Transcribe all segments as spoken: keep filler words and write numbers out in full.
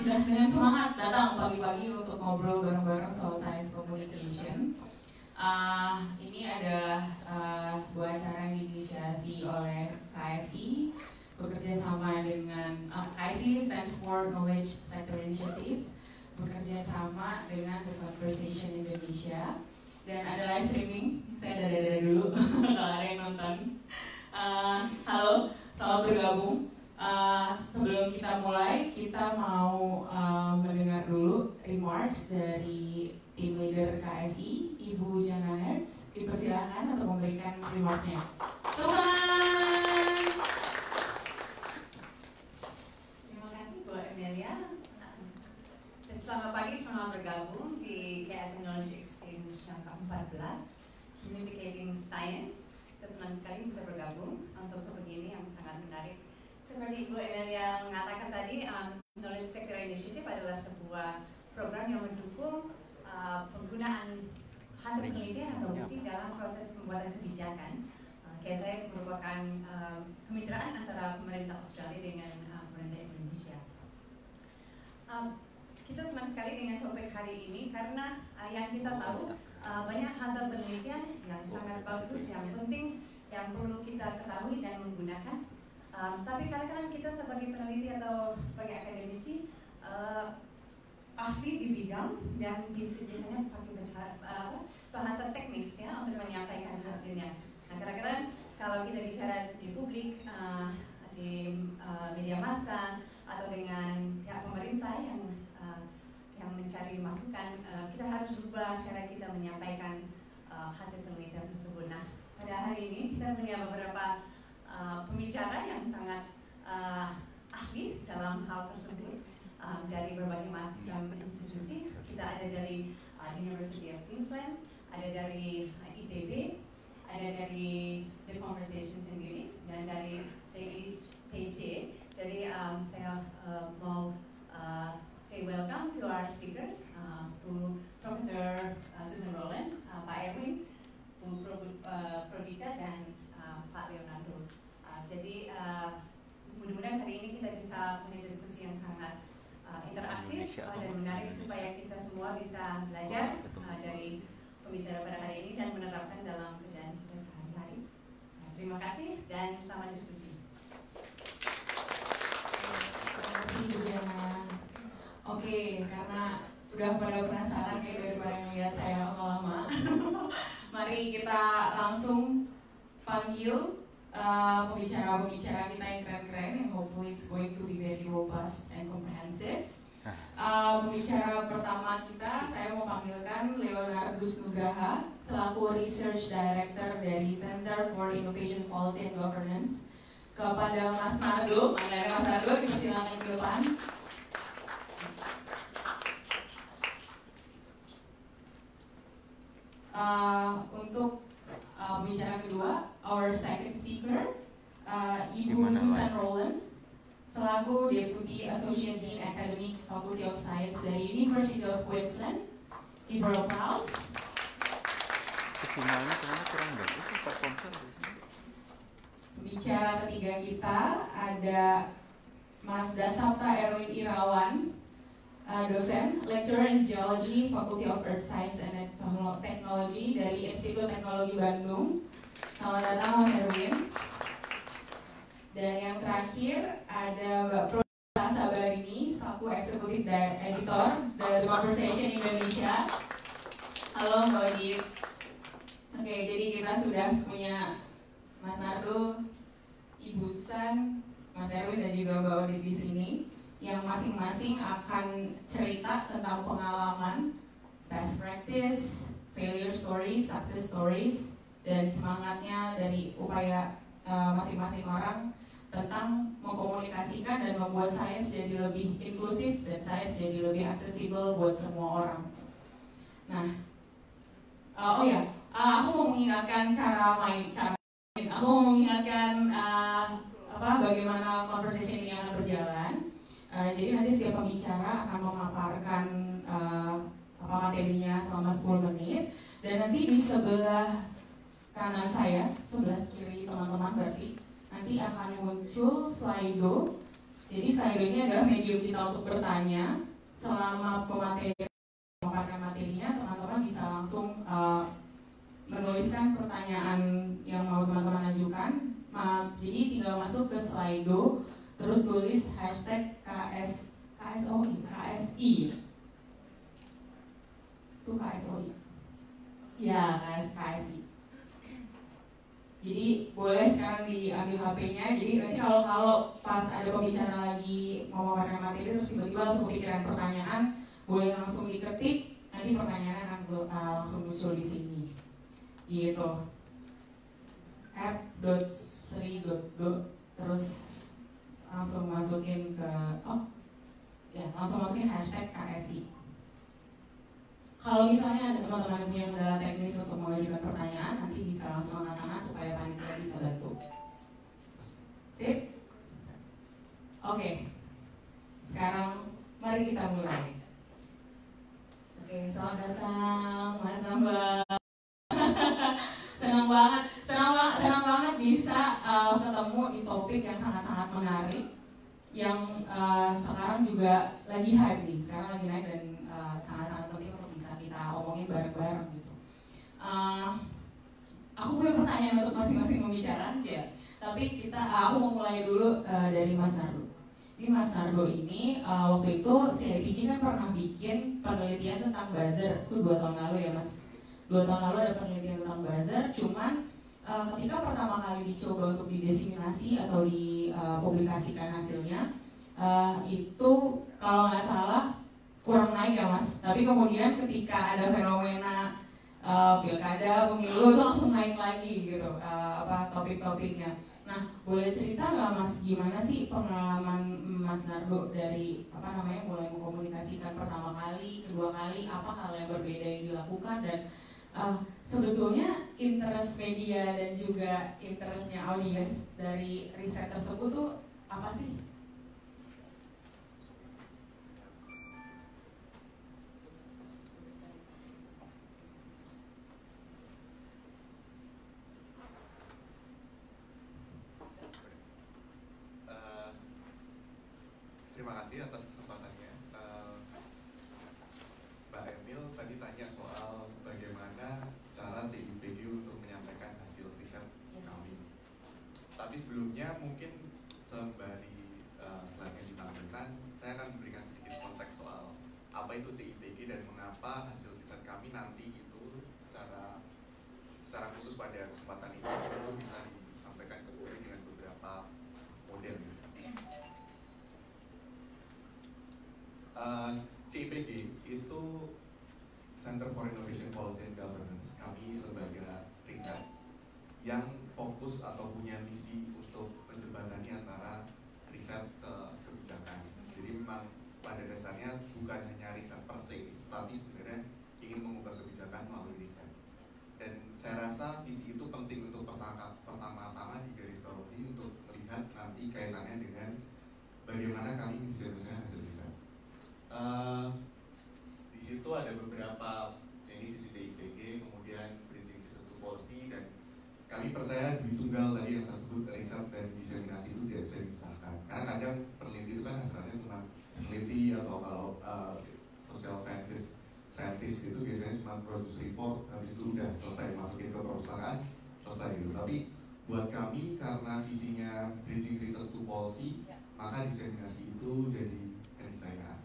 sudah dengan semangat datang pagi-pagi untuk ngobrol bareng-bareng soal science communication. Uh, ini adalah uh, sebuah acara yang diinisiasi oleh K S I bekerja sama dengan uh, K S I stands for Knowledge Sector Initiative, bekerja sama dengan The Conversation Indonesia, dan ada live streaming. Saya dada-dada dulu kalau ada yang nonton. Uh, halo, selamat bergabung. Uh, sebelum kita mulai, kita mau uh, mendengar dulu remarks dari tim leader K S I, Ibu Jana Hertz. Dipersilakan untuk memberikan remarksnya. Teman-teman. Terima kasih Bu Amelia. Selamat pagi, selamat bergabung di K S I Knowledge Exchange yang ke empat belas, Communicating Science. Kita senang sekali bisa bergabung untuk topik ini yang sangat menarik. Seperti Ibu Amelia mengatakan tadi, um, Knowledge Sector Initiative adalah sebuah program yang mendukung uh, penggunaan hasil penelitian atau bukti dalam proses pembuatan kebijakan. Uh, K S I merupakan uh, kemitraan antara pemerintah Australia dengan uh, pemerintah Indonesia. Uh, kita senang sekali dengan topik hari ini karena uh, yang kita tahu uh, banyak hasil penelitian yang sangat bagus, yang penting, yang perlu kita ketahui dan menggunakan. Um, tapi kadang-kadang kita sebagai peneliti atau sebagai akademisi uh, ahli di bidang dan biasanya pakai bicara, uh, bahasa teknis ya untuk menyampaikan hasilnya. Nah, kadang-kadang kalau kita bicara di publik, uh, di uh, media massa atau dengan pihak pemerintah yang uh, yang mencari masukan, uh, kita harus berubah cara kita menyampaikan uh, hasil penelitian tersebut. Nah, pada hari ini kita punya beberapa Uh, pembicara yang sangat uh, ahli dalam hal tersebut um, dari berbagai macam institusi. Kita ada dari uh, University of Queensland, ada dari uh, I T B, ada dari The Conversation sendiri, dan dari C I P J. Jadi um, saya uh, mau uh, say welcome to our speakers, uh, Bu Profesor uh, Susan Rowland, uh, Pak Erwin, Bu Pro, uh, Provita, dan uh, Pak Leonardo. Jadi uh, mudah-mudahan hari ini kita bisa punya diskusi yang sangat uh, interaktif uh, dan menarik supaya kita semua bisa belajar uh, dari pembicara pada hari ini dan menerapkan dalam kerjaan kita sehari-hari. Nah, terima kasih dan selamat diskusi. Terima kasih Bu Jana. Oke, karena udah pada penasaran kayak daripada melihat saya lama-lama, mari kita langsung panggil Uh, pembicara-pembicara kita yang keren-keren, yang hopefully it's going to be very robust and comprehensive. Uh, pembicara pertama kita, saya mau panggilkan Leonardus Nugraha selaku Research Director dari Center for Innovation Policy and Governance. Kepada Mas Nardo, mana ada Mas Nardo, dipersilakan ke depan. Uh, untuk Uh, bicara kedua, our second speaker, uh, Ibu Susan Rowland, selaku Deputy Associate Dean Academic Faculty of Science dari University of Queensland. Give her applause. Sinyalnya ternyata kurang bagus, Pak Komsel. Bicara ketiga kita ada Mas Dasapta Erwin Irawan, Uh, dosen, lecturer in geology, Faculty of Earth Science and Technology dari Institut Teknologi Bandung. Selamat datang Mas Erwin. Dan yang terakhir ada Mbak Provita Sabarini, selaku Eksekutif Editor dari Conversation Indonesia. Halo Mbak Odit. Oke, jadi kita sudah punya Mas Nardo, Ibu Susan, Mas Erwin dan juga Mbak Odit di sini, yang masing-masing akan cerita tentang pengalaman, best practice, failure stories, success stories, dan semangatnya dari upaya uh, masing-masing orang tentang mengkomunikasikan dan membuat sains jadi lebih inklusif dan sains jadi lebih aksesibel buat semua orang. Nah, uh, oh ya, uh, aku mau mengingatkan cara main, cara main. Aku mau mengingatkan uh, apa, bagaimana conversation ini akan berjalan. Uh, jadi nanti setiap pembicara akan memaparkan uh, apa materinya selama sepuluh menit, dan nanti di sebelah kanan saya, sebelah kiri teman-teman berarti nanti akan muncul Slido Jadi Slido ini adalah medium kita untuk bertanya. Selama pemateri memaparkan materinya, teman-teman bisa langsung uh, menuliskan pertanyaan yang mau teman-teman ajukan. Uh, jadi tinggal masuk ke Slido, terus tulis hashtag K S K S O I K S I. Itu K S O I. Ya, K S I. Jadi boleh sekarang diambil H P-nya. Jadi nanti kalau kalau pas ada pembicara lagi mau memaparkan materi terus tiba-tiba langsung pikiran pertanyaan, boleh langsung diketik. Nanti pertanyaannya akan uh, langsung muncul di sini. Gitu. app.sri.go terus langsung masukin ke oh ya langsung masukin hashtag K S I. Kalau misalnya ada teman-teman yang punya kendala teknis untuk mengajukan pertanyaan, nanti bisa langsung angkat tangan supaya panitia bisa bantu. Sip? Oke. Sekarang mari kita mulai. Oke, selamat datang Mas Nambah. Senang banget, senang banget, senang banget bisa uh, ketemu di topik yang sangat-sangat menarik, yang uh, sekarang juga lagi hype nih, sekarang lagi naik dan uh, sangat-sangat penting untuk bisa kita omongin bareng-bareng gitu. Uh, aku punya pertanyaan untuk masing-masing pembicara aja, tapi kita, uh, aku mau mulai dulu uh, dari Mas Nardo. Ini Mas Nardo ini uh, waktu itu C I P G kan pernah bikin penelitian tentang buzzer, itu dua tahun lalu ya Mas. Dua tahun lalu ada penelitian tentang buzzer, cuman uh, ketika pertama kali dicoba untuk didiseminasi atau dipublikasikan uh, hasilnya, uh, itu kalau nggak salah kurang naik ya Mas. Tapi kemudian ketika ada fenomena uh, pilkada, pemilu itu langsung naik lagi gitu uh, apa topik-topiknya. Nah, boleh cerita nggak Mas gimana sih pengalaman Mas Nardo dari apa namanya mulai mengkomunikasikan pertama kali, kedua kali, apa hal yang berbeda yang dilakukan dan uh, sebetulnya interest media dan juga interestnya audiens dari riset tersebut tuh apa sih? Terima kasih atas kesempatannya. uh, Mbak Emil tadi tanya soal bagaimana cara C I P G untuk menyampaikan hasil riset yes. kami. Tapi sebelumnya mungkin sembari uh, slide-nya ditampilkan, saya akan memberikan sedikit konteks soal apa itu C I P G dan mengapa hasil riset kami nanti itu secara secara khusus pada kesempatan ini itu bisa disampaikan ke publik dengan beberapa model. Uh, C I P G itu Center for Innovation Policy and Governance. Kami lembaga riset yang fokus atau punya misi untuk menjembatani antara riset ke kebijakan. Jadi memang pada dasarnya bukan hanya riset per se, tapi sebenarnya ingin mengubah kebijakan melalui riset. Dan saya rasa visi itu penting untuk pertama-tama digarisbawahi untuk melihat nanti kaitannya dengan bagaimana kami bisa menjalankan hasil riset. Uh, di situ ada beberapa, ini visi C I P G, kemudian bridging research to policy, dan kami percaya duit tunggal tadi yang saya sebut riset dan diseminasi itu tidak bisa dipisahkan. Karena kadang peneliti itu kan hasilnya cuma peneliti atau kalau uh, social sciences scientist itu biasanya cuma produce report, habis itu udah selesai masukin ke perusahaan, selesai gitu. Tapi buat kami karena visinya bridging research to policy, maka diseminasi itu jadi keniscayaan.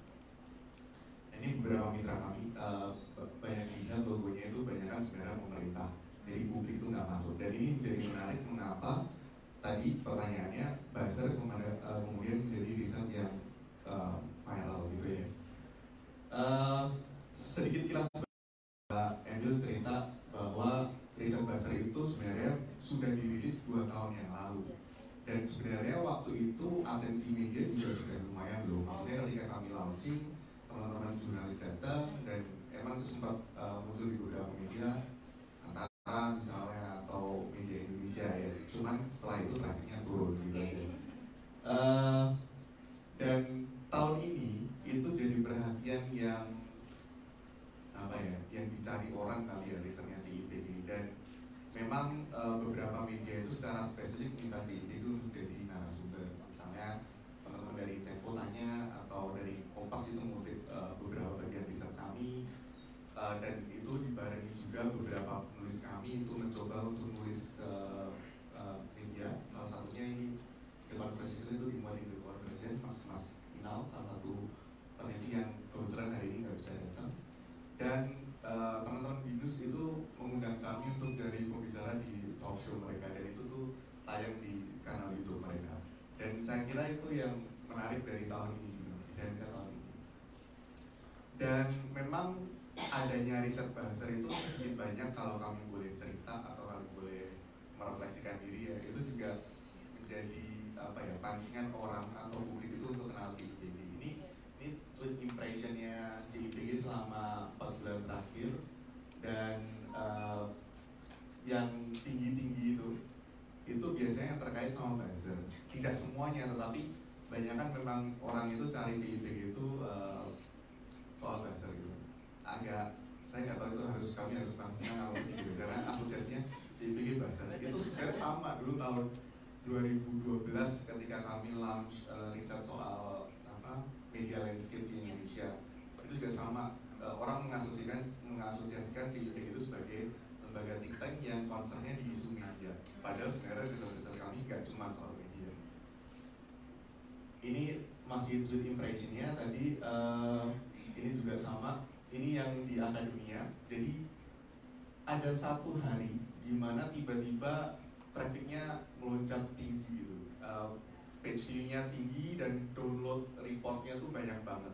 Ini beberapa mitra kami, uh, banyak dilihat logonya itu banyak kan sebenarnya pemerintah, jadi publik itu nggak masuk. Dan ini menjadi menarik mengapa tadi pertanyaannya buzzer uh, kemudian menjadi riset yang uh, viral gitu ya. Uh, sedikit kita Mbak Emil cerita bahwa riset buzzer itu sebenarnya sudah dirilis dua tahun yang lalu. Dan sebenarnya waktu itu atensi media juga sudah lumayan loh. Maksudnya ketika kami launching, teman-teman jurnalis datang dan emang itu sempat uh, muncul di beberapa media antara misalnya atau media Indonesia ya, cuman setelah itu trafficnya turun gitu aja. Uh, dan tahun ini itu jadi perhatian yang apa ya, yang dicari orang kali ya risetnya C I P G. Dan memang uh, beberapa media itu secara spesifik minta C I P G untuk jadi narasumber. Misalnya teman-teman dari atau dari Kompas itu mengutip uh, beberapa bagian riset kami, uh, dan itu dibarengi juga beberapa penulis kami itu mencoba untuk nulis ke uh, media. Salah satunya ini The Conversation itu dimuat di The Conversation, Mas Mas Inal, salah satu peneliti yang kebetulan hari ini nggak bisa datang. Dan uh, teman-teman Binus itu mengundang kami untuk jadi pembicara di talk show mereka, dan itu tuh tayang di kanal YouTube mereka. Dan saya kira itu yang menarik dari tahun ini dan tahun ini. Dan memang adanya riset buzzer itu sedikit banyak, kalau kami boleh cerita atau kami boleh merefleksikan diri ya, itu juga menjadi apa ya, pancingan orang atau publik itu untuk kenal C I P G. Ini ini tweet impressionnya C I P G selama empat bulan terakhir, dan uh, yang tinggi-tinggi itu itu biasanya yang terkait sama buzzer. Tidak semuanya, tetapi banyak kan memang orang itu cari C I P G itu uh, soal buzzer gitu. Agak, saya nggak tahu itu harus kami harus bangsa kalau gitu, karena asosiasinya C I P G buzzer. Itu sebenarnya sama dulu tahun dua ribu dua belas ketika kami launch uh, riset soal apa media landscape di Indonesia. Itu juga sama, uh, orang mengasosiasikan mengasosiasikan C I P G itu sebagai lembaga think tank yang concernnya di isu media. Padahal sebenarnya riset-riset kami nggak cuma soal media. Ini masih tweet impressionnya tadi, uh, ini juga sama. Ini yang di akademia. Jadi ada satu hari di mana tiba-tiba trafficnya melonjak tinggi gitu, uh, page view-nya tinggi dan download reportnya tuh banyak banget.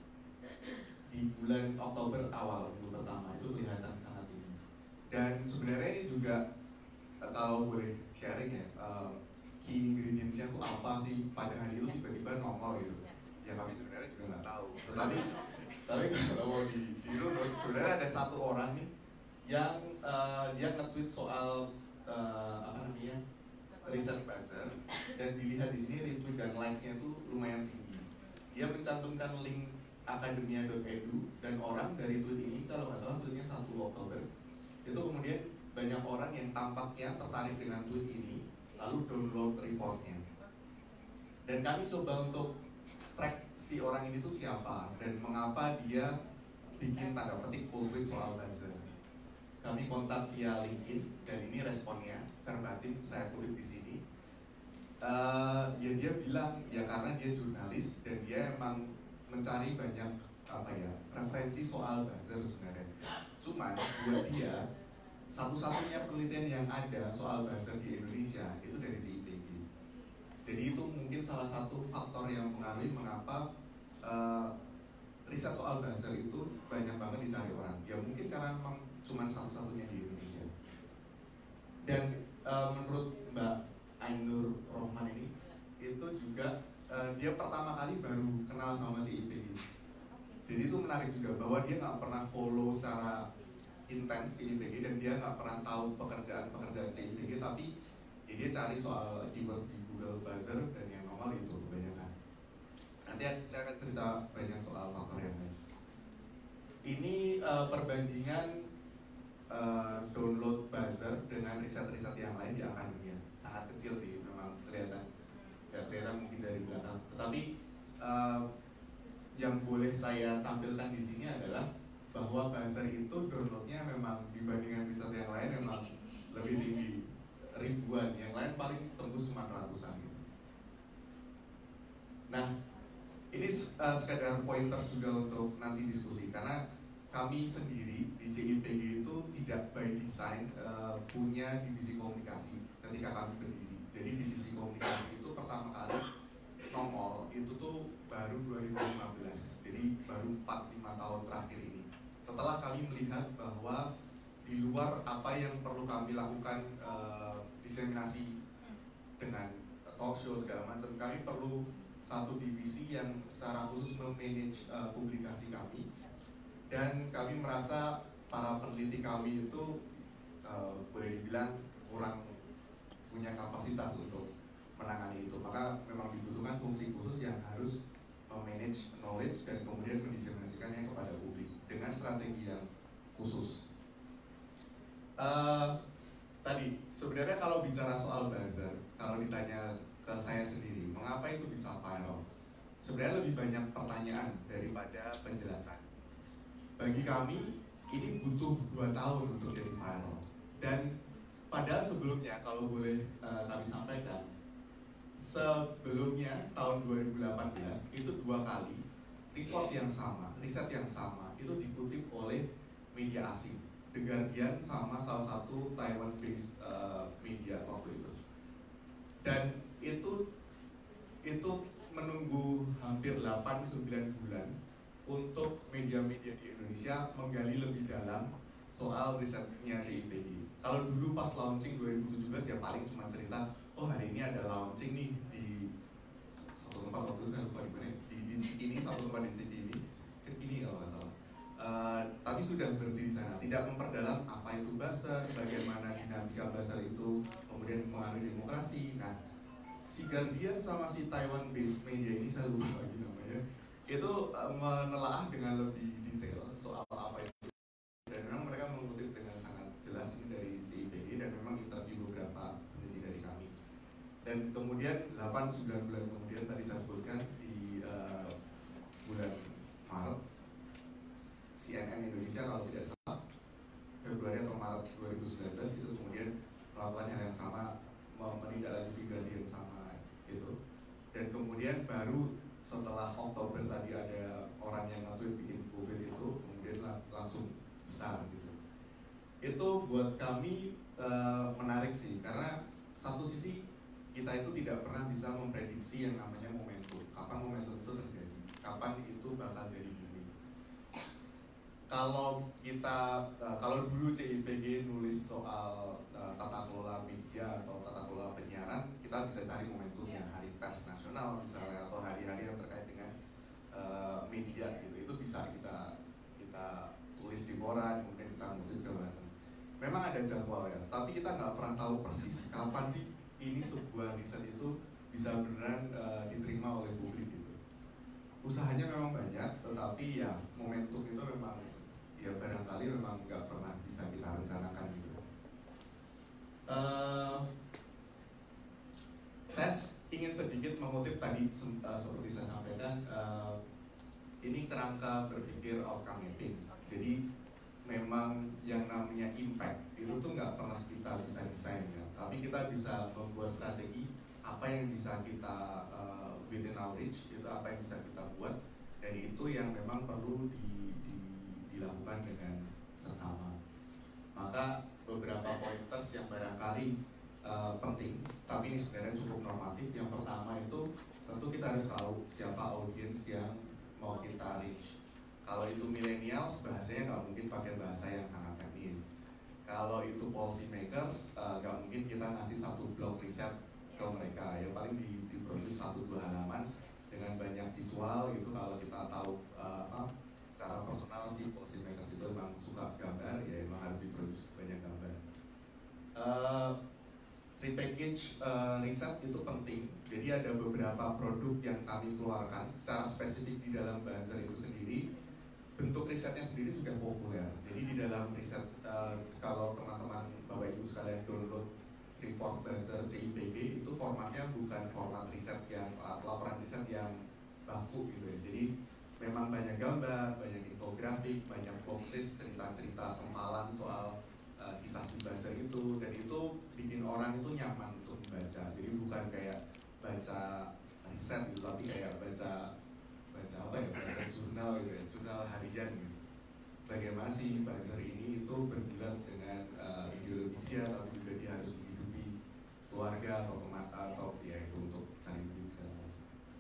Di bulan Oktober awal minggu pertama itu kelihatan sangat tinggi. Dan sebenarnya ini juga uh, kalau boleh sharing ya, uh, key ingredients-nya tuh apa sih pada hari itu tiba-tiba nongol gitu. Ya kami sebenarnya juga nggak tahu. Tetapi tapi kalau mau di dirunut, sebenarnya ada satu orang nih yang uh, dia nge-tweet soal uh, apa namanya riset buzzer, dan dilihat di sini retweet dan likes-nya tuh lumayan tinggi. Dia mencantumkan link akademia dot edu, dan orang dari tweet ini, kalau nggak salah tweetnya satu Oktober, itu kemudian banyak orang yang tampaknya tertarik dengan tweet ini lalu download reportnya. Dan kami coba untuk track si orang ini tuh siapa dan mengapa dia bikin tanda petik full tweet soal buzzer. Kami kontak via LinkedIn, dan ini responnya verbatim saya kutip di sini. Uh, ya dia bilang ya karena dia jurnalis dan dia emang mencari banyak apa ya referensi soal buzzer sebenarnya. Cuman buat dia satu-satunya penelitian yang ada soal buzzer di Indonesia itu dari C I P G. Jadi itu mungkin salah satu faktor yang mengaruhi mengapa uh, riset soal buzzer itu banyak banget dicari orang. Ya mungkin karena memang cuma satu-satunya di Indonesia. Dan uh, menurut Mbak Ainur Rohman ini, itu juga uh, dia pertama kali baru kenal sama C I P G. Jadi itu menarik juga bahwa dia nggak pernah follow secara intens C I P G, dan dia nggak pernah tahu pekerjaan-pekerjaan C I P G, tapi ya dia cari soal keywords di Google buzzer, dan yang normal itu kebanyakan. Nanti saya akan cerita banyak soal faktor yang lain. Ini uh, perbandingan Uh, download buzzer dengan riset-riset yang lain di akademia. Sangat kecil sih, memang kelihatan ya kelihatan mungkin dari belakang. Tetapi uh, yang boleh saya tampilkan di sini adalah bahwa buzzer itu downloadnya memang dibandingkan riset yang lain memang lebih tinggi, ribuan. Yang lain paling tembus cuma ratusan gitu. Nah, ini uh, sekedar pointer juga untuk nanti diskusi, karena kami sendiri di C I P G itu tidak by design uh, punya divisi komunikasi ketika kami berdiri. Jadi divisi komunikasi itu pertama kali nongol itu tuh baru dua ribu lima belas, jadi baru empat lima tahun terakhir ini. Setelah kami melihat bahwa di luar apa yang perlu kami lakukan uh, diseminasi dengan talk show segala macam, kami perlu satu divisi yang secara khusus memanage uh, publikasi kami. Dan kami merasa para peneliti kami itu uh, boleh dibilang kurang punya kapasitas untuk menangani itu. Maka memang dibutuhkan fungsi khusus yang harus memanage knowledge dan kemudian mendiseminasikannya kepada publik dengan strategi yang khusus. Uh, tadi sebenarnya kalau bicara soal buzzer, kalau ditanya ke saya sendiri, mengapa itu bisa viral? sebenarnya lebih banyak pertanyaan daripada penjelasan. Bagi kami ini butuh dua tahun untuk jadi viral. Dan padahal sebelumnya kalau boleh uh, kami sampaikan, sebelumnya tahun dua ribu delapan belas itu dua kali report yang sama, riset yang sama itu dikutip oleh media asing, The Guardian sama salah satu Taiwan-based uh, media waktu itu. Dan itu itu menunggu hampir delapan sampai sembilan bulan untuk media-media di Indonesia menggali lebih dalam soal risetnya C I P G. Kalau dulu pas launching dua ribu tujuh belas ya paling cuma cerita, oh hari ini ada launching nih di satu tempat waktu itu saya lupa di mana, di, di ini satu tempat di sini ini, ini kalau nggak salah. Uh, tapi sudah berhenti di sana, tidak memperdalam apa itu buzzer, bagaimana dinamika buzzer itu kemudian mengaruhi demokrasi. Nah, si Guardian sama si Taiwan-based media ini saya lupa lagi namanya, itu uh, menelaah dengan lebih detail soal apa itu. Dan memang mereka mengutip dengan sangat jelas ini dari C I P G dan memang interview beberapa peneliti dari kami. Dan kemudian delapan sampai sembilan bulan kemudian tadi saya sebutkan di uh, bulan Maret, C N N Indonesia kalau tidak salah Februari atau Maret dua ribu sembilan belas itu kemudian melakukan hal yang sama, menindaklanjuti Guardian sama itu. Dan kemudian baru setelah Oktober tadi ada orang yang ngatur bikin COVID itu kemudian langsung besar gitu. Itu buat kami e, menarik sih, karena satu sisi kita itu tidak pernah bisa memprediksi yang namanya momentum, kapan momentum itu terjadi, kapan itu bakal jadi booming. Kalau kita e, kalau dulu C I P G nulis soal e, tata kelola media atau tata kelola penyiaran, kita bisa cari momentumnya, hari pers nasional misalnya, atau hari-hari yang terkait dengan e, media gitu, itu bisa kita kita tulis di koran, kemudian kita nulis segala macam. Memang ada jadwal ya, tapi kita nggak pernah tahu persis kapan sih ini sebuah riset itu bisa beneran uh, diterima oleh publik gitu. Usahanya memang banyak, tetapi ya momentum itu memang ya barangkali memang nggak pernah bisa kita rencanakan gitu. Uh, saya ingin sedikit mengutip tadi uh, seperti saya sampaikan, uh, ini kerangka berpikir outcome mapping. Jadi memang yang namanya impact itu tuh nggak pernah kita bisa desain ya, tapi kita bisa membuat strategi apa yang bisa kita uh, within our reach, itu apa yang bisa kita buat, dan itu yang memang perlu di, di, dilakukan dengan sesama. Maka beberapa pointers yang barangkali uh, penting, tapi ini sebenarnya cukup normatif. Yang pertama itu tentu kita harus tahu siapa audiens yang mau kita reach. Kalau itu millennials, bahasanya nggak mungkin pakai bahasa yang sangat teknis. Kalau itu policy makers, nggak uh, mungkin kita ngasih satu blog riset ke mereka. Ya paling di, diproduksi satu dua halaman dengan banyak visual gitu. Kalau kita tahu uh, apa, secara personal sih policy makers itu memang suka gambar, ya memang harus diproduksi banyak gambar. Uh, repackage uh, riset itu penting. Jadi ada beberapa produk yang kami keluarkan secara spesifik di dalam buzzer itu sendiri. Bentuk risetnya sendiri sudah populer. Jadi di dalam riset, uh, kalau teman-teman Bapak Ibu sekalian download report buzzer C I P G, itu formatnya bukan format riset yang uh, laporan riset yang baku gitu ya. Jadi memang banyak gambar, banyak infografik, banyak boxes, cerita-cerita sempalan soal uh, kisah si buzzer itu, dan itu bikin orang itu nyaman untuk membaca. Jadi bukan kayak baca riset gitu, tapi kayak baca baca apa ya, baca jurnal gitu ya, jurnal harian gitu. Bagaimana sih buzzer ini itu bergulat dengan uh, ideologi dia, tapi juga dia harus menghidupi keluarga atau pemata atau ya itu untuk cari duit segala macam.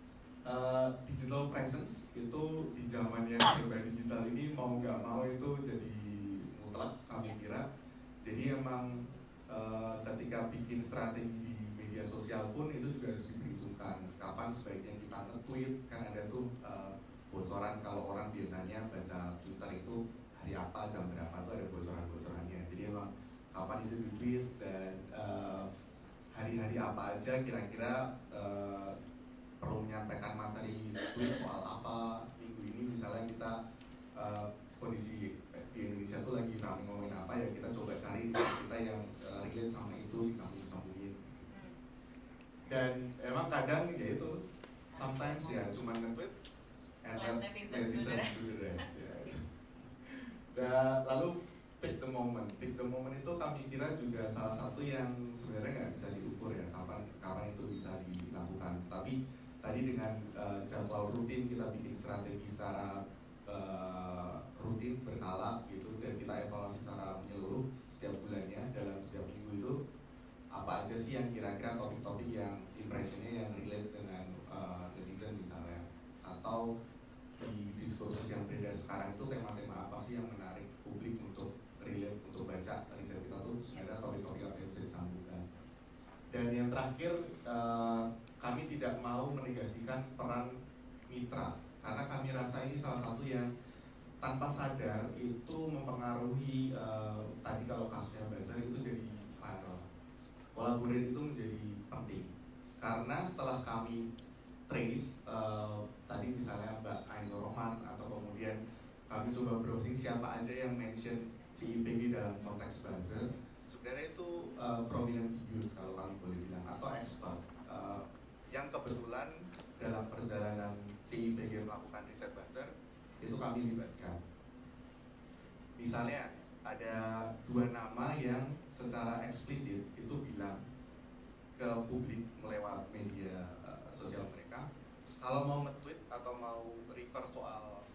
Uh, digital presence itu di zaman yang serba digital ini mau nggak mau itu jadi mutlak kami kira. Jadi emang uh, ketika bikin strategi di media sosial pun itu juga harus diperhitungkan kapan sebaiknya kita nge-tweet, kan ada tuh uh, bocoran kalau orang biasanya baca Twitter itu hari apa, jam berapa tuh ada bocoran-bocorannya. Jadi emang kapan itu di-tweet dan uh, hari-hari apa aja kira-kira uh, perlu menyampaikan materi tweet soal apa. Minggu ini misalnya kita uh, kondisi di Indonesia tuh lagi ramai ngomongin apa, ya kita coba cari kita yang uh, relate sama itu, disambung-sambungin. Dan emang kadang ya itu sometimes ya cuma nge-tweet kira juga salah satu yang sebenarnya nggak bisa diukur ya kapan kapan itu bisa dilakukan. Tapi tadi dengan uh, jadwal rutin kita bikin strategi secara uh, rutin berkala gitu, dan kita evaluasi secara menyeluruh setiap bulannya dalam setiap minggu itu apa aja sih yang kira-kira topik-topik yang impressionnya yang relate dengan uh, netizen misalnya, atau di diskursus yang beredar sekarang itu tema-tema apa sih yang menarik publik untuk relate, untuk baca riset kita tuh sebenarnya topik-topik apa yang bisa disambungkan. Dan yang terakhir, uh, kami tidak mau menegasikan peran mitra, karena kami rasa ini salah satu yang tanpa sadar itu mempengaruhi uh, tadi kalau kasusnya buzzer itu jadi viral. Kolaborasi itu menjadi penting karena setelah kami trace uh, tadi misalnya Mbak Ainur Rohman, atau kemudian kami coba browsing siapa aja yang mention C I P G dalam konteks buzzer, sebenarnya itu uh, prominent figures kalau kami boleh bilang, atau expert uh, yang kebetulan dalam perjalanan C I P G melakukan riset buzzer itu kami libatkan. Misalnya ada dua nama yang secara eksplisit itu bilang ke publik melewat media uh, sosial mereka, kalau mau nge-tweet atau mau refer soal,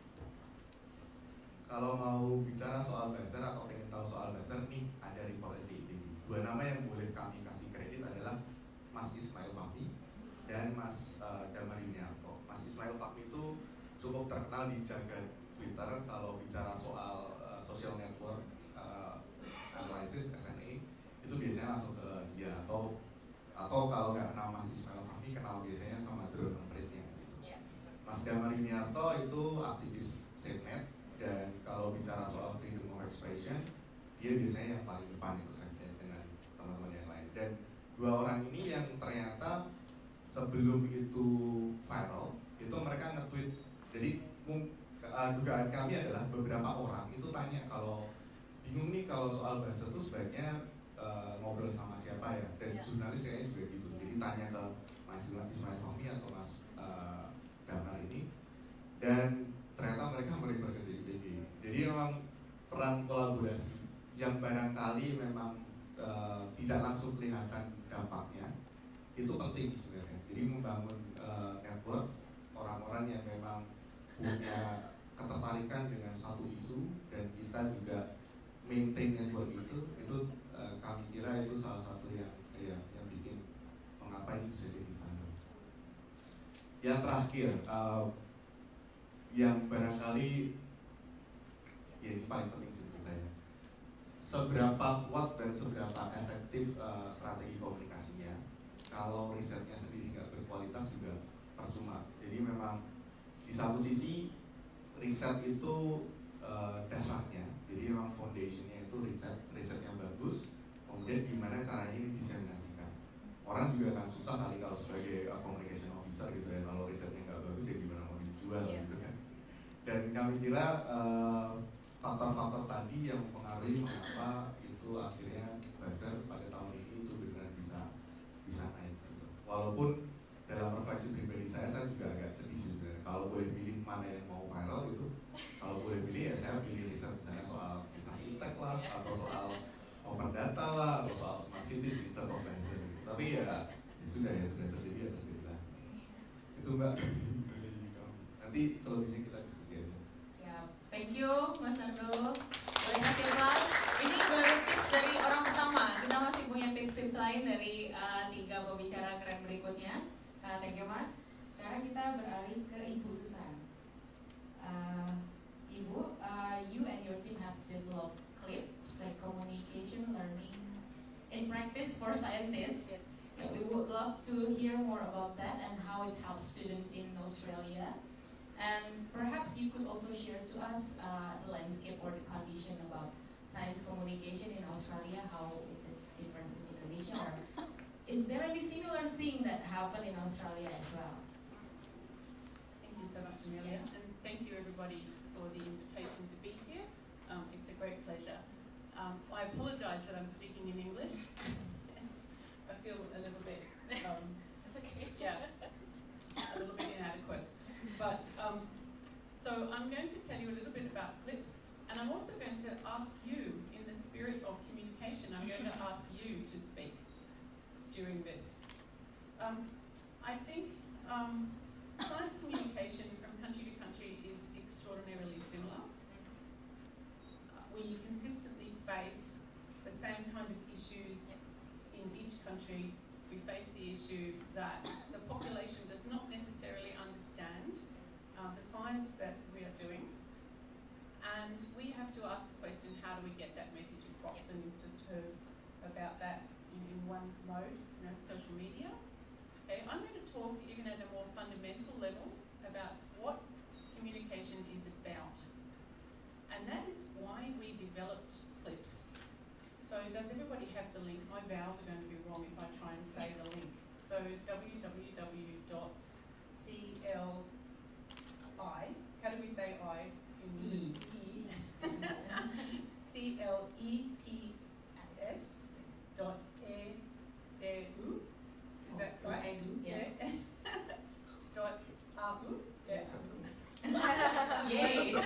kalau mau bicara soal buzzer atau pengen tahu soal buzzer, nih ada report C I P G. Dua nama yang boleh kami kasih kredit adalah Mas Ismail Fahmi dan Mas uh, Damar Yuniarto. Mas Ismail Fahmi itu cukup terkenal di jagat Twitter kalau bicara soal uh, social network uh, analysis S N A, itu biasanya langsung ke dia, atau atau kalau nggak kenal Mas Ismail Fahmi, kenal biasanya sama drone empritnya gitu. Yeah. Mas Damar Yuniarto itu aktivis SafeNet, dan kalau bicara soal freedom of expression, dia biasanya yang paling depan itu SafeNet dengan teman-teman yang lain. Dan dua orang ini yang ternyata sebelum itu viral, itu mereka nge-tweet. Jadi uh, dugaan kami adalah beberapa orang itu tanya kalau bingung nih kalau soal buzzer itu sebaiknya uh, ngobrol sama siapa ya, dan yeah. Jurnalis kayaknya juga gitu, jadi tanya ke Mas Ismail Fahmi atau Mas uh, Damar ini, dan ternyata mereka merefer ke C I P G. Jadi memang peran kolaborasi yang barangkali memang uh, tidak langsung kelihatan dampaknya itu penting sebenarnya. Jadi membangun uh, network orang-orang yang memang punya ketertarikan dengan satu isu, dan kita juga maintain network itu, itu uh, kami kira itu salah satu yang ya, yang bikin mengapa ini bisa jadi viral. Yang terakhir, uh, yang barangkali ya ini paling penting sih menurut saya, seberapa kuat dan seberapa efektif uh, strategi komunikasinya. Kalau risetnya sendiri nggak berkualitas juga percuma. Jadi memang di satu sisi riset itu uh, dasarnya, jadi memang foundationnya itu riset riset yang bagus. Kemudian gimana caranya ini diseminasikan. Orang juga akan susah kali kalau sebagai uh, communication officer gitu ya, kalau risetnya nggak bagus ya gimana mau dijual yeah. gitu kan. Dan kami kira uh, faktor-faktor tadi yang mempengaruhi mengapa itu akhirnya buzzer pada tahun ini itu benar bisa bisa naik gitu. Walaupun dalam refleksi pribadi saya, saya juga agak sedih sebenarnya. Kalau boleh pilih mana yang mau viral gitu, kalau boleh pilih ya saya pilih riset misalnya soal business impact lah, atau soal open data lah, atau soal smart cities instead of buzzer gitu. Tapi ya, ya sudah ya sudah terjadi ya terjadi lah. Itu Mbak. Nanti selebihnya kita diskusi aja. Siap. Thank you Mas Ardo. Boleh kasih kelas. Ini baru tips dari orang pertama. Kita masih punya tips-tips lain dari uh, tiga pembicara keren berikutnya. Uh, thank you Mas. Sekarang kita beralih ke Ibu Susan. Uh, Ibu, uh, you and your team have developed clips like communication learning in practice for scientists. Yes. Yeah, we would love to hear more about that and how it helps students in Australia. And perhaps you could also share to us uh, the landscape or the condition about science communication in Australia, how it is different in Indonesia, or is there any similar thing that happened in Australia as well? Thank you so much, Amelia, and thank you everybody for the invitation to be here. Um, it's a great pleasure. Um, I apologise that I'm speaking in English. It's, I feel a little bit, um, That's okay. yeah, a little bit inadequate. But um, so I'm going to tell you a little bit about clips, and I'm also going to ask you, in the spirit of communication, communication, I'm going to ask you to speak during this. Um, I think um, science communication from country to country is extraordinarily similar. Uh, we consistently face the same kind of issues in each country. We face the issue that the population does not necessarily understand uh, the science that we are doing. And we have to ask the question, how do we get that message across? And you've just heard about that in, in one mode, you know, social media. Okay, I'm going to talk even at a more fundamental level about what communication is about. And that is why we developed CLIPS. So does everybody have the link? My vowels are going to be wrong if I try and say the link. So w w w dot c l i, how do we say I? In E. C L E P S dot E D U. Is that right? Yeah. Dot A U. Yeah. Yay!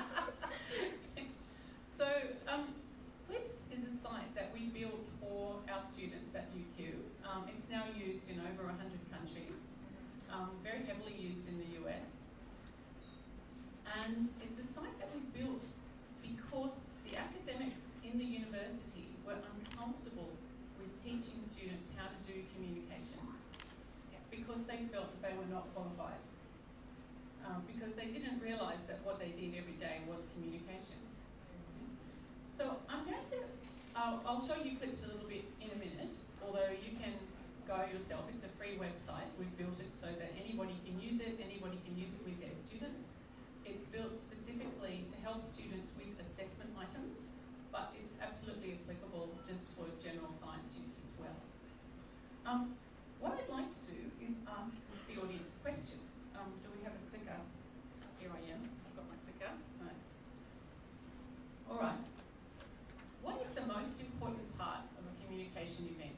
So, um, CLIPS is a site that we built for our students at U Q. Um, it's now used in over one hundred countries, um, very heavily used in the U S. And it's a site that we built because the academics in the university were uncomfortable with teaching students how to do communication because they felt that they were not qualified. Um, because they didn't realise that what they did every day was communication. So I'm going to, uh, I'll show you CLIPS a little bit in a minute, although you can go yourself. It's a free website. We've built it so that anybody can use it, anybody can use it with their students. It's built specifically to help students with assessment items, but it's absolutely applicable just for general science use as well. Um, what I'd like to do is ask the audience a question. Um, do we have a clicker? Here I am. I've got my clicker. No. All right. What is the most important part of a communication event?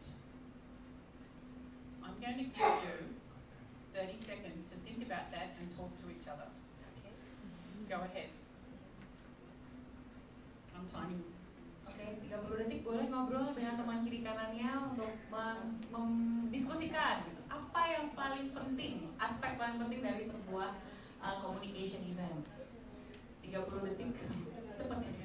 I'm going to give you thirty seconds to think about that and talk to each other. Okay. Go ahead. I'm timing. Oke, okay, tiga puluh detik boleh ngobrol dengan teman kiri kanannya untuk mendiskusikan apa yang paling penting, aspek paling penting dari sebuah uh, communication event. tiga puluh detik, cepat ya.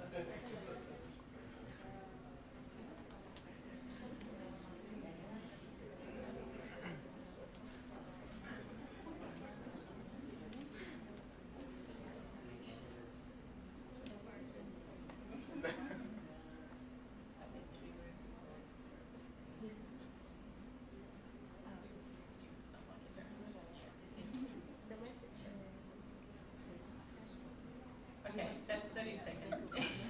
Okay, that's thirty seconds.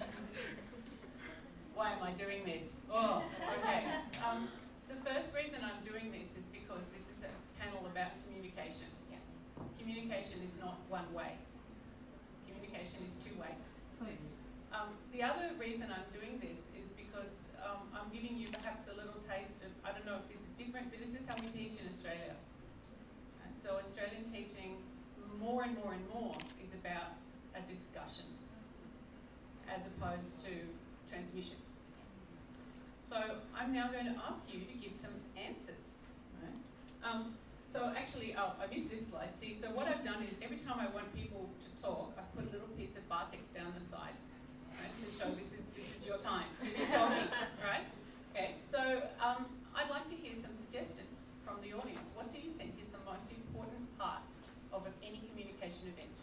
Why am I doing this? Oh, okay. Um, the first reason I'm doing this is because this is a panel about communication. Yeah. Communication is not one way. Communication is two-way. Um, the other reason I'm doing this is because um, I'm giving you perhaps a little taste of, I don't know if this is different, but this is how we teach in Australia. And so Australian teaching, more and more and more, is about a discussion as opposed to transmission. So I'm now going to ask you to give some answers. Right? Um, so actually, oh, I missed this slide. See, so what I've done is every time I want people to talk, I put a little piece of Bartek down the side, right, to show this is this is your time to be talking, right? Okay. So um, I'd like to hear some suggestions from the audience. What do you think is the most important part of any communication event?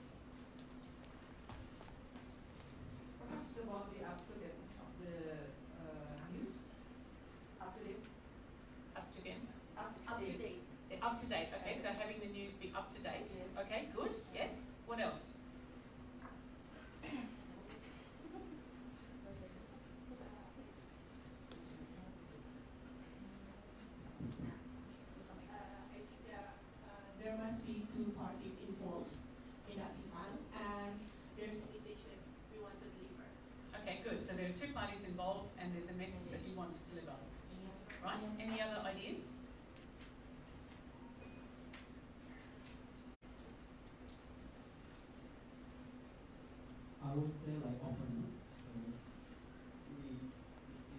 Perhaps about the up-to-date of the uh, news. Up-to-date. Up to date. Up-to-date. Up to date. Okay, so having the news be up to date. Yes. Okay, good. Yes. What else? Uh, I think there, uh, there must be two parties involved in that event, and there's a message that we want to deliver. Okay, good. So there are two parties involved, and there's a message that you want to deliver. Right? Any other ideas? I would say like openness. Because we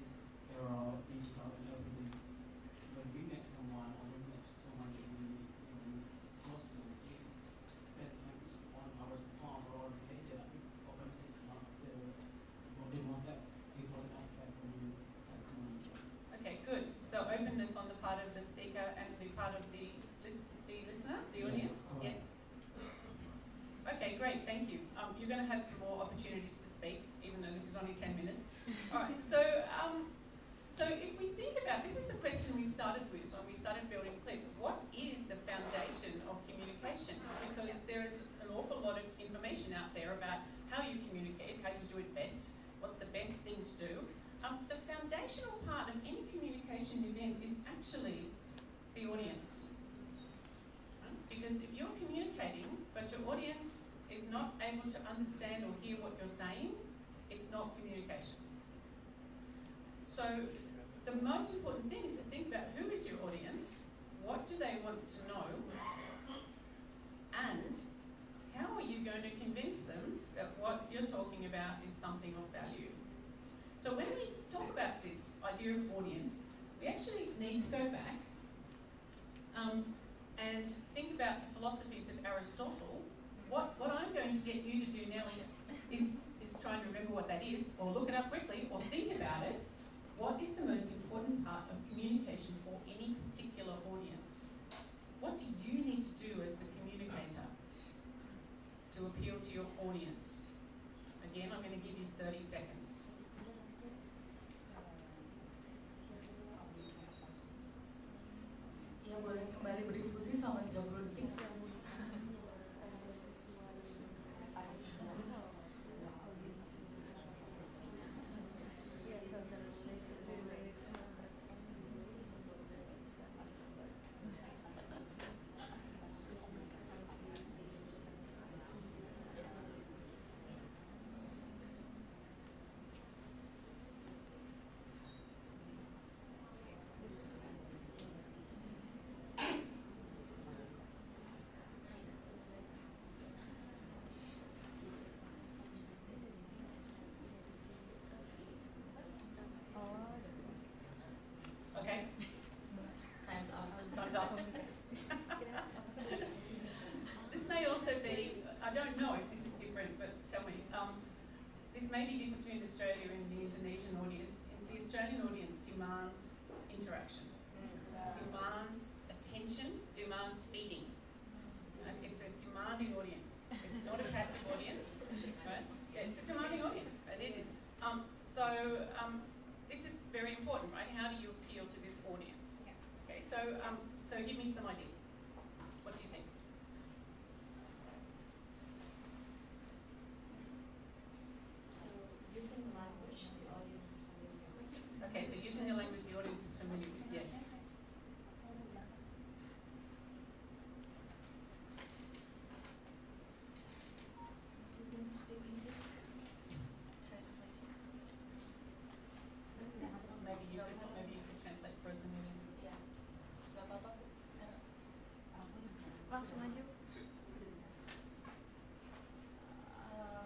overall digital and everything. When we met someone or we met someone that we even close to, we spend like one hours upon or on page that we open system up the the most that important aspect when you uh, communicate. Okay, good. So openness on the part of the speaker and the part of the lis- the listener, the audience. Yes. Yes. Okay, great. Thank you. Um, you're going to have some more opportunities to speak, even though this is only ten minutes. All right. So, um, so if we think about this, is the question we started with when we started building clips. What is the foundation of communication? Because there is an awful lot of information out there about how you communicate, how you do it best, what's the best thing to do. Um, the foundational part of any communication event is actually the audience. Right? Because if you're communicating, but your audience is not able to understand or hear what you're saying, it's not communication. So the most important thing is to think about who is your audience, what do they want to know, and how are you going to convince them that what you're talking about is something of value. So when we talk about this idea of audience, we actually need to go back um, and think about the philosophies of Aristotle. What, what I'm going to get you to do now is, is, is try and remember what that is, or look it up quickly, or think about it. What is the most important part of communication for any particular audience? What do you need to do as the communicator to appeal to your audience? Again, I'm going to give you thirty seconds. Ya, boleh kembali berdiskusi selama tiga puluh detik. Okay? Time's up. Thumbs up. This may also be, I don't know if this is different, but tell me. Um, this may be different between Australia and the Indonesian audience. The Australian audience demands interaction, demands attention, demands feeding. Right? It's a demanding audience. It's not a passive audience. Right? Yeah, it's a demanding audience. But it is. Um, so um, this is very important, right? How do you appeal to this audience? Okay, so um, so give me some ideas. What do you think? So using language the audience is familiar with. Okay, so using the language the audience is familiar with. Yes. You can speak English. Translation. Maybe you could maybe you could translate for us a minute. Ya, nggak apa-apa. Eh, Langsung aja. Um,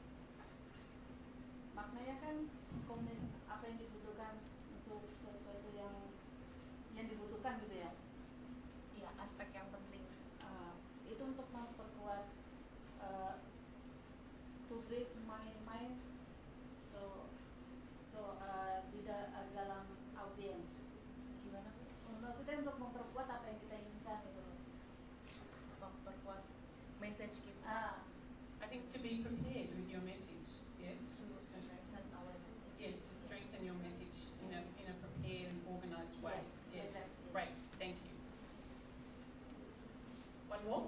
maknanya kan konten apa yang dibutuhkan untuk sesuatu yang yang dibutuhkan gitu ya. Ya, aspek yang penting. Uh, itu untuk memperkuat uh, publik main-main so so uh, di da- uh, dalam audiens. Gimana? Maksudnya untuk memperkuat apa yang kita inginkan gitu. Memperkuat message kita. Ah, I think to be prepared with your message. Yes. To strengthen our message. Yes, to strengthen your message in a in a prepared and organised way. Yes, Yes. exactly. Great. Thank you. One more.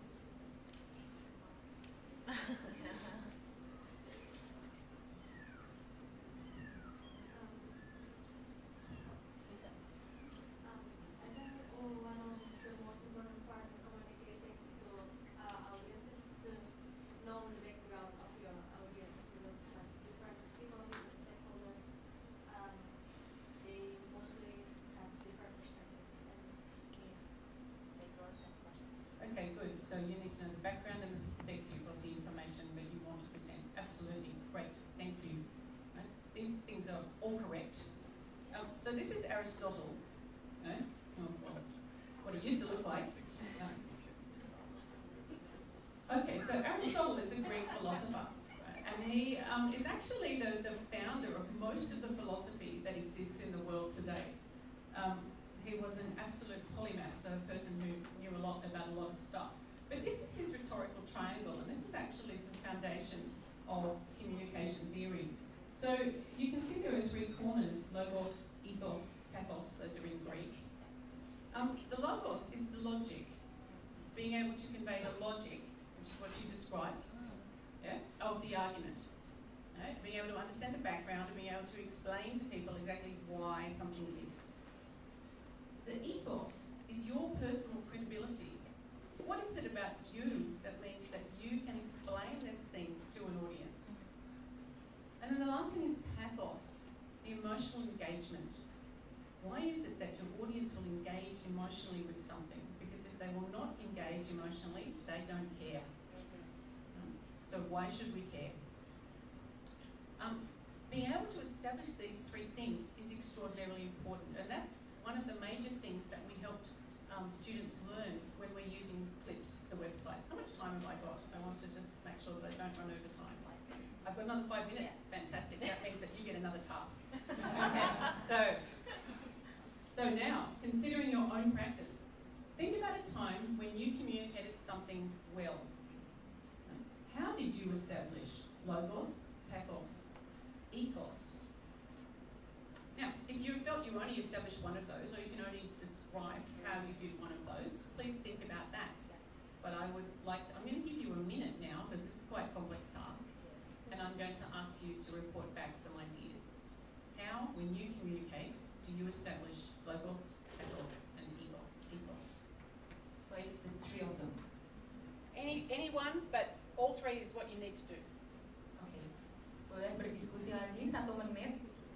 Bisa. Um, I think oh, one of the most important part of communicating to uh, audiences to Aristotle, no? Oh, well, what he used to look like. No. Okay, so Aristotle is a Greek philosopher, right? And he um, is actually the, the founder of most of the philosophy that exists in the world today. Um, he was an absolute polymath, so a person who knew a lot about a lot of stuff. But this is his rhetorical triangle, and this is actually the foundation of communication theory. So you can see there are three corners: logos, ethos, pathos. Those are in Greek. Um, the logos is the logic, being able to convey the logic, which is what you described, yeah, of the argument. Right? Being able to understand the background and being able to explain to people exactly why something is. The ethos is your personal credibility. What is it about you that means that you can explain this thing to an audience? And then the last thing is pathos, the emotional engagement. Why is it that your audience will engage emotionally with something? Because if they will not engage emotionally, they don't care. Um, so why should we care? Um, being able to establish these three things is extraordinarily important, and that's one of the major things that we helped um, students learn when we're using Clips, the website. How much time have I got? I want to just make sure that I don't run over time. I've got another five minutes. Fantastic. That means that you get another task. Okay. So, so now, considering your own practice, think about a time when you communicated something well. How did you establish logos, pathos, ethos? Now, if you felt you only established one of those, or you can only describe how you did one of those, please think about that. But I would like to, I'm going to give you a minute now, because this is quite a complex task, and I'm going to ask you to report back some ideas. How, when you communicate, do you establish logos, pathos, and ethos? So it's the three of them. Any, anyone, but all three is what you need to do. Oke, boleh berdiskusi lagi satu menit.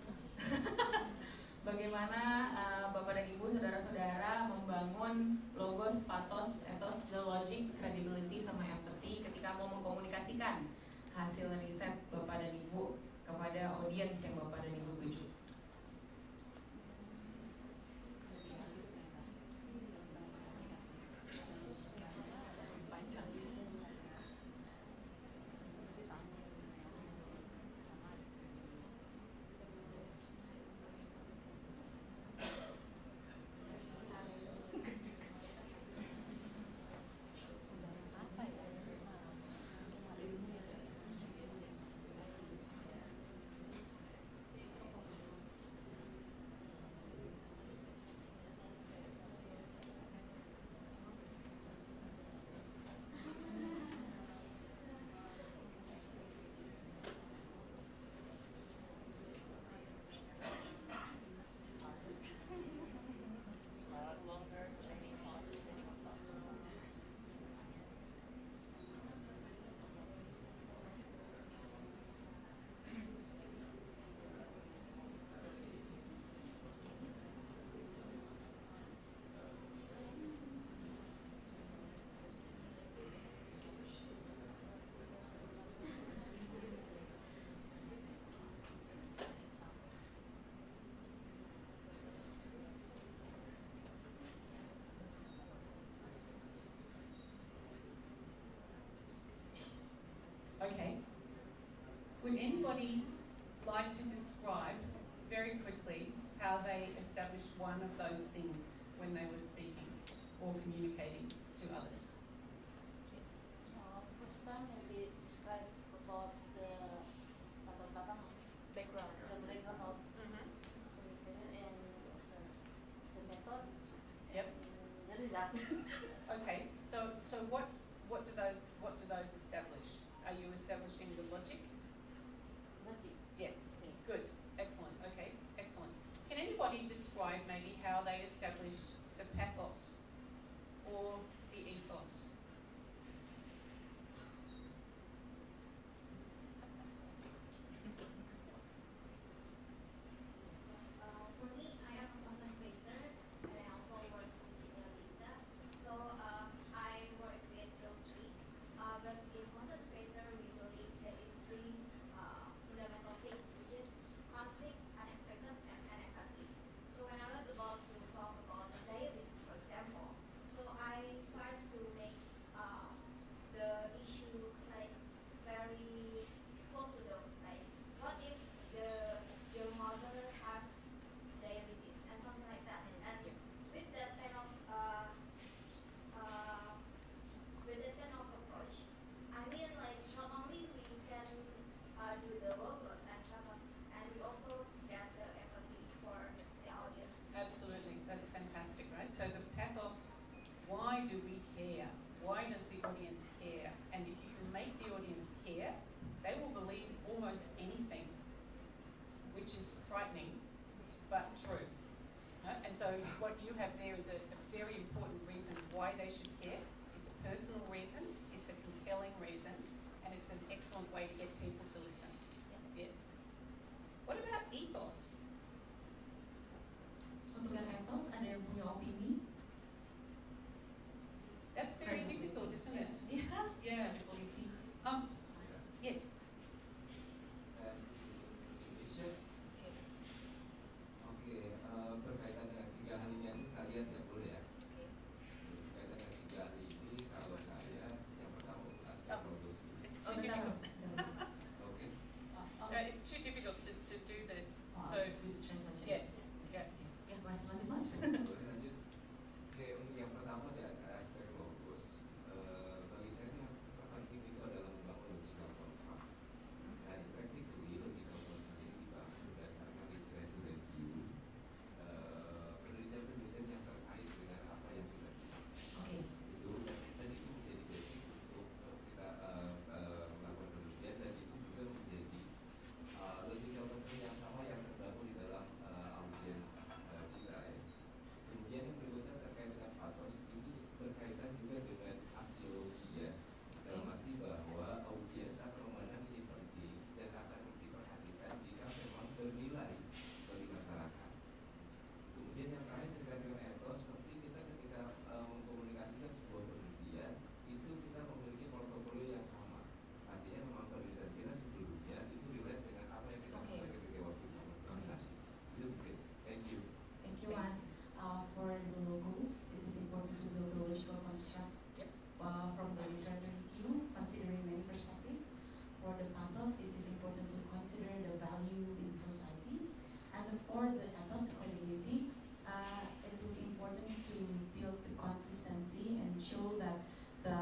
Bagaimana uh, Bapak dan Ibu, saudara-saudara membangun logos, pathos, ethos, the logic, credibility, sama empathy ketika mau mengkomunikasikan hasil riset Bapak dan Ibu kepada audiens yang Bapak dan Ibu tuju. Okay. Would anybody like to describe very quickly how they established one of those things when they were speaking or communicating to others? Uh, first time maybe describe about the latar belakang Background. the background of Mm-hmm. and the, the method Yep. and the result. Okay. So, so what, what do those, what do those establish? Are you establishing the logic? Logic. Yes. Yes. Good. Excellent. Okay. Excellent. Can anybody describe maybe how they established the pathos or the ethos? Uh, for me, I am a content creator and I also work with media data. So uh, which is frightening, but true. Right? And so what you have there is a, a very important reason why they should care. It's a personal reason, it's a compelling reason, and it's an excellent way to get people to listen. Yes. What about ethos? Untuk yang ethos, ada yang punya opini? That's very difficult, isn't it? Yeah. Yeah. Um, yes. Indonesia. Oke, uh, berkaitan dengan tiga hal ini nanti sekalian ya boleh ya. Berkaitan dengan tiga hal ini, kalau saya yang pertama untuk aspek logos. It's too difficult. Oke. Uh, it's too difficult to, to do this. Oh, So, just do the translation. yes. Yeah. Ya, mas, mas, mas. Boleh lanjut. Oke, untuk yang pertama di aspek logos. Uh, bagi saya yang terpenting itu adalah membangun logical construct. Dan practically logical construct ini dibangun berdasarkan literature review, uh, penelitian-penelitian yang terkait dengan apa yang kita lihat. Oke. Itu dan, dan itu menjadi basic untuk uh, kita uh, uh, melakukan penelitian, dan itu juga menjadi uh, logical construct yang sama yang terbangun di dalam uh, audiens uh, kita ya. Kemudian yang berikutnya terkait dengan pathos, ini berkaitan juga dengan aksiologi ya, dalam arti bahwa audiens akan memandang ini penting dan akan diperhatikan jika memang bernilai bagi masyarakat. Kemudian yang terakhir terkait dengan ethos, seperti kita ketika uh, mengkomunikasikan sebuah penelitian, itu kita memiliki portofolio yang sama. Artinya memang penelitian kita sebelumnya itu relate dengan apa yang kita Okay. sampaikan ketika waktu presentasi. Itu mungkin. Thank you. Thank you, Mas. Uh, for the logos, it is important to build a logical construct uh, from the literature review, considering many perspectives. For the pathos, it is important to consider the value in society. And for the ethos, the credibility, uh, it is important to build the consistency and show that the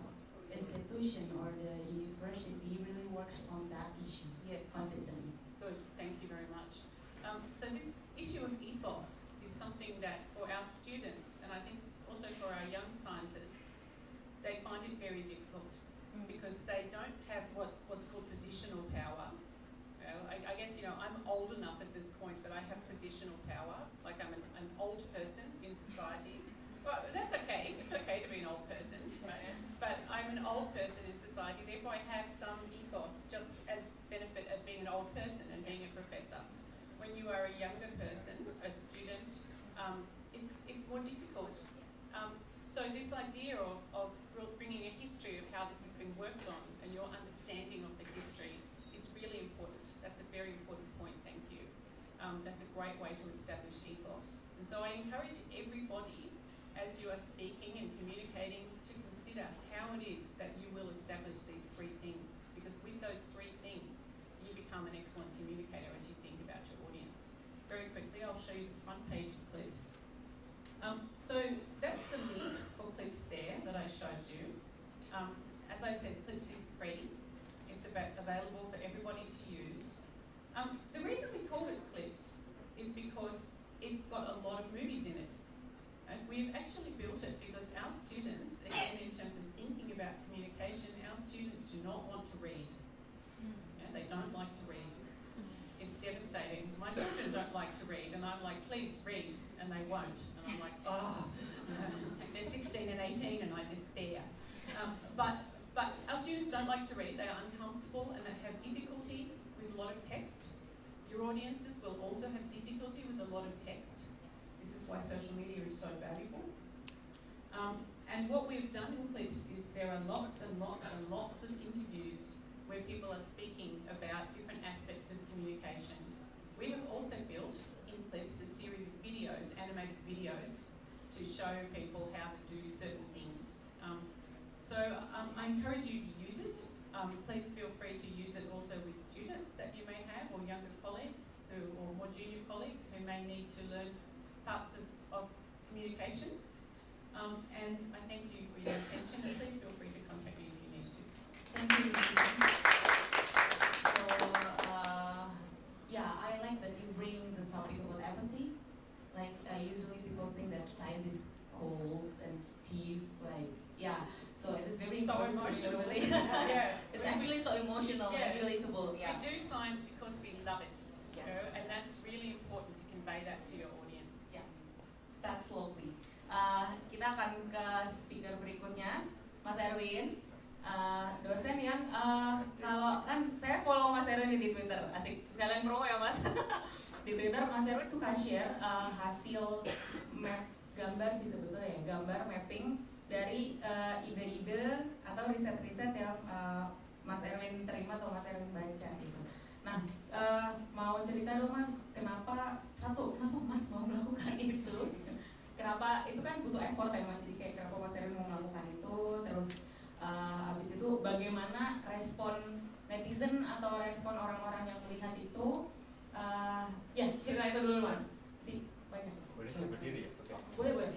institution or the university really works on that issue Yes. consistently. Good. Thank you very much. Um, so this issue of ethos is something that for our students, and I think also for our young scientists, they find it very difficult because they don't have what, what's called positional power. You know, I, I guess, you know, I'm old enough at this point that I have positional power, like I'm an, an old person in society. Well, that's okay, it's okay to be an old person, right? But I'm an old person in society, therefore I have some ethos just as benefit of being an old person and being a professor. When you are a younger person, a student, um, it's, it's more difficult. Um, so this idea of, of bringing a history of how this has been worked on and your understanding of the history is really important. That's a very important point, thank you. Um, that's a great way to establish ethos. And so I encourage everybody, as you are speaking and communicating, to consider how it is that you will establish these three things. Because with those three things, you become an excellent communicator as you think about your audience. Very quickly, I'll show you the front page of Clips. Um, so that's the link for Clips there that I showed you. Um, as I said, Clips is free. It's about available for everybody to use. Um, the reason we call it Clips is because it's got a lot of movies in it. And we've actually built it because our students, again in terms of thinking about communication, our students do not want to read. Yeah, they don't like to read. It's devastating. My children don't like to read, and I'm like, please read, and they won't. And I'm like, oh, they're sixteen and eighteen, and I despair. Um, but but our students don't like to read. They are uncomfortable, and they have difficulty with a lot of text. Your audiences will also have difficulty with a lot of text. This is why social media is so valuable. Um, and what we've done in Clips is there are lots and lots and lots of interviews where people are speaking about different aspects of communication. We have also built in Clips a series of videos, animated videos, to show people how to do certain things. Um, so um, I encourage you to use it. Um, please feel free to use it also with students that you may have, or younger colleagues, who, or more junior colleagues who may need to learn parts of, of communication. Um, and I thank you for your attention, and please feel free to contact me if you need to. Thank you. So, uh, yeah, I like that you bring the topic about empathy. Like, uh, usually people think that science is cold and stiff, like, yeah. So it is very So important for emotional. sure. Yeah. It's actually so emotional Yeah. and relatable, yeah. We do science because we love it. Yeah. know, and that's really important to convey that to your audience. Ya, that's lovely. Uh, kita akan ke speaker berikutnya, Mas Erwin, uh, dosen yang uh, kalau kan saya follow Mas Erwin di Twitter, asik sekalian promo ya Mas. Di Twitter Mas Erwin suka share uh, hasil map gambar sih sebetulnya ya, gambar mapping dari uh, ide-ide atau riset-riset yang uh, Mas Erwin terima atau Mas Erwin baca gitu. Nah, uh, mau cerita dong Mas, kenapa satu, kenapa Mas mau melakukan itu? Kenapa itu kan butuh effort ya Mas, kayak kenapa Mas Erwin mau melakukan itu? Terus uh, habis itu bagaimana respon netizen atau respon orang-orang yang melihat itu? Uh, ya cerita itu dulu Mas. Di, banyak. Boleh saya berdiri ya? Boleh boleh.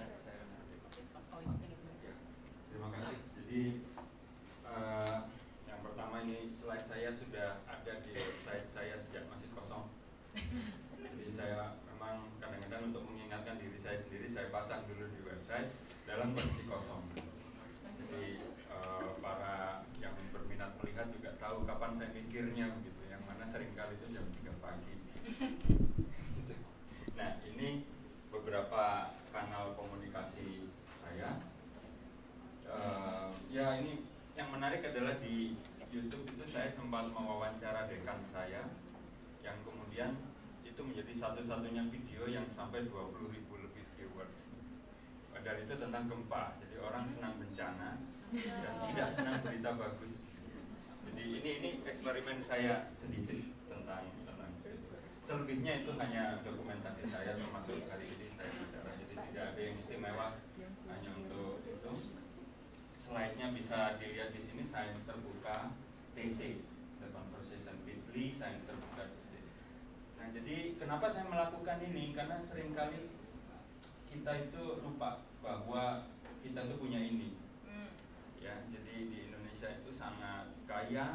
Terima kasih. Jadi uh, yang pertama ini slide saya sudah ada di website saya sejak masih kosong. Jadi saya memang kadang-kadang untuk mengingatkan diri saya sendiri saya pasang dulu di website dalam kondisi kosong. Jadi uh, para yang berminat melihat juga tahu kapan saya mikirnya begitu. Yang mana seringkali itu jam tiga pagi. Nah ini beberapa kanal komunikasi saya. Uh, ya ini yang menarik adalah di YouTube itu saya sempat mewawancara dekan saya yang kemudian itu menjadi satu-satunya video yang sampai dua puluh ribu lebih viewers. Dan itu tentang gempa. Jadi orang senang bencana dan tidak senang berita bagus. Jadi ini ini eksperimen saya sedikit tentang tentang itu. Selebihnya itu hanya dokumentasi saya, termasuk hari ini saya bicara. Jadi tidak ada yang istimewa hanya untuk itu. Slide-nya bisa dilihat di sini, Sains Terbuka T C, The Conversation Bitly, Sains Terbuka T C. Nah, jadi kenapa saya melakukan ini? Karena seringkali kita itu lupa bahwa kita itu punya ini. Ya, jadi di Indonesia itu sangat kaya,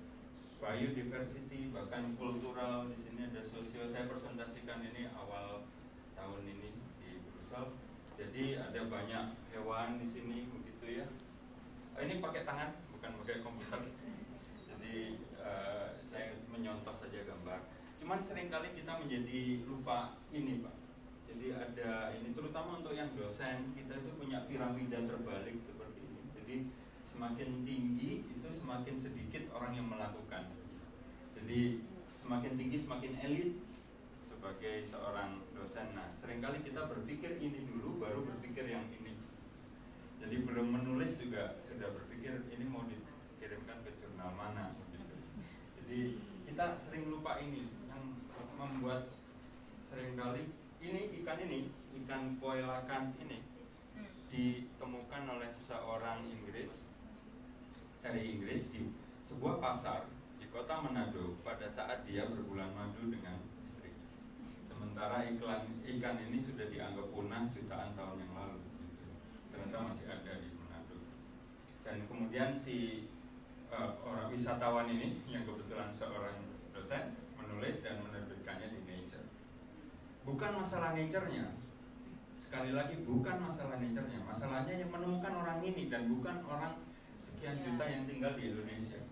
biodiversity, bahkan kultural. Di sini ada sosio. Saya presentasikan ini awal tahun ini di Brussels. Jadi ada banyak hewan di sini, begitu ya. Ini pakai tangan, bukan pakai komputer. Jadi uh, saya menyontoh saja gambar. Cuman seringkali kita menjadi lupa ini, Pak. Jadi ada ini, terutama untuk yang dosen, kita itu punya piramida terbalik seperti ini. Jadi semakin tinggi itu semakin sedikit orang yang melakukan. Jadi semakin tinggi semakin elit sebagai seorang dosen. Nah, seringkali kita berpikir ini dulu, baru berpikir yang ini. Jadi belum menulis juga sudah berpikir ini mau dikirimkan ke jurnal mana gitu. Jadi kita sering lupa ini yang membuat seringkali ini ikan ini ikan koelakan ini ditemukan oleh seorang Inggris dari Inggris di sebuah pasar di kota Manado pada saat dia berbulan madu dengan istri. Sementara iklan ikan ini sudah dianggap punah jutaan tahun yang lalu. Ternyata masih ada di Manado. Dan kemudian si uh, orang wisatawan ini yang kebetulan seorang dosen menulis dan menerbitkannya di Nature. Bukan masalah nature-nya. Sekali lagi bukan masalah nature-nya. Masalahnya yang menemukan orang ini dan bukan orang sekian juta yang tinggal di Indonesia.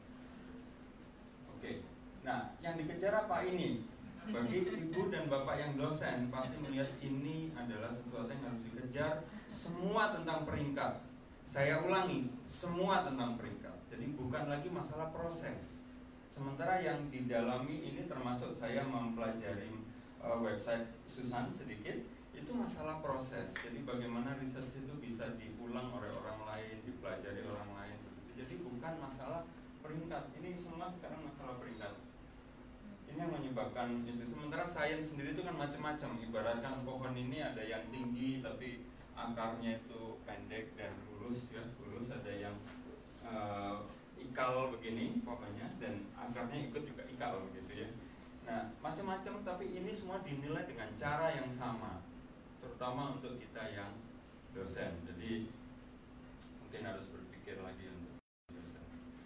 Oke. Nah, yang dikejar apa ini? Bagi ibu dan bapak yang dosen pasti melihat ini adalah sesuatu yang harus dikejar. Semua tentang peringkat. Saya ulangi, semua tentang peringkat. Jadi bukan lagi masalah proses. Sementara yang didalami ini termasuk saya mempelajari uh, website Susan sedikit, itu masalah proses. Jadi bagaimana riset itu bisa diulang oleh orang lain, dipelajari orang lain. Jadi bukan masalah peringkat. Ini semua sekarang masalah peringkat. Ini yang menyebabkan itu. Sementara sains sendiri itu kan macam-macam. Ibaratkan pohon ini ada yang tinggi tapi akarnya itu pendek dan lurus ya. Lurus, ada yang uh, ikal begini pohonnya dan akarnya ikut juga ikal begitu ya. Nah, macam-macam, tapi ini semua dinilai dengan cara yang sama. Terutama untuk kita yang dosen. Jadi mungkin harus berpikir lagi untuk dosen.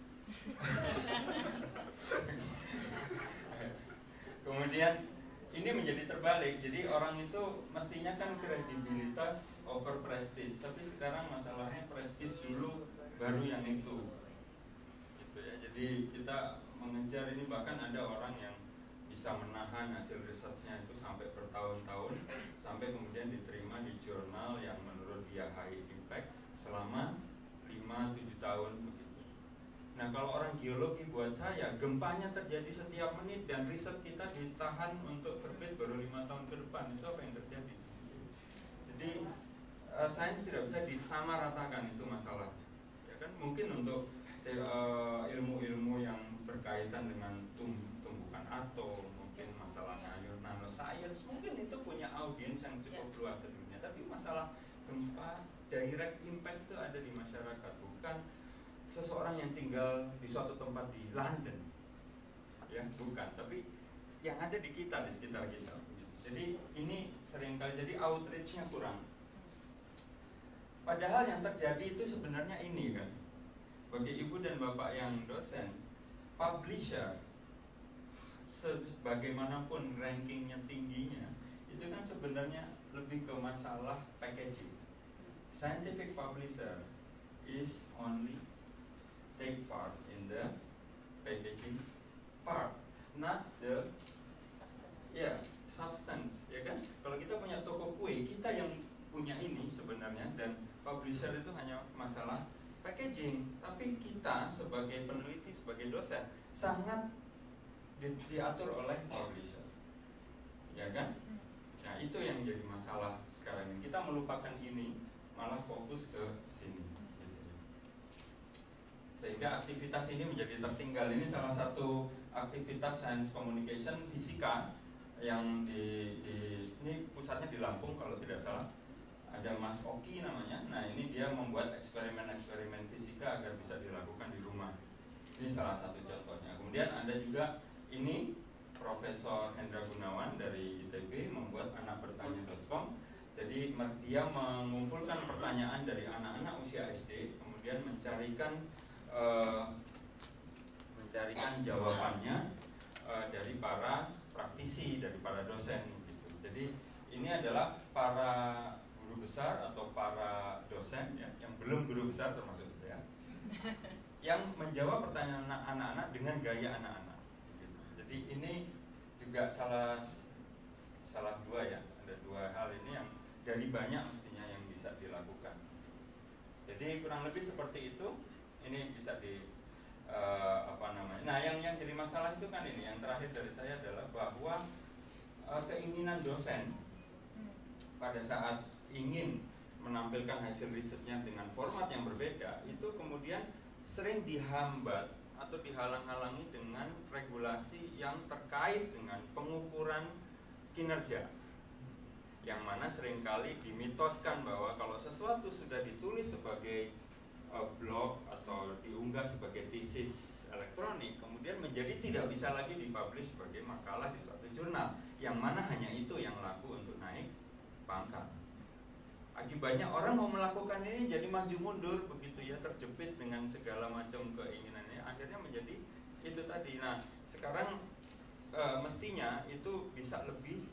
Kemudian ini menjadi terbalik. Jadi orang itu mestinya kan kredibilitas over prestige, tapi sekarang masalahnya prestige dulu baru yang itu. Gitu ya. Jadi kita mengejar ini, bahkan ada orang yang bisa menahan hasil risetnya itu sampai bertahun-tahun, sampai kemudian diterima di jurnal yang menurut dia high impact selama lima tujuh tahun begitu. Nah, kalau orang geologi buat saya, gempanya terjadi setiap menit dan riset kita ditahan untuk terbit baru lima tahun ke depan. Itu apa yang terjadi? Jadi uh, sains tidak bisa disamaratakan, itu masalahnya. Ya kan, mungkin untuk uh, ilmu-ilmu yang berkaitan dengan tum tumbukan atom, mungkin masalahnya nanoscience, mungkin itu punya audiens yang cukup luas di dunia. Tapi masalah gempa direct impact itu ada di masyarakat, bukan seseorang yang tinggal di suatu tempat di London, ya, bukan. Tapi yang ada di kita, di sekitar kita. Jadi ini seringkali jadi outreach-nya kurang. Padahal yang terjadi itu sebenarnya ini kan, bagi ibu dan bapak yang dosen, publisher sebagaimanapun rankingnya tingginya, itu kan sebenarnya lebih ke masalah packaging. Scientific publisher is only take part in the packaging part, not the ya yeah, substance, ya kan? Kalau kita punya toko kue, kita yang punya ini sebenarnya, dan publisher itu hanya masalah packaging. Tapi kita sebagai peneliti, sebagai dosen, sangat di diatur oleh publisher, ya kan? Nah, itu yang jadi masalah sekarang ini. Kita melupakan ini, malah fokus ke sini. Sehingga aktivitas ini menjadi tertinggal. Ini salah satu aktivitas science communication fisika yang di, di ini pusatnya di Lampung kalau tidak salah. Ada Mas Oki namanya. Nah, ini dia membuat eksperimen-eksperimen fisika agar bisa dilakukan di rumah. Ini salah satu contohnya. Kemudian ada juga ini Profesor Hendra Gunawan dari I T B membuat anak bertanya dot com. Jadi dia mengumpulkan pertanyaan dari anak-anak usia S D, kemudian mencarikan uh, mencarikan jawabannya uh, dari para praktisi, dari para dosen gitu. Jadi ini adalah para guru besar atau para dosen ya, yang belum guru besar termasuk saya, yang menjawab pertanyaan anak-anak dengan gaya anak-anak gitu. Jadi ini juga salah salah dua ya, ada dua hal ini yang dari banyak mestinya yang bisa dilakukan. Jadi kurang lebih seperti itu. Ini bisa di uh, apa namanya. Nah, yang yang jadi masalah itu kan ini, yang terakhir dari saya adalah bahwa uh, keinginan dosen pada saat ingin menampilkan hasil risetnya dengan format yang berbeda, itu kemudian sering dihambat atau dihalang-halangi dengan regulasi yang terkait dengan pengukuran kinerja, yang mana seringkali dimitoskan bahwa kalau sesuatu sudah ditulis sebagai uh, blog atau diunggah sebagai tesis elektronik, kemudian menjadi tidak bisa lagi dipublish sebagai makalah di suatu jurnal, yang mana hanya itu yang laku untuk naik pangkat. Akibatnya orang mau melakukan ini jadi maju mundur begitu ya, terjepit dengan segala macam keinginannya, akhirnya menjadi itu tadi. Nah, sekarang e, mestinya itu bisa lebih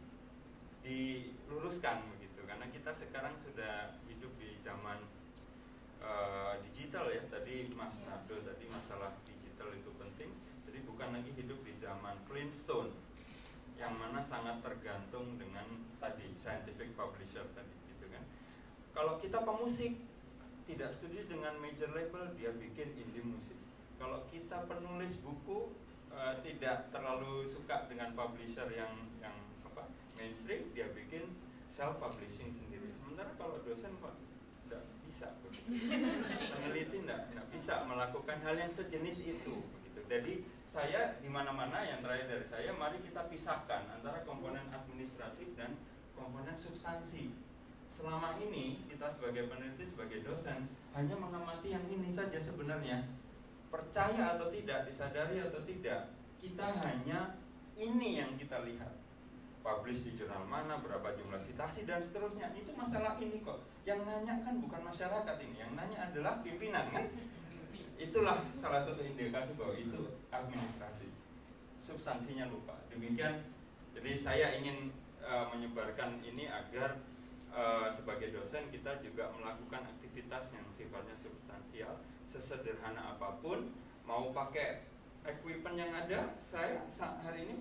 diluruskan begitu, karena kita sekarang sudah hidup di zaman e, digital ya. Tadi Mas Nardo tadi masalah digital itu penting. Jadi bukan lagi hidup di zaman Flintstone yang mana sangat tergantung dengan tadi scientific publisher tadi gitu kan. Kalau kita pemusik tidak setuju dengan major label, dia bikin indie musik. Kalau kita penulis buku uh, tidak terlalu suka dengan publisher yang yang apa mainstream, dia bikin self publishing sendiri. Sementara kalau dosen Pak tidak bisa, peneliti tidak tidak bisa melakukan hal yang sejenis itu begitu. Jadi saya di mana-mana, yang terakhir dari saya, mari kita pisahkan antara komponen administratif dan komponen substansi. Selama ini kita sebagai peneliti, sebagai dosen hanya mengamati yang ini saja sebenarnya. Percaya atau tidak, disadari atau tidak, kita hanya ini yang kita lihat. Publish di jurnal mana, berapa jumlah citasi dan seterusnya. Itu masalah ini kok. Yang nanya kan bukan masyarakat ini, yang nanya adalah pimpinan kan. Itulah salah satu indikasi bahwa itu administrasi. Substansinya lupa. Demikian. Jadi saya ingin uh, menyebarkan ini agar Uh, sebagai dosen kita juga melakukan aktivitas yang sifatnya substansial, sesederhana apapun, mau pakai equipment yang ada. Saya hari ini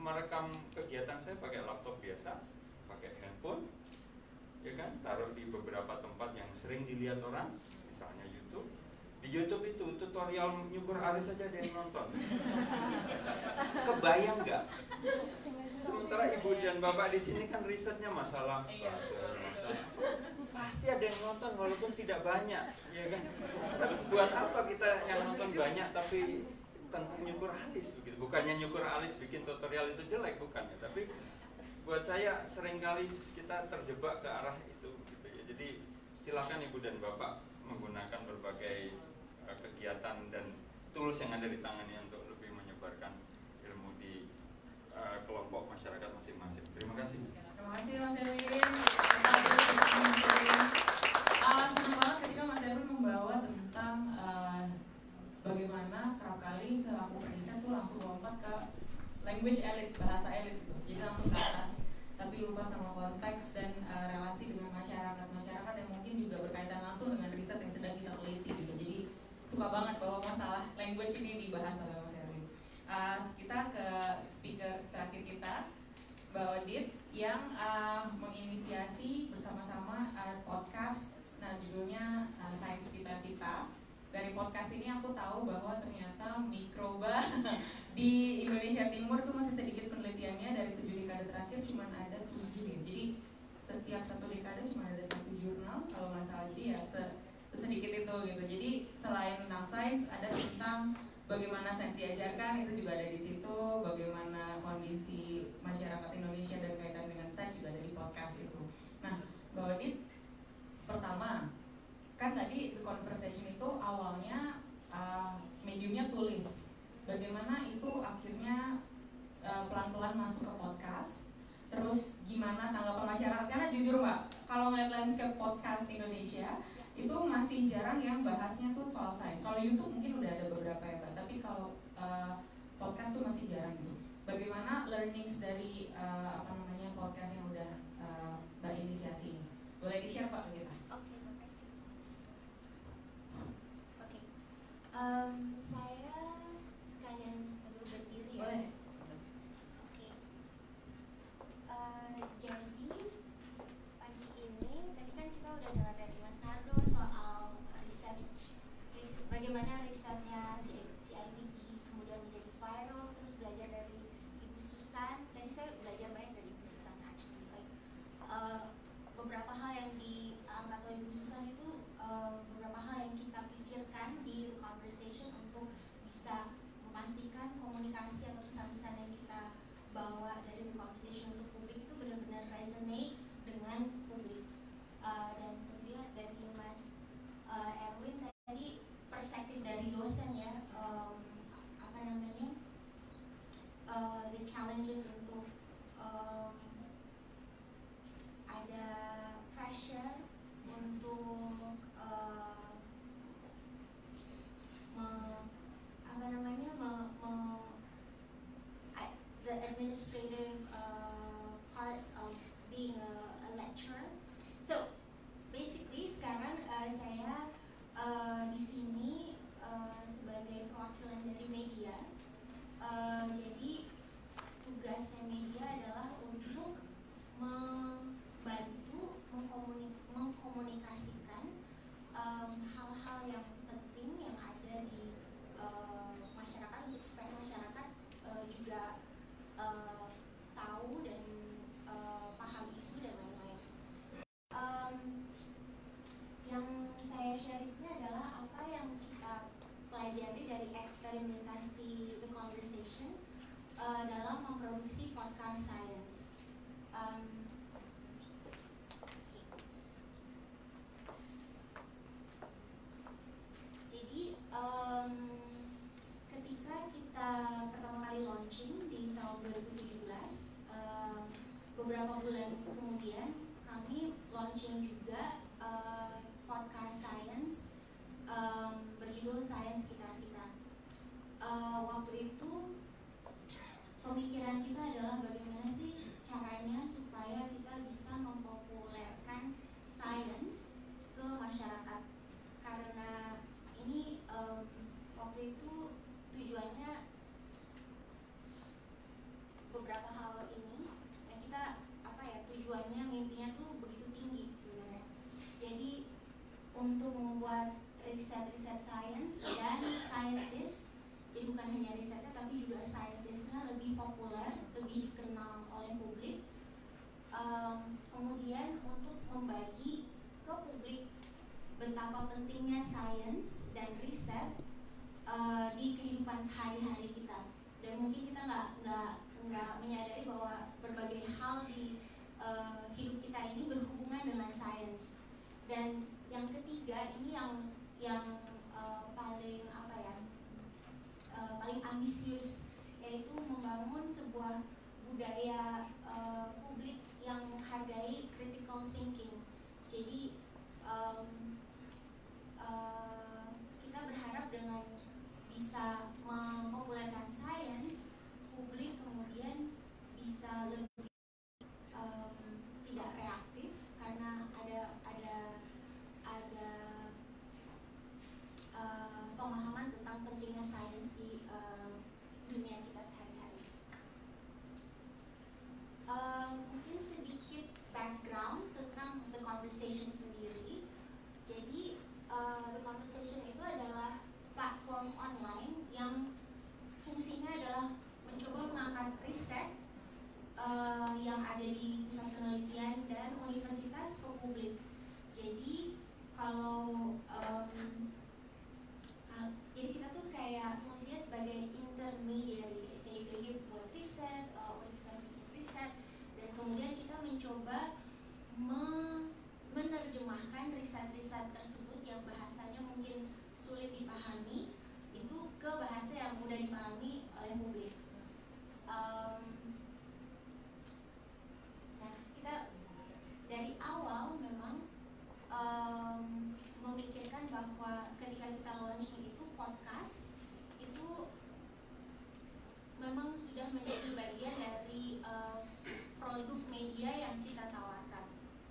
merekam kegiatan saya pakai laptop biasa, pakai handphone, ya kan, taruh di beberapa tempat yang sering dilihat orang, misalnya YouTube. Di YouTube itu tutorial nyukur alis saja ada yang nonton. Kebayang nggak? Sementara ibu dan bapak di sini kan risetnya masalah buzzer, masalah pasti ada yang nonton walaupun tidak banyak, ya kan? Tapi buat apa kita yang nonton banyak tapi tentang nyukur alis begitu? Bukannya nyukur alis bikin tutorial itu jelek, bukan ya? Tapi buat saya seringkali kita terjebak ke arah itu, gitu ya. Jadi silakan ibu dan bapak menggunakan berbagai uh, kegiatan dan tools yang ada di tangannya untuk lebih menyebarkan ilmu di uh, kelompok masyarakat masing-masing. Terima kasih. Terima kasih Mas Erwin. Uh, senang banget ketika Mas Erwin membawa tentang uh, bagaimana kerap kali selaku periset tuh langsung lompat ke language elite, bahasa elit gitu. Jadi langsung ke atas, tapi lupa sama konteks dan uh, relasi dengan masyarakat-masyarakat yang mungkin juga berkaitan langsung dengan riset yang sedang kita teliti gitu. Jadi suka banget bahwa masalah language ini dibahas oleh Mas Erwin. Uh, kita ke speaker terakhir kita, Mbak Odit, yang uh, menginisiasi bersama-sama uh, podcast. Nah, judulnya uh, Sains Kita Kita. Dari podcast ini aku tahu bahwa ternyata mikroba di Indonesia Timur itu masih sedikit penelitiannya. Dari tujuh dekade terakhir cuma ada tujuh ya. Jadi setiap satu dekade cuma ada satu jurnal kalau nggak salah. Jadi ya sedikit itu gitu. Jadi selain tentang sains, ada tentang bagaimana sains diajarkan, itu juga ada di situ. Bagaimana kondisi masyarakat Indonesia dan kaitan dengan sains juga ada di podcast itu. Nah, Mbak Odit, pertama, kan tadi the conversation itu awalnya uh, mediumnya tulis. Bagaimana itu akhirnya uh, pelan-pelan masuk ke podcast. Terus gimana tanggapan masyarakat? Karena jujur Mbak, kalau ngeliat landscape podcast Indonesia itu masih jarang yang bahasnya tuh soal sains. Kalau YouTube mungkin udah ada beberapa ya Mbak, tapi kalau uh, podcast tuh masih jarang gitu. Bagaimana learnings dari uh, apa namanya podcast yang udah uh, Mbak inisiasi ini? Boleh di-share Pak ke kita? Oke, makasih. Oke, um, saya sekalian sambil berdiri ya. Boleh. Oke. Uh, jadi pagi ini tadi kan kita udah dengar dari Mas Hardo soal riset, ris, bagaimana risetnya si I P G kemudian menjadi viral, terus belajar dari Ibu Susan. Tadi saya belajar banyak dari Ibu Susan actually. Like, uh, beberapa hal yang diangkat oleh Ibu Susan itu uh, beberapa hal yang kita pikirkan di The Conversation untuk bisa memastikan komunikasi atau pesan-pesan yang kita bawa dari The Conversation untuk publik itu benar-benar resonate dengan publik. Uh, dan tentunya dari Mas uh, Erwin tadi perspektif dari dosen ya, um, apa namanya uh, the challenges untuk um, ada pressure untuk uh, me, apa namanya me, me, the administrative uh, part of being a, a lecturer. So basically sekarang uh, saya uh, di sini uh, sebagai perwakilan dari media. Uh, jadi tugasnya media adalah untuk membantu mengkomunik mengkomunikasikan um, hal-hal yang penting yang ada di uh, masyarakat untuk supaya masyarakat uh, juga uh, tahu dan uh, paham isu dan lain-lain. Um, yang saya share di sini adalah apa yang kita pelajari dari eksperimentasi The Conversation uh, dalam memproduksi podcast science. Um, Jadi um, ketika kita pertama kali launching di tahun dua ribu tujuh belas, um, beberapa bulan kemudian kami launching juga uh, podcast science um, berjudul Sains Kita Kita. Uh, waktu itu pemikiran kita adalah bagaimana sih caranya supaya kita bisa mempopulerkan science ke masyarakat, karena ini um, waktu itu tujuannya beberapa tujuannya, mimpinya tuh begitu tinggi sebenarnya. Jadi untuk membuat riset-riset sains dan scientist, jadi bukan hanya risetnya tapi juga scientistnya lebih populer, lebih dikenal oleh publik. Um, kemudian untuk membagi ke publik betapa pentingnya sains dan riset uh, di kehidupan sehari-hari kita. Dan mungkin kita nggak nggak nggak menyadari bahwa berbagai hal di uh, hidup kita ini berhubungan dengan sains. Dan yang ketiga ini yang yang uh, paling apa ya uh, paling ambisius, yaitu membangun sebuah budaya uh, publik yang menghargai critical thinking. Jadi um, uh, kita berharap dengan bisa mempopulerkan sains, publik kemudian bisa lebih um, tidak reaktif karena ada ada ada uh, pemahaman tentang pentingnya sains di uh, dunia kita sehari-hari. Um, mungkin sedikit background tentang The Conversation sendiri. Jadi uh, The Conversation itu adalah platform online yang fungsinya adalah mencoba mengangkat riset uh, yang ada di pusat penelitian dan universitas ke publik. Jadi kalau um, uh, jadi kita tuh kayak fungsinya sebagai intermediary, S A P G buat riset, uh, universitas untuk riset, dan kemudian kita mencoba me- menerjemahkan riset-riset tersebut yang bahasanya mungkin sulit dipahami itu ke bahasa yang mudah dipahami oleh publik. Um, nah, kita dari awal memang um, memikirkan bahwa ketika kita launching itu podcast itu memang sudah menjadi bagian dari uh, produk media yang kita tawarkan.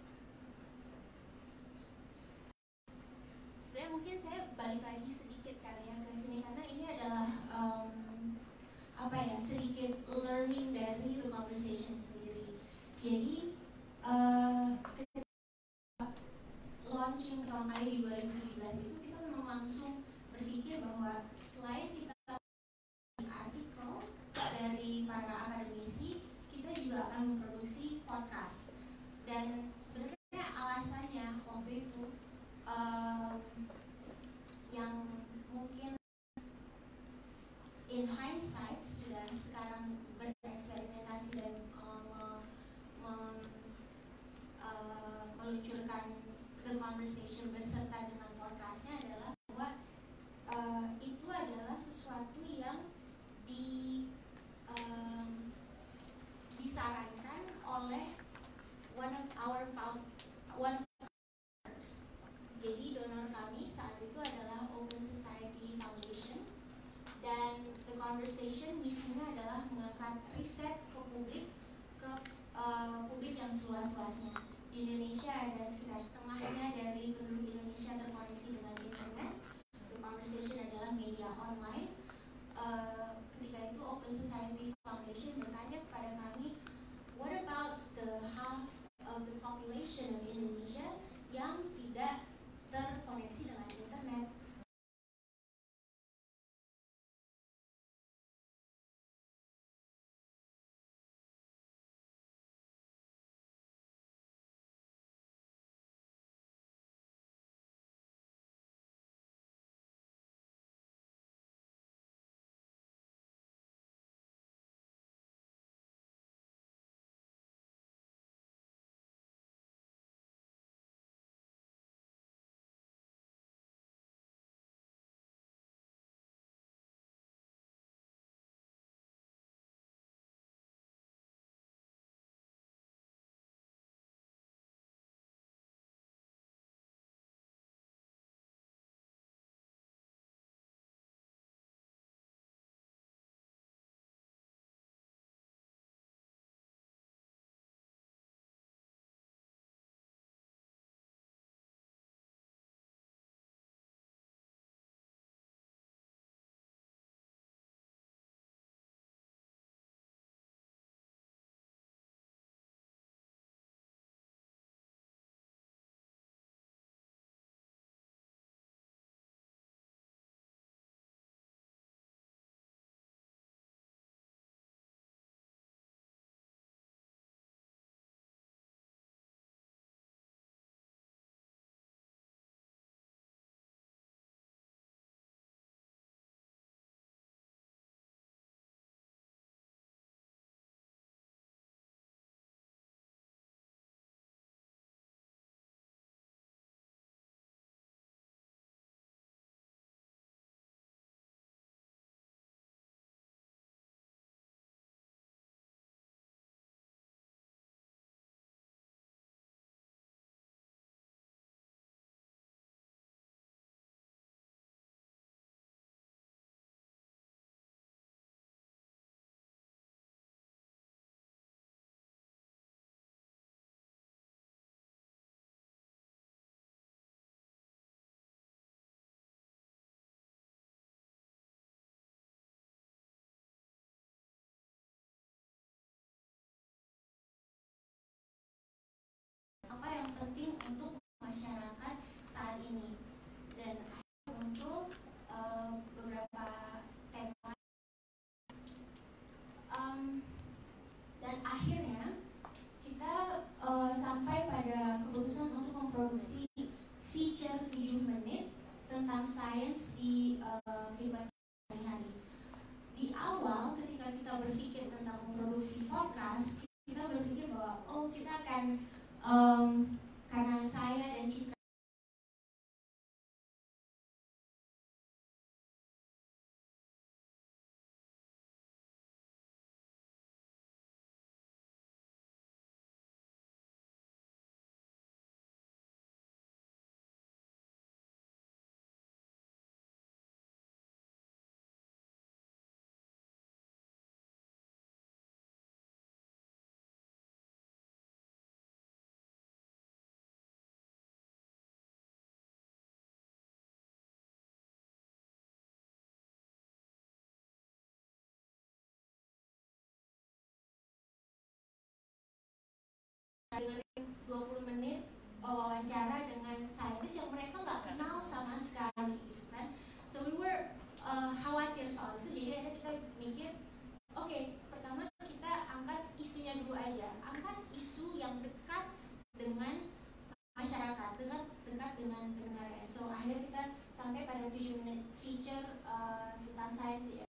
Sebenarnya mungkin saya balik lagi sedikit kali ya ke sini karena ini adalah um, apa ya sedikit learning dari The Conversation sendiri. Jadi uh, launching pertama kali di dua ribu tujuh belas itu kita memang langsung berpikir bahwa selain kita artikel dari para akademisi, kita juga akan memproduksi podcast. Dan sebenarnya alasannya waktu itu um, yang mungkin in hindsight sudah sekarang bereksperimentasi dan um, um, uh, meluncurkan The Conversation beserta dengan podcastnya adalah bahwa uh, itu adalah sesuatu yang di um, disarankan oleh one of our found one of our founders. Jadi donor kami saat itu adalah Open Society Foundation, dan The Conversation misinya adalah mengangkat riset ke publik, ke uh, publik yang seluas-luasnya. Di Indonesia ada sekitar setengahnya dari penduduk Indonesia terkoneksi dengan internet. The Conversation adalah media online. Uh, ketika itu Open Society Foundation bertanya kepada kami, what about the half of the population of Indonesia yang tidak terkoneksi dengan internet? untuk masyarakat saat ini. Dan akhirnya muncul uh, beberapa tema um, dan akhirnya kita uh, sampai pada keputusan untuk memproduksi feature tujuh menit tentang sains di uh, kehidupan sehari-hari. Di awal ketika kita berpikir tentang memproduksi podcast, kita berpikir bahwa oh kita akan um, karena saya dan Citra dengerin dua puluh menit wawancara dengan saintis yang mereka nggak kenal sama sekali gitu kan. So we were uh, khawatir soal itu, jadi akhirnya kita mikir oke, okay, pertama kita angkat isunya dulu aja, angkat isu yang dekat dengan masyarakat, dekat dekat dengan pendengarnya. So akhirnya kita sampai pada tujuh menit feature uh, tentang sains ya.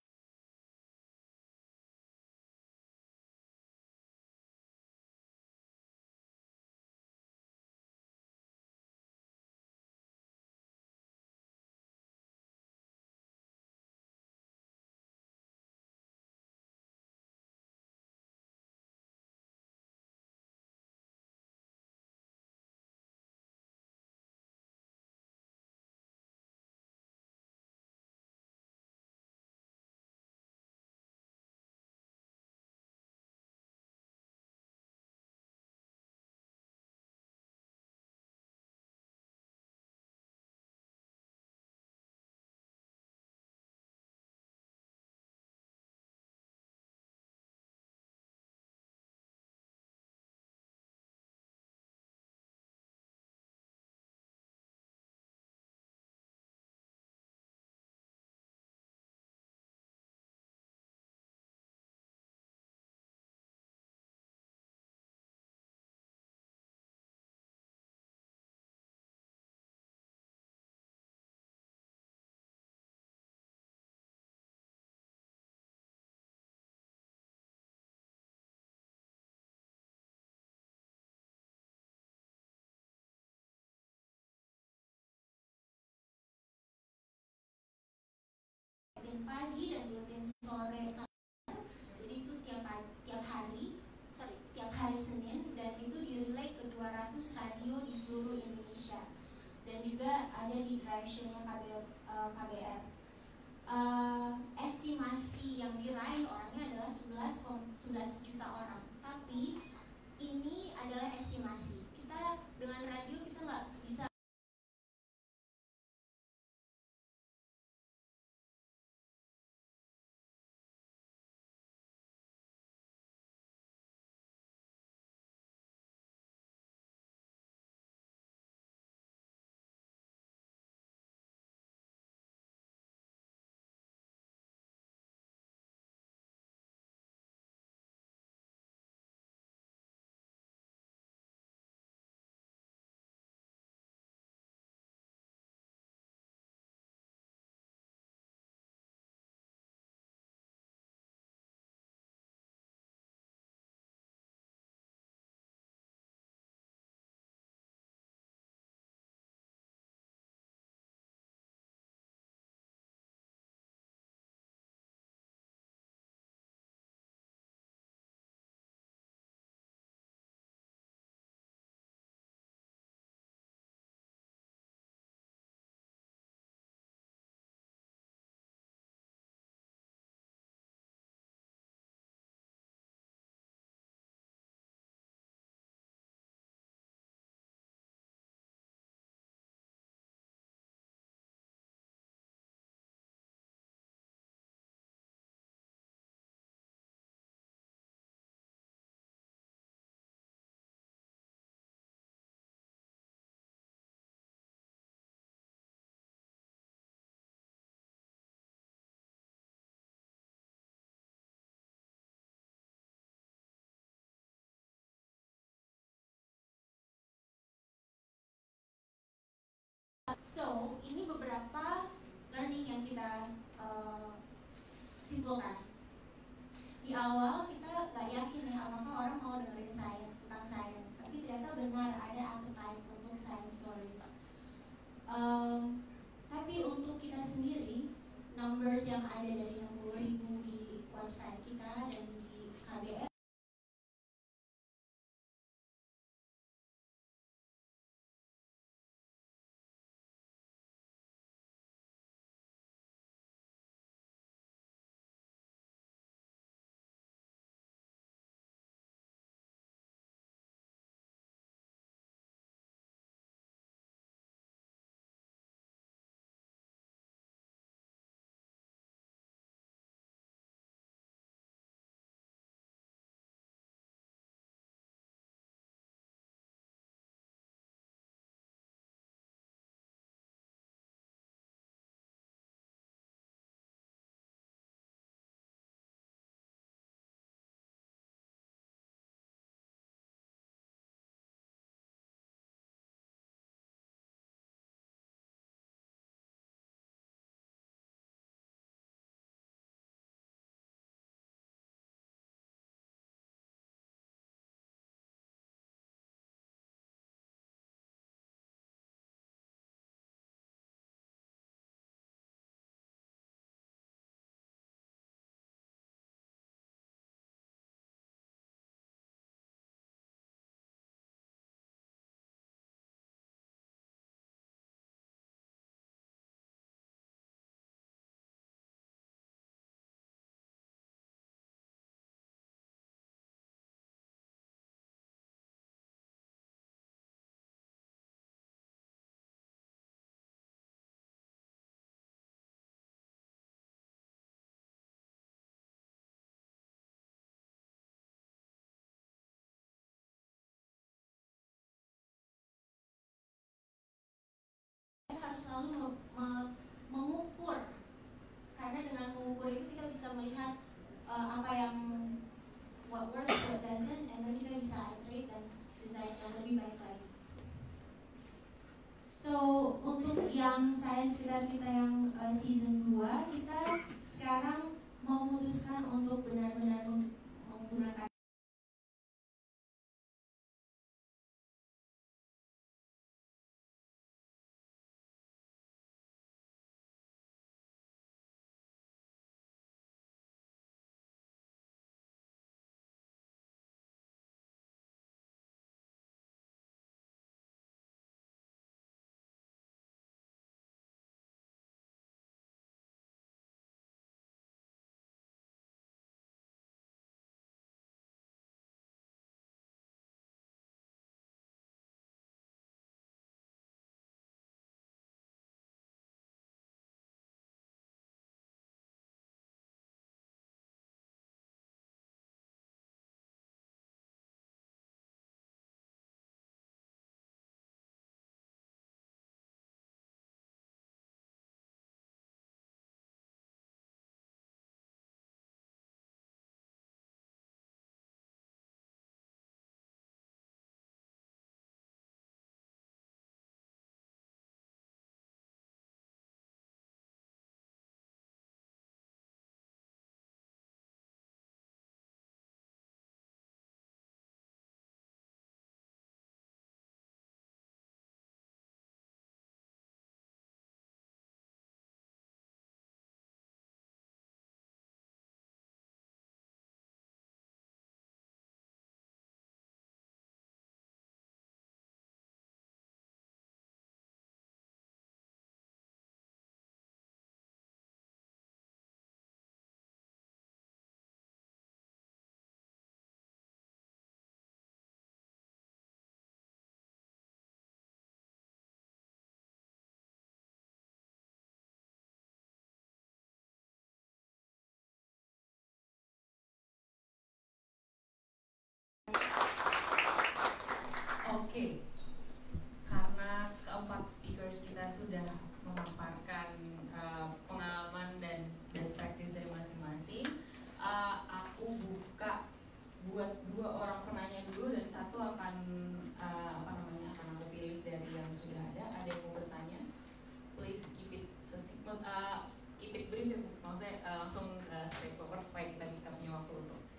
Pagi dan buletin sore, jadi itu tiap tiap hari, sorry, tiap hari Senin, dan itu direlay ke dua ratus radio di seluruh Indonesia, dan juga ada di drive-nya K B, uh, K B R. Uh, estimasi yang diraih orangnya adalah sebelas juta orang, tapi ini adalah estimasi. Kita dengan radio kita nggak bisa So, ini beberapa learning yang kita uh, simpulkan. Di awal kita nggak yakin ya apakah orang mau dengerin saya tentang sains, tapi ternyata benar ada appetite untuk science stories. Um, tapi untuk kita sendiri, numbers yang ada dari enam puluh ribu di website kita dan di K B R harus selalu me- mengukur, karena dengan mengukur itu kita bisa melihat uh, apa yang what works, what doesn't, and then kita bisa iterate dan desain yang lebih baik lagi. So untuk yang science sekitar kita yang uh, season dua, kita sekarang memutuskan untuk benar-benar menggunakan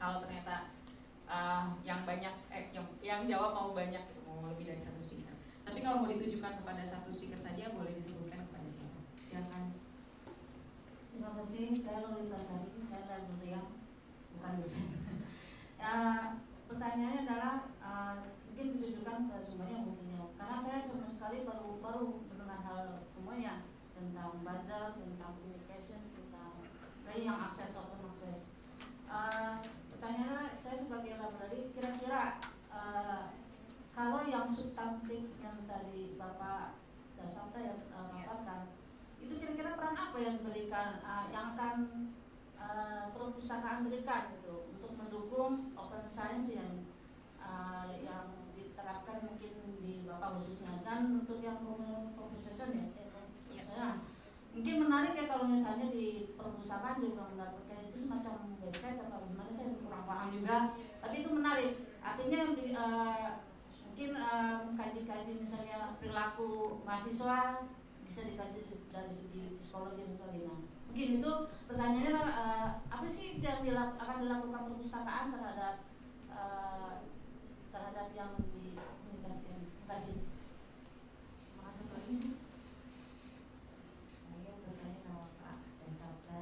kalau ternyata uh, yang banyak eh, yang, yang jawab mau banyak, mau lebih dari satu speaker. Tapi kalau mau ditujukan kepada satu speaker saja, boleh disebutkan kepada siapa. Silakan. Terima kasih, saya Lolita Sari, saya librarian, bukan dosen. uh, pertanyaannya adalah uh, mungkin ditujukan ke semuanya mungkin ya, karena saya sama sekali baru baru mendengar hal semuanya tentang buzzer, tentang communication, tentang dari yang akses open akses. Uh, pertanyaannya saya sebagai librarian, kira-kira uh, kalau yang substantif yang tadi Bapak Dasanta yang uh, paparkan, itu kira-kira peran apa yang diberikan, uh, yang akan uh, perpustakaan berikan gitu untuk mendukung open science yang uh, yang diterapkan mungkin di Bapak khususnya, dan untuk yang profesor ya, ya saya mungkin menarik ya kalau misalnya di perpustakaan juga mendapatkan itu semacam website atau gimana, saya kurang paham juga, tapi itu menarik, artinya di, uh, mungkin kaji-kaji um, misalnya perilaku mahasiswa bisa dikaji dari segi psikologi dan sebagainya. Mungkin itu pertanyaannya uh, apa sih yang dilak akan dilakukan perpustakaan terhadap uh, terhadap yang dikomunikasikan. Terima kasih. Terima kasih lagi. Saya bertanya sama Pak Dasanta.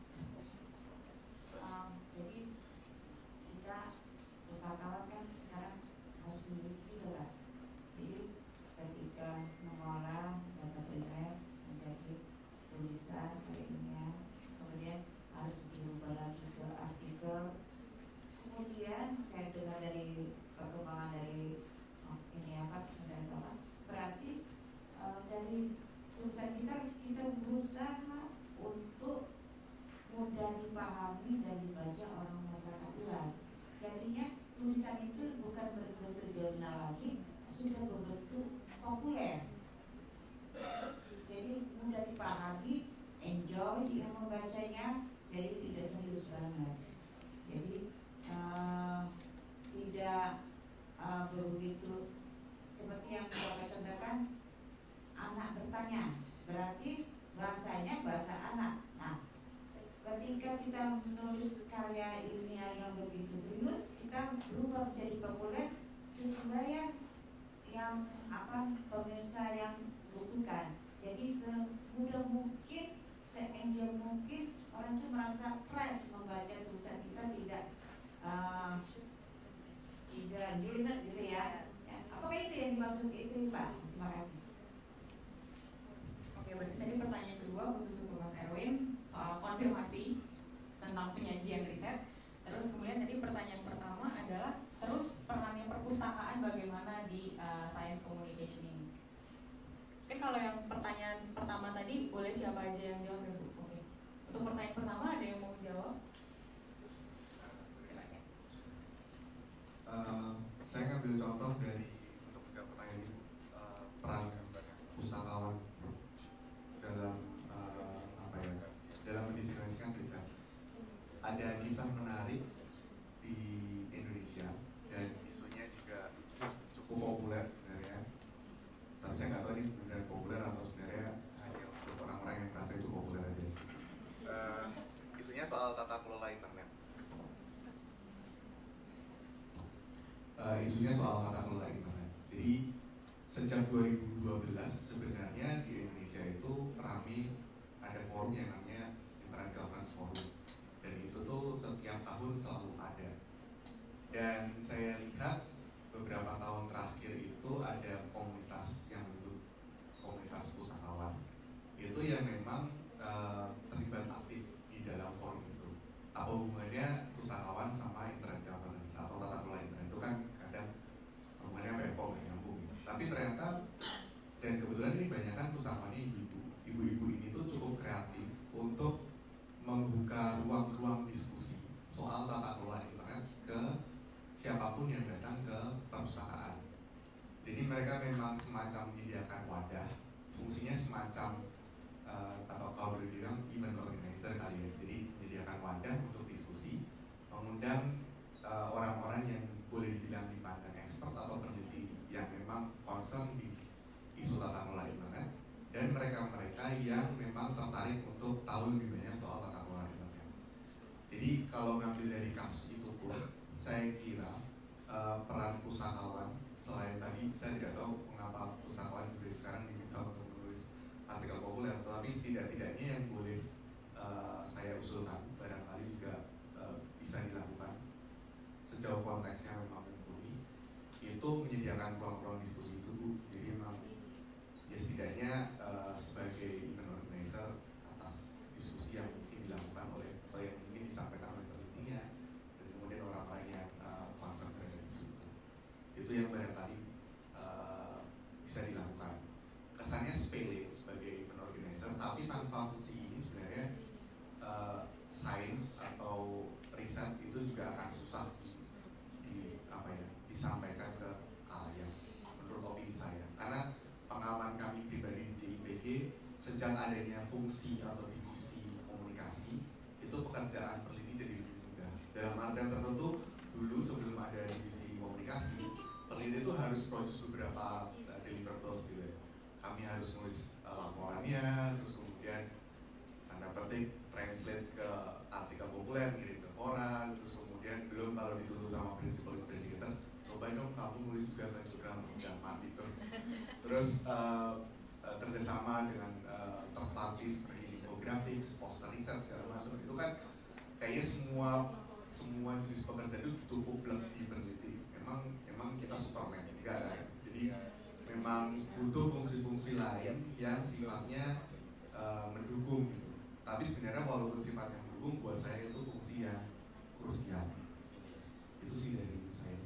Um, jadi kita pustakawan kan sekarang harus memiliki juga, jadi ketika mengolah data primer menjadi tulisan ilmiah, kemudian harus diubah lagi ke artikel, kemudian saya dengar dari perkembangan dari oh, ini apa kesadaran Bapak, berarti uh, dari tulisan kita kita berusaha untuk mudah dipahami dan dibaca orang masyarakat luas. Jadinya tulisan itu bukan berbentuk jurnal lagi, sudah berbentuk populer. Jadi mudah dipahami, enjoy dia membacanya, jadi tidak serius banget. Jadi uh, tidak uh, begitu seperti yang Bapak contohkan, anak bertanya, berarti bahasanya bahasa anak. Nah, ketika kita menulis karya ilmiah yang begitu serius, kita berubah menjadi populer sesuai yang apa pemirsa yang butuhkan. Jadi semudah mungkin, se-enjoy mungkin orang itu merasa fresh membaca tulisan kita, tidak uh, tidak jelimet gitu ya. Ya. Apakah itu yang dimaksud itu Pak? Terima kasih. Oke, berarti tadi pertanyaan kedua khusus untuk Mas Erwin soal konfirmasi tentang penyajian riset. Terus kemudian tadi pertanyaan pertama adalah terus perannya perpustakaan bagaimana di uh, science communication ini. Oke, kalau yang pertanyaan pertama tadi boleh siapa aja yang jawab ya Bu? Oke. Untuk pertanyaan pertama ada yang mau jawab? Uh, saya ngambil contoh dari untuk menjawab pertanyaan ini, uh, peran pustakawan dalam uh, apa ya dalam mendistribusikan riset. Ada kisah menarik di Indonesia dan isunya juga cukup populer sebenarnya. Tapi saya nggak tahu ini benar populer atau sebenarnya hanya untuk orang-orang yang merasa itu populer aja. Uh, isunya soal tata kelola internet. Uh, isunya soal tata kelola internet. Jadi sejak dua ribu dua belas sebenarnya di Indonesia itu ramai ada forum yang namanya Internet Governance Forum, dan itu tuh setiap tahun selalu ada. Dan saya lihat beberapa tahun terakhir itu ada komunitas yang disebut komunitas pustakawan, itu yang memang uh, terlibat aktif di dalam forum itu. Apa hubungannya pustakawan sama Internet Governance atau tata kelola internet? Itu kan kadang hubungannya bepom nyambung. Tapi ternyata, dan kebetulan ini banyakkan pustakawannya ibu-ibu. Ibu-ibu ini tuh cukup kreatif untuk membuka ruang-ruang diskusi soal tata kelola internet ke siapapun yang datang ke perpustakaan. Jadi mereka memang semacam menyediakan wadah, fungsinya semacam uh, atau kalau boleh bilang event organizer kali ya. Jadi menyediakan wadah untuk diskusi, mengundang uh, orang-orang yang boleh dibilang dipandang expert atau peneliti yang memang concern di isu tata kelola internet, dan mereka-mereka yang memang tertarik untuk tahu lebih banyak soal tata kelola internet. Jadi kalau ngambil dari kasus itu pun konteksnya memang mumpuni, itu menyediakan ruang-ruang diskusi itu Bu. Jadi memang ya setidaknya uh, sebagai event organizer atas diskusi yang mungkin dilakukan oleh atau yang mungkin disampaikan oleh penelitinya dan kemudian orang-orang yang uh, concern terhadap isu itu, itu yang barangkali uh, bisa dilakukan. Kesannya sepele sebagai event organizer, tapi tanpa fungsi ini sebenarnya uh, sains atau riset itu juga akan susah di, di apa ya disampaikan ke kalian menurut opini saya, karena pengalaman kami pribadi di J I P G sejak adanya fungsi atau divisi komunikasi itu pekerjaan peneliti jadi lebih mudah. Dalam artian tertentu, dulu sebelum ada divisi komunikasi, peneliti itu harus produce beberapa uh, deliverables gitu ya. Kami harus nulis uh, laporannya, terus kemudian tanda petik translate ke artikel populer, kirim ke koran, terus kemudian belum kalau dituntut sama principal investigator, coba dong kamu nulis juga ke jurnal pendapat itu. Terus uh, uh, kerjasama dengan uh, third party seperti infografik, poster riset segala macam itu kan kayaknya semua semua jenis pekerjaan itu cukup lebih peneliti. Memang memang kita superman enggak kan? Jadi memang butuh fungsi-fungsi lain yang sifatnya uh, mendukung gitu. Tapi sebenarnya walaupun sifatnya mendukung, buat saya itu fungsi yang krusial. Itu sih dari saya.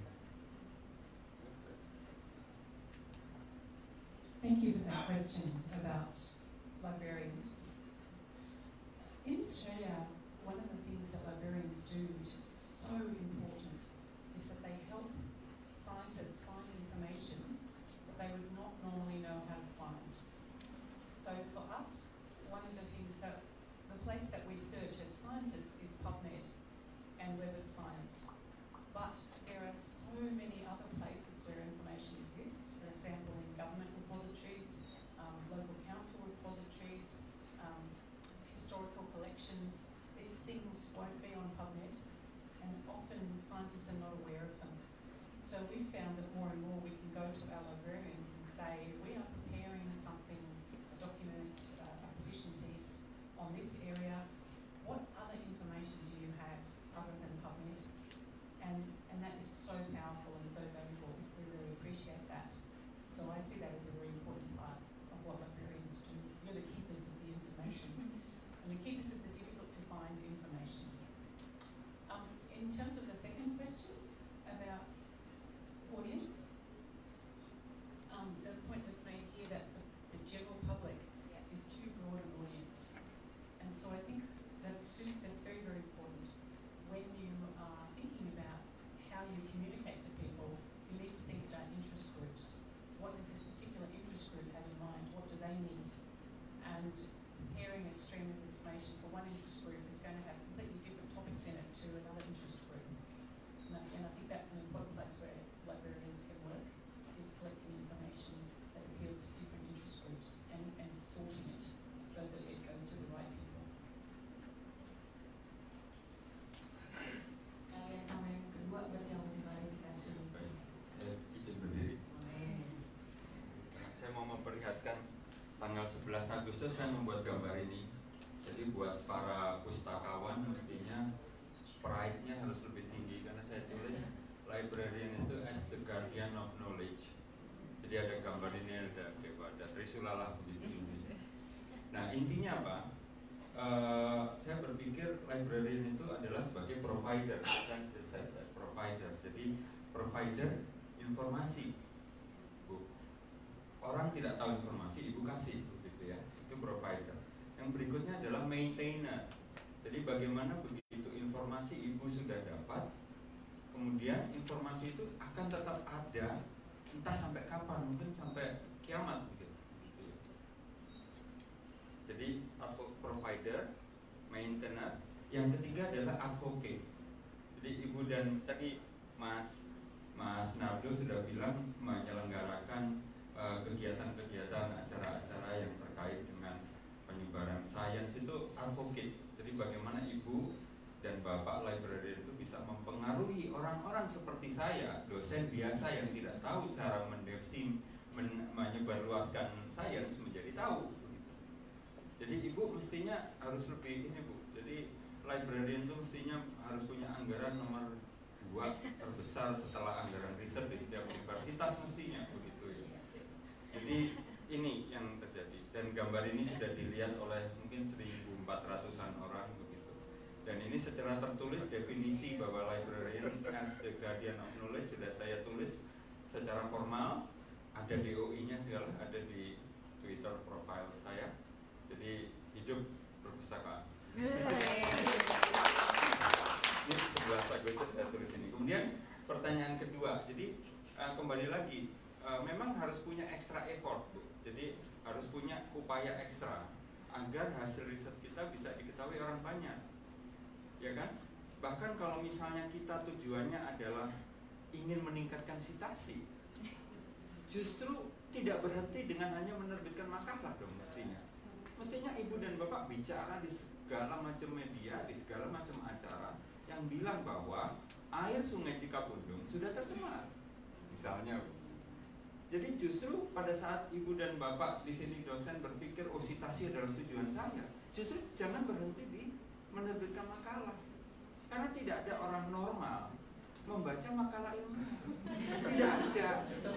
Thank you for that question about librarians. In Australia, one of the things that librarians do, which is so important, is that they help scientists find information that they would not normally know how to find. So for us, one of the things that the place that we search as scientists is PubMed and Web of Science. But there are so many other places where information exists, for example in government repositories, um, local council repositories, um, historical collections. These things won't be on PubMed, and often scientists are not aware of them. So we've found that more and more we can go to our librarians and say, we are preparing something, a document, uh, a position piece on this area. What other information do you have other than PubMed? And, and that is so powerful and so valuable. We really appreciate that. So I see that as a very important part of what librarians do. You're the keepers of the information and the keepers of the difficult to find information. Um, in terms of the second question about audience, um, the point was made here that the, the general public yeah. is too broad an audience. And so I think that's, too, that's very, very important. When you are thinking about how you communicate to people, you need to think about interest groups. What does this particular interest group have in mind? What do they need? And preparing a stream of information for one interest group is going to have completely different topics in it to another interest group. And I, and I think that's an important place where librarians can work, is collecting information that appeals to different interest groups and, and sorting it so that it goes to the right people. Sekalian sama yang kedua berarti yang masih klarifikasi. Saya izin berdiri. Saya mau memperlihatkan tanggal sebelas Agustus saya membuat gambar ini. Jadi buat para pustakawan mestinya pride-nya harus lebih tinggi karena saya tulis librarian itu as the guardian of knowledge. Jadi ada gambar ini, ada ada Trisula lah begitu. Nah intinya apa? Uh, saya berpikir librarian itu adalah sebagai provider, kan provider. Jadi provider informasi. Bu. Orang tidak tahu informasi, ibu kasih, begitu ya. Itu provider. Yang berikutnya adalah maintainer. Jadi bagaimana begitu informasi ibu sudah dapat, kemudian informasi itu akan tetap ada, entah sampai kapan, mungkin sampai kiamat, begitu. Jadi provider, maintainer. Yang ketiga adalah advocate. Jadi ibu dan tadi Mas Mas Nardo sudah bilang menyelenggarakan uh, kegiatan-kegiatan, acara-acara yang terkait dengan penyebaran sains itu advocate. Jadi bagaimana ibu dan bapak librarian itu bisa mempengaruhi orang-orang seperti saya, dosen biasa yang tidak tahu cara mendefsim, men menyebarluaskan sains menjadi tahu. Jadi ibu mestinya harus lebih ini bu. Jadi librarian itu mestinya harus punya anggaran nomor dua terbesar setelah anggaran riset di setiap universitas mestinya begitu ya. Jadi ini yang terjadi, dan gambar ini sudah dilihat oleh mungkin seribu empat ratusan orang begitu. Dan ini secara tertulis definisi bahwa librarian as the guardian of knowledge sudah saya tulis secara formal, ada D O I-nya segala, ada di Twitter profile saya. Jadi hidup perpustakaan. Ini sebelah saya saya tulis ini. Kemudian pertanyaan kedua, jadi uh, kembali lagi, uh, memang harus punya extra effort, Bu. Jadi harus punya upaya ekstra agar hasil riset kita bisa diketahui orang banyak, ya kan? Bahkan kalau misalnya kita tujuannya adalah ingin meningkatkan citasi, justru tidak berhenti dengan hanya menerbitkan makalah dong mestinya. Mestinya ibu dan bapak bicara di segala macam media, di segala macam acara yang bilang bahwa air Sungai Cikapundung sudah tercemar, misalnya. Jadi justru pada saat ibu dan bapak di sini dosen berpikir oh citasi adalah tujuan saya, justru jangan berhenti di menerbitkan makalah, karena tidak ada orang normal membaca makalah ilmiah. Tidak ada.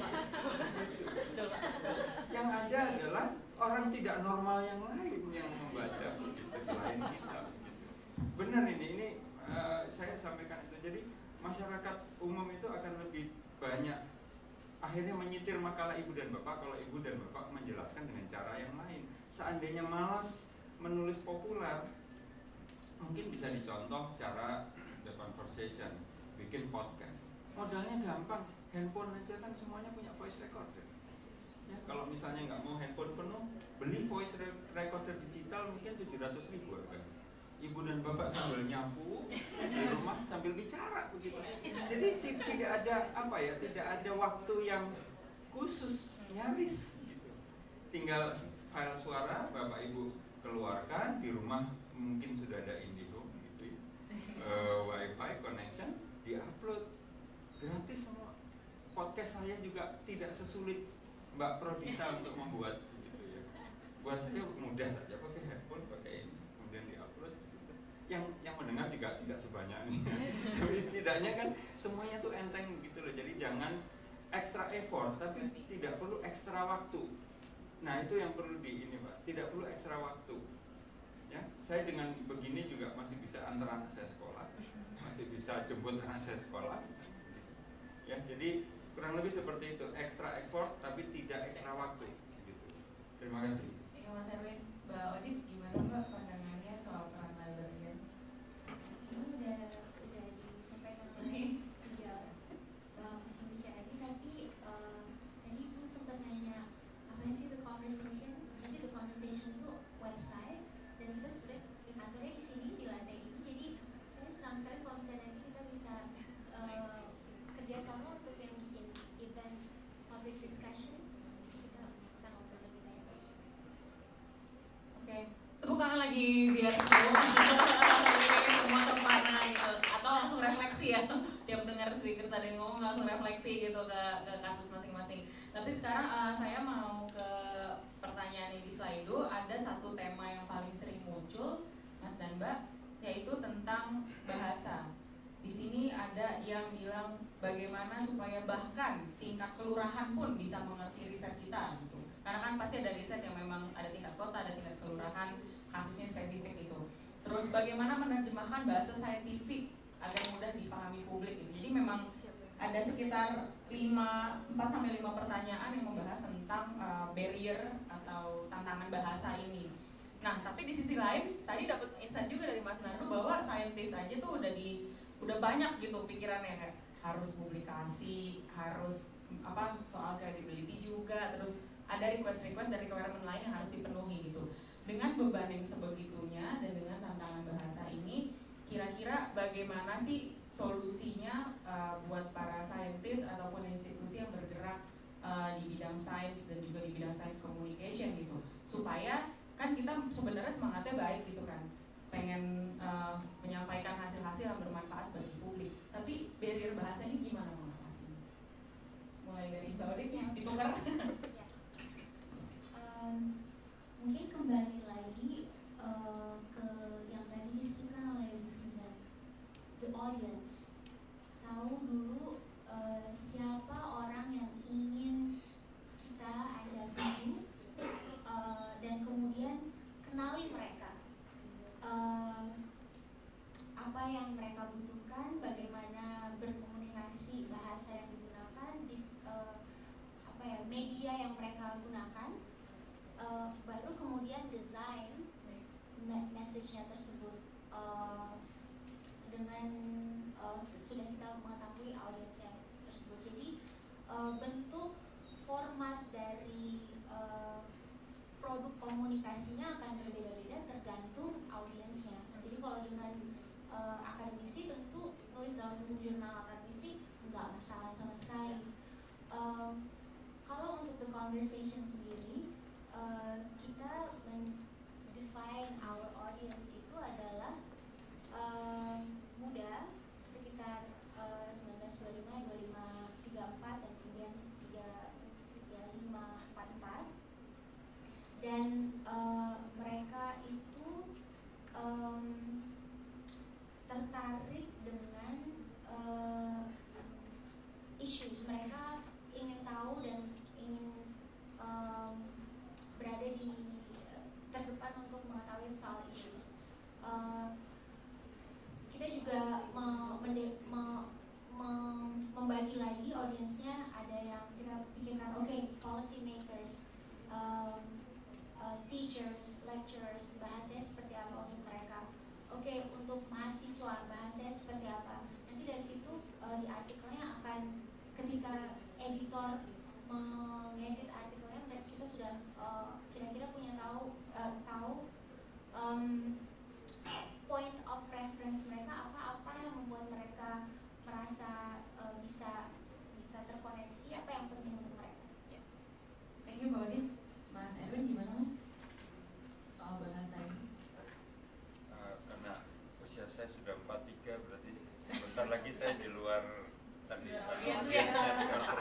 Yang ada adalah orang tidak normal yang lain yang membaca begitu selain kita. Benar ini, ini uh, saya sampaikan itu. Jadi masyarakat umum itu akan lebih banyak akhirnya menyitir makalah ibu dan bapak kalau ibu dan bapak menjelaskan dengan cara yang lain. Seandainya malas menulis populer, mungkin bisa dicontoh cara the conversation, bikin podcast. Modalnya gampang, handphone aja kan semuanya punya voice recorder. Ya, kalau misalnya nggak mau handphone penuh, beli voice recorder digital mungkin tujuh ratus ribu harga. Ibu dan bapak sambil nyapu di rumah sambil bicara begitu. Jadi tidak ada apa ya, tidak ada waktu yang khusus, nyaris gitu. Tinggal file suara bapak ibu keluarkan, di rumah mungkin sudah ada IndiHome gitu ya. Uh, wifi connection, diupload gratis semua. Podcast saya juga tidak sesulit Mbak Prodisa untuk membuat gitu ya. Buat saja mudah saja, pakai handphone, pakai ini, kemudian diupload gitu. Yang yang mendengar juga tidak sebanyak ini. Tapi setidaknya kan semuanya tuh enteng begitu loh. Jadi jangan extra effort, tapi tidak perlu ekstra waktu. Nah itu yang perlu di ini Pak, tidak perlu ekstra waktu. Ya, saya dengan begini juga masih bisa antar anak saya sekolah, masih bisa jemput anak saya sekolah. Ya, jadi kurang lebih seperti itu, extra effort tapi tidak ekstra waktu. Gitu. Terima kasih. Ya, Mas Erwin, Mbak Odit, gimana Mbak pandangannya soal peran librarian? Ini udah udah disampaikan oleh tiga pembicara tadi, tapi uh, tadi Bu sempat nanya apa sih the conversation? Jadi the conversation itu website. Dan kita sudah di kantornya di sini di lantai ini, jadi saya senang sekali kalau misalnya nanti kita bisa uh, kerjasama untuk yang bikin event public discussion, kita bisa ngobrol lebih banyak. Oke, okay. Tepuk tangan lagi biar semua tempatnya gitu, atau langsung refleksi ya, tiap dengar speaker tadi ngomong langsung refleksi gitu ke, ke kasus masing-masing. Tapi sekarang uh, saya mau ke pertanyaan ini di Slido. Ada satu tema yang paling sering muncul, Mas dan Mbak, yaitu tentang bahasa. Di sini ada yang bilang bagaimana supaya bahkan tingkat kelurahan pun bisa mengerti riset kita gitu. Karena kan pasti ada riset yang memang ada tingkat kota, ada tingkat kelurahan, kasusnya spesifik itu. Terus bagaimana menerjemahkan bahasa saintifik agar mudah dipahami publik gitu. Jadi memang ada sekitar empat sampai lima pertanyaan yang membahas tentang uh, barrier atau tantangan bahasa ini. Nah, tapi di sisi lain tadi dapat insight juga dari Mas Nardo bahwa saintis aja tuh udah di udah banyak gitu pikirannya, kayak harus publikasi, harus apa soal credibility juga, terus ada request-request dari requirement lain yang harus dipenuhi gitu. Dengan beban yang sebegitunya dan dengan tantangan bahasa ini, kira-kira bagaimana sih solusinya uh, buat para saintis ataupun institusi yang bergerak uh, di bidang sains dan juga di bidang sains communication gitu, supaya kan kita sebenarnya semangatnya baik gitu kan, pengen uh, menyampaikan hasil-hasil yang bermanfaat bagi publik, tapi barrier bahasa ini gimana mengatasinya? Mulai dari Mbak Odit yang ditukar. Ya. Um, mungkin kembali lagi uh, ke yang tadi disebutkan oleh Bu Susan, the audience. Tahu dulu dan uh, sudah kita mengetahui audiens yang tersebut. Jadi uh, bentuk format dari uh, produk komunikasinya akan berbeda-beda tergantung audiensnya. Jadi kalau dengan uh, akademisi tentu nulis dalam bentuk jurnal akademisi nggak masalah sama sekali. Uh, kalau untuk the conversation sendiri, uh, kita men-define our audience itu adalah uh, muda, sekitar uh, seribu sembilan ratus dua puluh lima, dua puluh lima, tiga puluh empat dan kemudian tiga puluh lima, empat puluh empat. Dan uh, mereka itu um, tertarik dengan uh, issues. Mereka ingin tahu dan ingin um, berada di uh, terdepan untuk mengetahui soal issues. Uh, kita juga me, mende, me, me, membagi lagi audiensnya. Ada yang kita pikirkan, oke, okay, policy makers, um, Uh, teachers, lecturers, bahasanya seperti apa untuk mereka. Oke, okay, untuk mahasiswa, bahasanya seperti apa. Nanti dari situ uh, di artikelnya akan, ketika editor mengedit artikelnya, kita sudah uh, kira-kira punya tahu uh, tahu um, point of reference mereka apa, apa yang membuat mereka merasa uh, bisa bisa terkoneksi, apa yang penting untuk mereka. Yeah. Thank you, Mbak Odin. Mas Edwin gimana Mas soal bahasa ini? Uh, karena usia saya sudah empat puluh tiga, berarti sebentar lagi saya di luar tadi audiensnya di luar.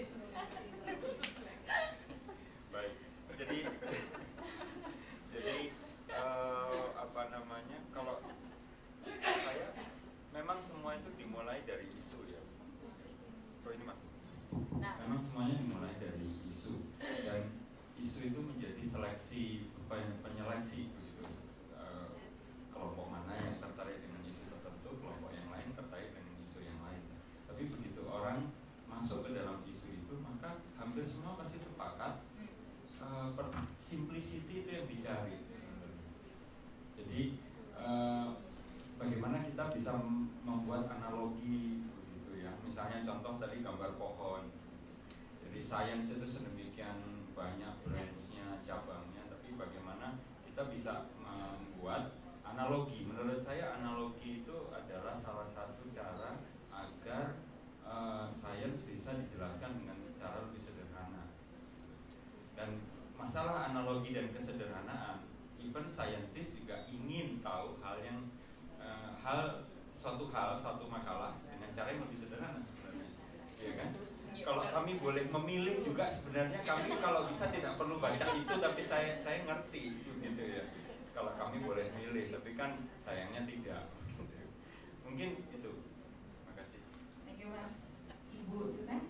Baik, jadi jadi uh, apa namanya, kalau saya memang semua itu dimulai dari isu ya. Oh ini Mas, memang semuanya dimulai dari isu dan isu itu menjadi seleksi, penyeleksi begitu. E, kelompok mana yang tertarik dengan isu tertentu, kelompok yang lain tertarik dengan isu yang lain. Tapi begitu orang masuk ke dalam isu itu, maka hampir semua pasti sepakat e, per, simplicity itu yang dicari. Jadi e, bagaimana kita bisa membuat analogi begitu ya. Misalnya contoh tadi gambar pohon. Jadi science itu sedemikian banyak branch-nya, cabangnya, tapi bagaimana kita bisa membuat analogi. Menurut saya analogi itu adalah salah satu cara agar uh, sains bisa dijelaskan dengan cara lebih sederhana. Dan masalah analogi dan kesederhanaan, even scientist juga ingin tahu hal yang uh, hal suatu hal, suatu makalah dengan cara yang lebih sederhana sebenarnya, iya kan? Kalau kami boleh memilih juga sebenarnya kami kalau bisa tidak perlu baca itu, tapi saya saya ngerti gitu ya. Kalau kami boleh milih, tapi kan sayangnya tidak. Mungkin itu. Terima kasih. Thank you Mas. Ibu Susan.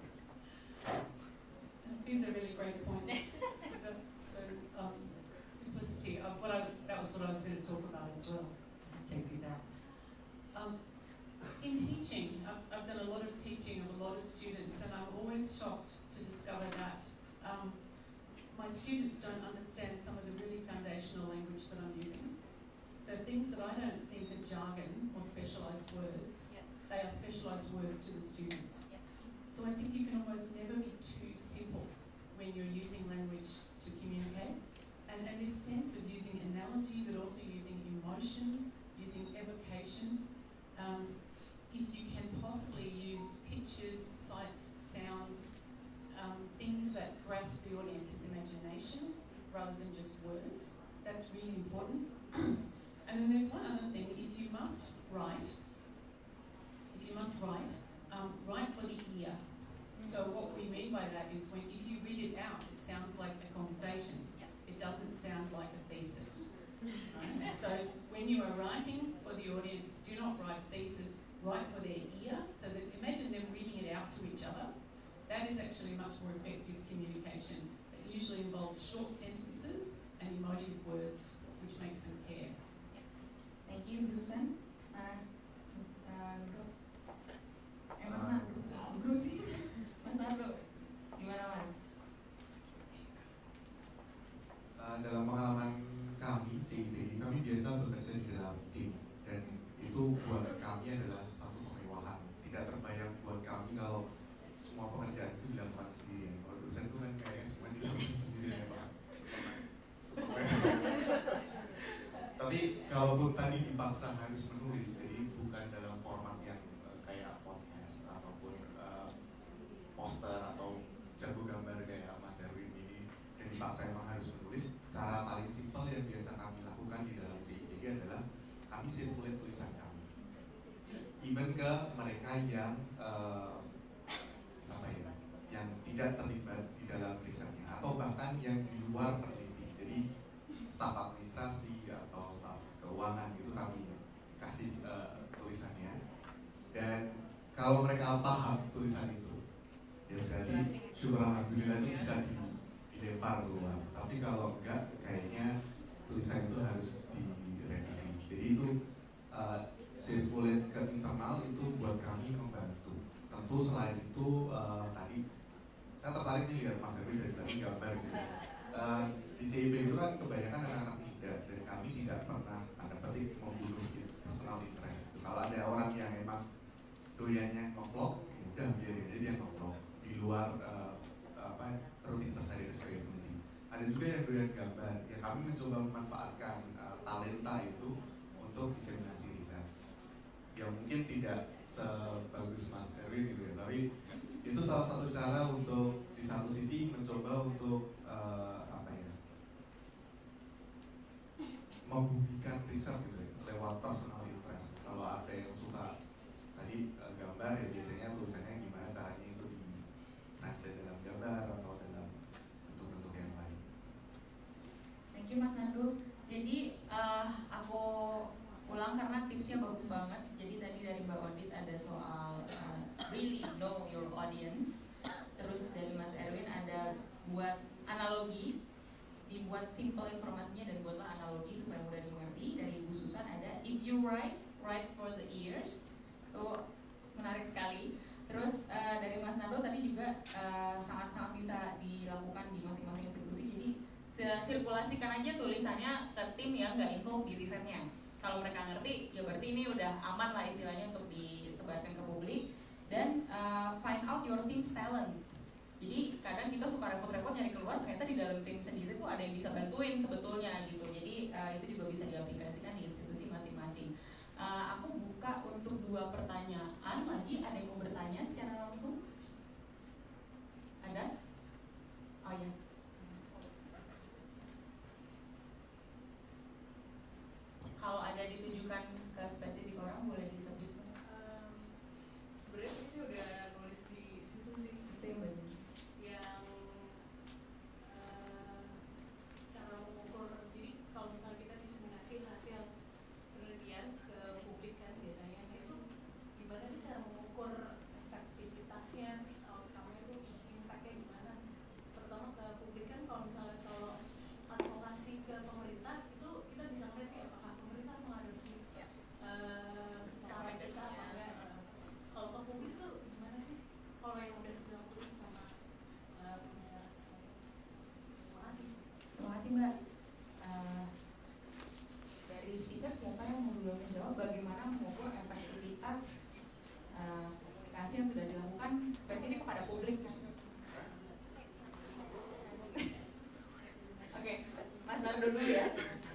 These are really great points. so, so um, simplicity. Uh, what I was, that was what I was going to talk about as well. Just take these out. Um, In teaching, I've, I've done a lot of teaching of a lot of students, and I'm always shocked to discover that um, my students don't understand some of the really foundational language that I'm using. So things that I don't think are jargon or specialised words, yeah. they are specialised words to the students. Yeah. So I think you can almost never be too simple when you're using language to communicate. And, and this sense of using analogy, but also using emotion, using evocation. Um, if you can possibly use pictures, sights, sounds, um, things that grasp the audience's imagination rather than just words, that's really important. And then there's one other thing, if you must write, if you must write, um, write for the ear. So what we mean by that is when if you read it out, it sounds like a conversation. It doesn't sound like a thesis. Right? So when you are writing for the audience, do not write thesis, write for their ear. So that imagine them reading it out to each other. That is actually much more effective communication. It usually involves short sentences and emotive words, which makes them care. Thank you, Susan. Mas, uh, eh, Mas Nado, sih, Mas Nado, gimana Mas? Uh, dalam pengalaman kami, C I T I, kami biasa bekerja di dalam tim, dan itu buat kami adalah tidak terlibat di dalam risetnya atau bahkan yang di luar peneliti. Jadi staf administrasi atau staf keuangan itu kami kasih uh, tulisannya, dan kalau mereka paham tulisan itu ya berarti syukur alhamdulillah itu bisa di, dilempar keluar. Tapi kalau enggak, kayaknya tulisan itu harus direvisi. Jadi itu uh, sirkulasi ke internal itu buat kami membantu. Tentu selain itu uh, tadi saya tertarik nih lihat Mas Erwin dari tadi gambar gitu. Uh, di C I P itu kan kebanyakan anak-anak muda, dan kami tidak pernah tanda petik membunuh personal interest. Kalau ada orang yang emang doyannya nge-vlog, ya udah biarin aja dia nge-vlog di luar uh, apa rutinitas dari sebagai peneliti. Ada juga yang doyan gambar, ya kami mencoba memanfaatkan uh, talenta itu untuk diseminasi riset. Ya mungkin tidak sebagus Mas Erwin gitu ya, tapi itu salah satu cara untuk di satu sisi mencoba untuk uh, apa ya membumikan riset gitu ya, lewat personal interest. Kalau ada yang suka tadi uh, gambar ya biasanya tulisannya gimana caranya itu di translate dalam gambar atau dalam bentuk-bentuk yang lain. Thank you Mas Nando. Jadi uh, aku ulang karena tipsnya bagus banget. Jadi tadi dari Mbak Odit ada soal uh, really know your audience. Terus dari Mas Erwin ada buat analogi, dibuat simple informasinya dan buatlah analogi supaya mudah dimengerti. Dari Ibu Susan ada if you write, write for the ears. Itu menarik sekali. Terus uh, dari Mas Nando tadi juga uh, sangat-sangat bisa dilakukan di masing-masing institusi. Jadi sirkulasikan aja tulisannya ke tim yang nggak involve di risetnya. Kalau mereka ngerti, ya berarti ini udah aman lah istilahnya untuk disebarkan ke publik. Dan uh, find out your team's talent. Jadi kadang kita suka repot-repot nyari keluar, ternyata di dalam tim sendiri tuh ada yang bisa bantuin sebetulnya gitu. Jadi uh, itu juga bisa diaplikasikan di institusi masing-masing. Uh, aku buka untuk dua pertanyaan lagi. Ada yang mau bertanya secara langsung? Ada? Oh ya. Kalau ada ditujukan ke spesifik orang boleh disebut. Um, Sebenarnya sih udah nulis di situ sih. Itu yang benar. Yang uh, cara mengukur. Jadi kalau misalnya kita diseminasi hasil penelitian ke publik kan biasanya itu gimana sih cara mengukur efektivitasnya, terus outcome-nya itu impact-nya gimana? Terutama ke publik kan kalau misalnya kalau advokasi ke pemerintah itu kita bisa ngeliat ya apakah pemerintah mengadopsi uh, cara kita apa enggak. Uh, kalau ke publik tuh gimana sih? Kalau yang udah dilakukan sama uh, pembicara sekarang. Terima kasih. Terima kasih Mbak. Uh, dari speaker siapa yang mau dulu menjawab bagaimana mengukur efektivitas uh, komunikasi yang sudah dilakukan spesifik kepada publik? Oke, okay, Mas Nando dulu ya.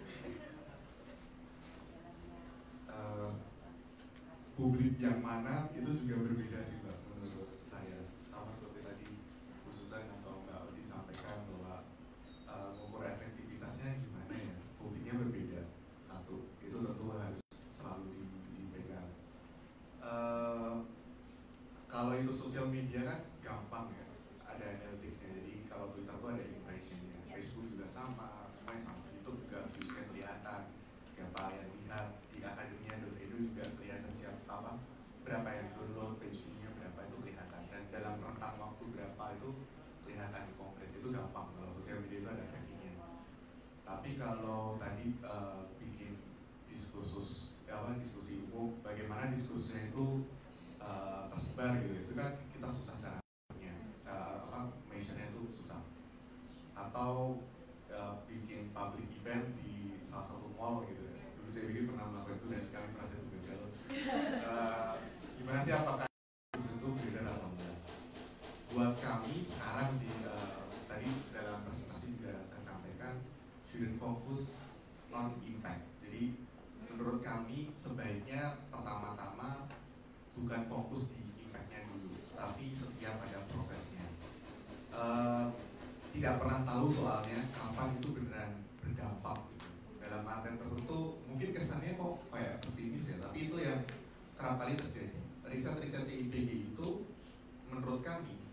Uh, publik yang mana itu juga berbeda sih Mbak menurut saya. Sama seperti tadi Bu Susan atau Mbak Odi sampaikan bahwa uh, mengukur efektivitasnya gimana ya, publiknya berbeda. Satu, itu tentu harus selalu dipegang. Uh, kalau itu sosial media kan gampang ya, ada analyticsnya. Jadi kalau Twitter tuh ada impressionnya, Facebook juga sama, semuanya sama. Itu juga viewsnya kelihatan, siapa yang lihat. Di akademia dot edu juga kelihatan siapa apa, berapa yang download, page view-nya berapa itu kelihatan, dan dalam rentang waktu berapa itu kelihatan konkret. Itu gampang kalau sosial media itu ada trackingnya. Tapi kalau tadi uh, bikin diskursus apa diskusi umum, bagaimana diskursusnya itu uh, tersebar gitu, itu kan kita susah caranya, uh, apa mentionnya itu susah. Atau uh, bikin public event di salah satu mall gitu ya. Dulu saya pikir pernah melakukan itu dan kami merasa itu gagal. Uh, gimana sih, apakah itu berbeda atau enggak? Buat kami sekarang sih uh, tadi dalam presentasi juga saya sampaikan shouldn't focus on impact. Jadi menurut kami sebaiknya pertama-tama bukan fokus di impact-nya dulu, tapi setiap ada prosesnya. Uh, tidak pernah tahu soalnya kapan itu beneran berdampak gitu. Dalam artian tertentu mungkin kesannya kok kayak pesimis ya, tapi itu yang kerap kali terjadi. Riset-riset C I P G itu menurut kami itu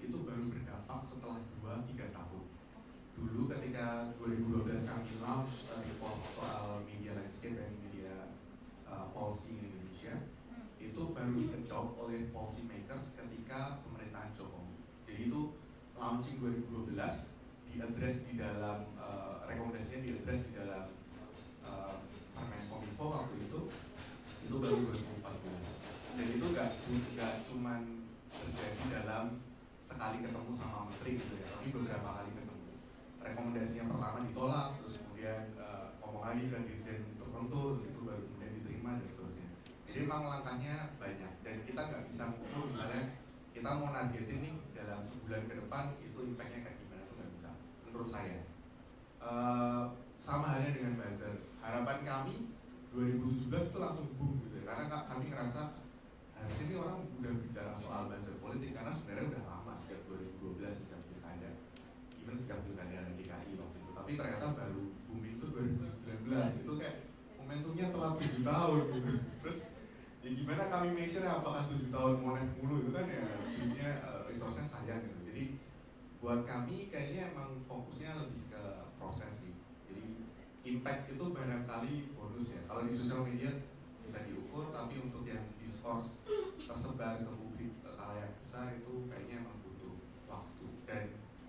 itu baru berdampak setelah dua tiga tahun. Dulu ketika dua ribu dua belas kami launch uh, report soal media landscape dan media uh, policy in Indonesia, itu baru di-adopt oleh policy makers ketika pemerintahan Jokowi. Jadi itu launching dua ribu dua belas, diadres di dalam uh, rekomendasinya diadres di dalam uh, Permenkominfo waktu itu, itu baru dua ribu empat belas. Dan itu gak, gak cuman terjadi dalam sekali ketemu sama menteri gitu ya, tapi beberapa kali ketemu. Rekomendasi yang pertama ditolak, terus kemudian uh, ngomong lagi ke dirjen tertentu, terus itu baru kemudian diterima dan seterusnya. Jadi memang langkahnya banyak dan kita nggak bisa mengukur misalnya kita mau nargetin nih dalam sebulan ke depan itu impactnya kayak gimana, itu nggak bisa menurut saya. Uh, sama halnya dengan buzzer, harapan kami dua ribu tujuh belas itu langsung boom gitu ya, karena kami ngerasa harusnya ini orang udah bicara soal buzzer politik karena sebenarnya udah lama sejak dua ribu dua belas sejak pilkada, even sejak pilkada D K I waktu itu, tapi ternyata baru boom itu dua ribu sembilan belas, itu kayak momentumnya telah tujuh tahun gitu. Terus ya gimana kami measure apakah tujuh tahun mau naik mulu, itu kan ya dunia uh, resource-nya sayang gitu. Jadi buat kami kayaknya emang fokusnya lebih ke proses sih. Jadi impact itu barangkali bonus ya, kalau di sosial media bisa diukur, tapi untuk yang discourse tersebar ke publik ke khalayak besar itu kayaknya emang butuh waktu. Dan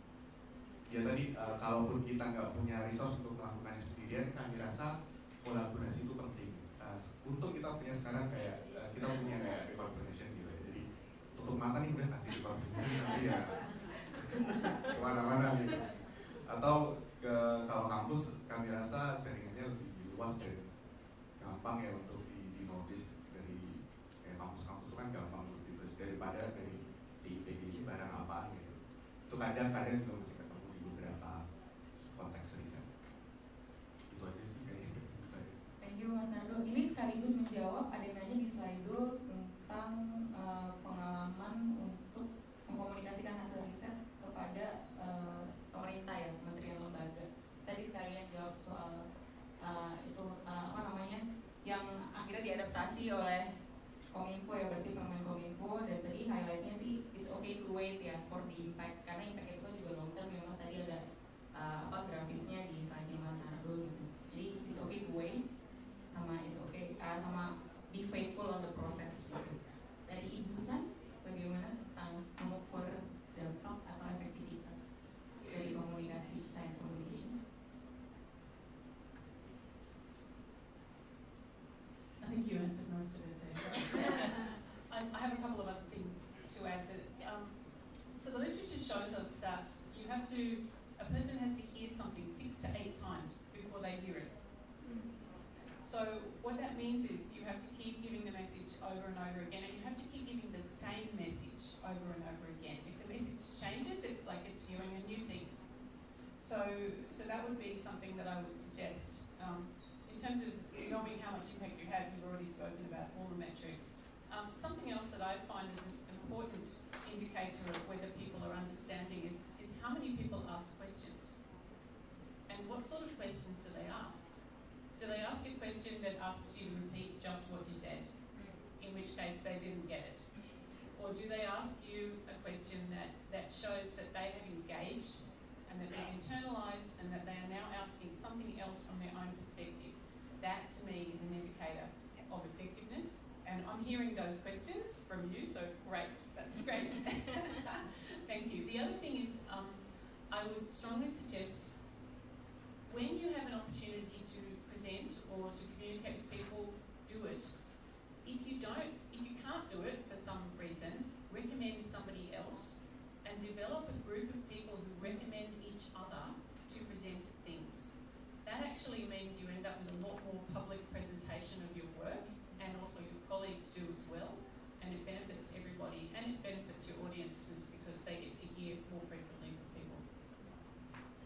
ya tadi uh, kalaupun kita nggak punya resource untuk melakukannya sendirian, kami rasa kolaborasi itu penting. Uh, untuk kita punya sekarang kayak uh, kita punya kayak record foundation gitu ya, jadi tutup mata nih udah kasih record foundation, tapi ya kemana-mana gitu. Atau ke kalau kampus kami rasa jaringannya lebih luas dan gampang ya untuk di, di notice dari kayak kampus-kampus kan gampang lebih terus daripada dari si I P G ini barang apaan gitu. Itu kadang-kadang juga masih ketemu di beberapa konteks riset. Itu aja sih kayaknya dari saya. Thank you Mas Nando. Ini sekaligus menjawab ada yang nanya di Slido tentang uh, pengalaman untuk mengkomunikasikan hasil riset kepada uh, pemerintah ya, kementerian lembaga. Tadi sekalian jawab soal uh, itu uh, apa namanya yang akhirnya diadaptasi oleh Kominfo ya, berarti Permen Kominfo, dan tadi highlightnya sih it's okay to wait ya for the impact, karena impact itu kan juga long term ya Mas, tadi ada uh, apa grafisnya di slide Mas Nando gitu. Jadi it's okay to wait sama it's okay uh, sama be faithful on the process gitu. Dari Ibu Susan bagaimana tentang mengukur dampak atau efektivitas dari komunikasi science communication? I think you answered most of it there. I, I have a couple of other things to add. That, um, so the literature shows us that you have to, a person has to hear something six to eight times before they hear it. So what that means is you have to keep giving the message over and over again, and you have to keep giving the same message over and over again. If the message changes, it's like it's hearing a new thing. So, so that would be something that I would suggest. Um, in terms of knowing how much impact you have, you've already spoken about all the metrics. Um, something else that I find is an important indicator of whether people are understanding is, is how many people ask questions. And what sort of questions do they ask? Do they ask a question that asks you to repeat just what you said, in which case they didn't get it? Or do they ask you a question that, that shows that they have engaged and that they've internalised and that they are now asking something else from their own perspective? That to me is an indicator of effectiveness, and I'm hearing those questions from you, so great, that's great. Thank you. The other thing is um, I would strongly suggest when you have an opportunity to present or to communicate with people, do it. If you don't, if you can't do it for some reason, recommend somebody else and develop a group of people who recommend each other to present things. That actually means you end up with a lot more public presentation of your work, and also your colleagues do as well, and it benefits everybody, and it benefits your audiences because they get to hear more frequently from people.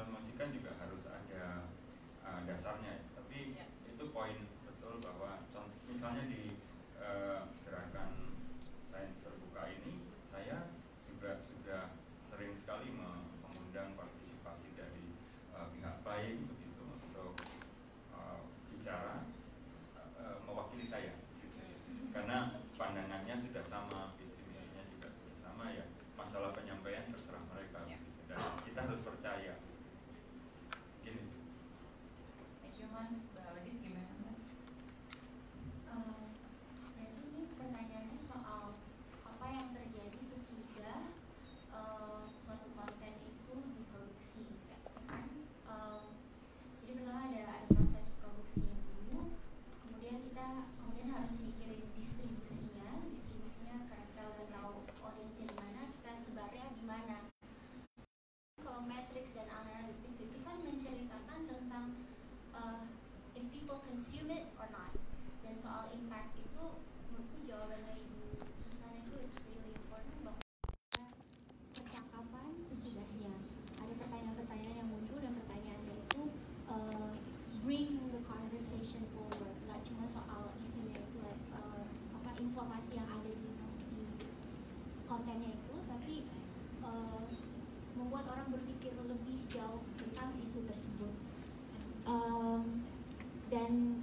mempromosikan juga harus ada uh, dasarnya. Tapi itu poin betul bahwa contoh, misalnya di uh, gerakan sains terbuka ini, saya juga sudah sering sekali mengundang partisipasi dari uh, pihak lain begitu untuk uh, bicara uh, mewakili saya, gitu. Karena pandangannya sudah sama, visi misinya juga sudah sama ya. Masalah penyampaian terserah mereka, gitu. Dan kita harus percaya. Gini. Thank you Mas. Mbak Odit gimana Mbak? Uh, berarti ini pertanyaannya soal apa yang terjadi sesudah uh, suatu konten itu diproduksi, kan? Uh, jadi pertama ada, ada proses produksinya dulu, kemudian kita kemudian harus mikirin distribusinya, distribusinya karena kita udah tahu audiensnya di mana, kita sebarnya di mana. Kalau Matrix dan Analytics itu kan menceritakan tentang uh, if people consume it or not. Dan soal impact itu menurutku jawabannya Ibu Susan itu is really important bahwa percakapan sesudahnya ada pertanyaan-pertanyaan yang muncul dan pertanyaannya itu uh, bring the conversation forward, nggak cuma soal isunya itu uh, apa informasi yang ada di, di kontennya itu, tapi uh, membuat orang berpikir lebih jauh tentang isu tersebut. Um, dan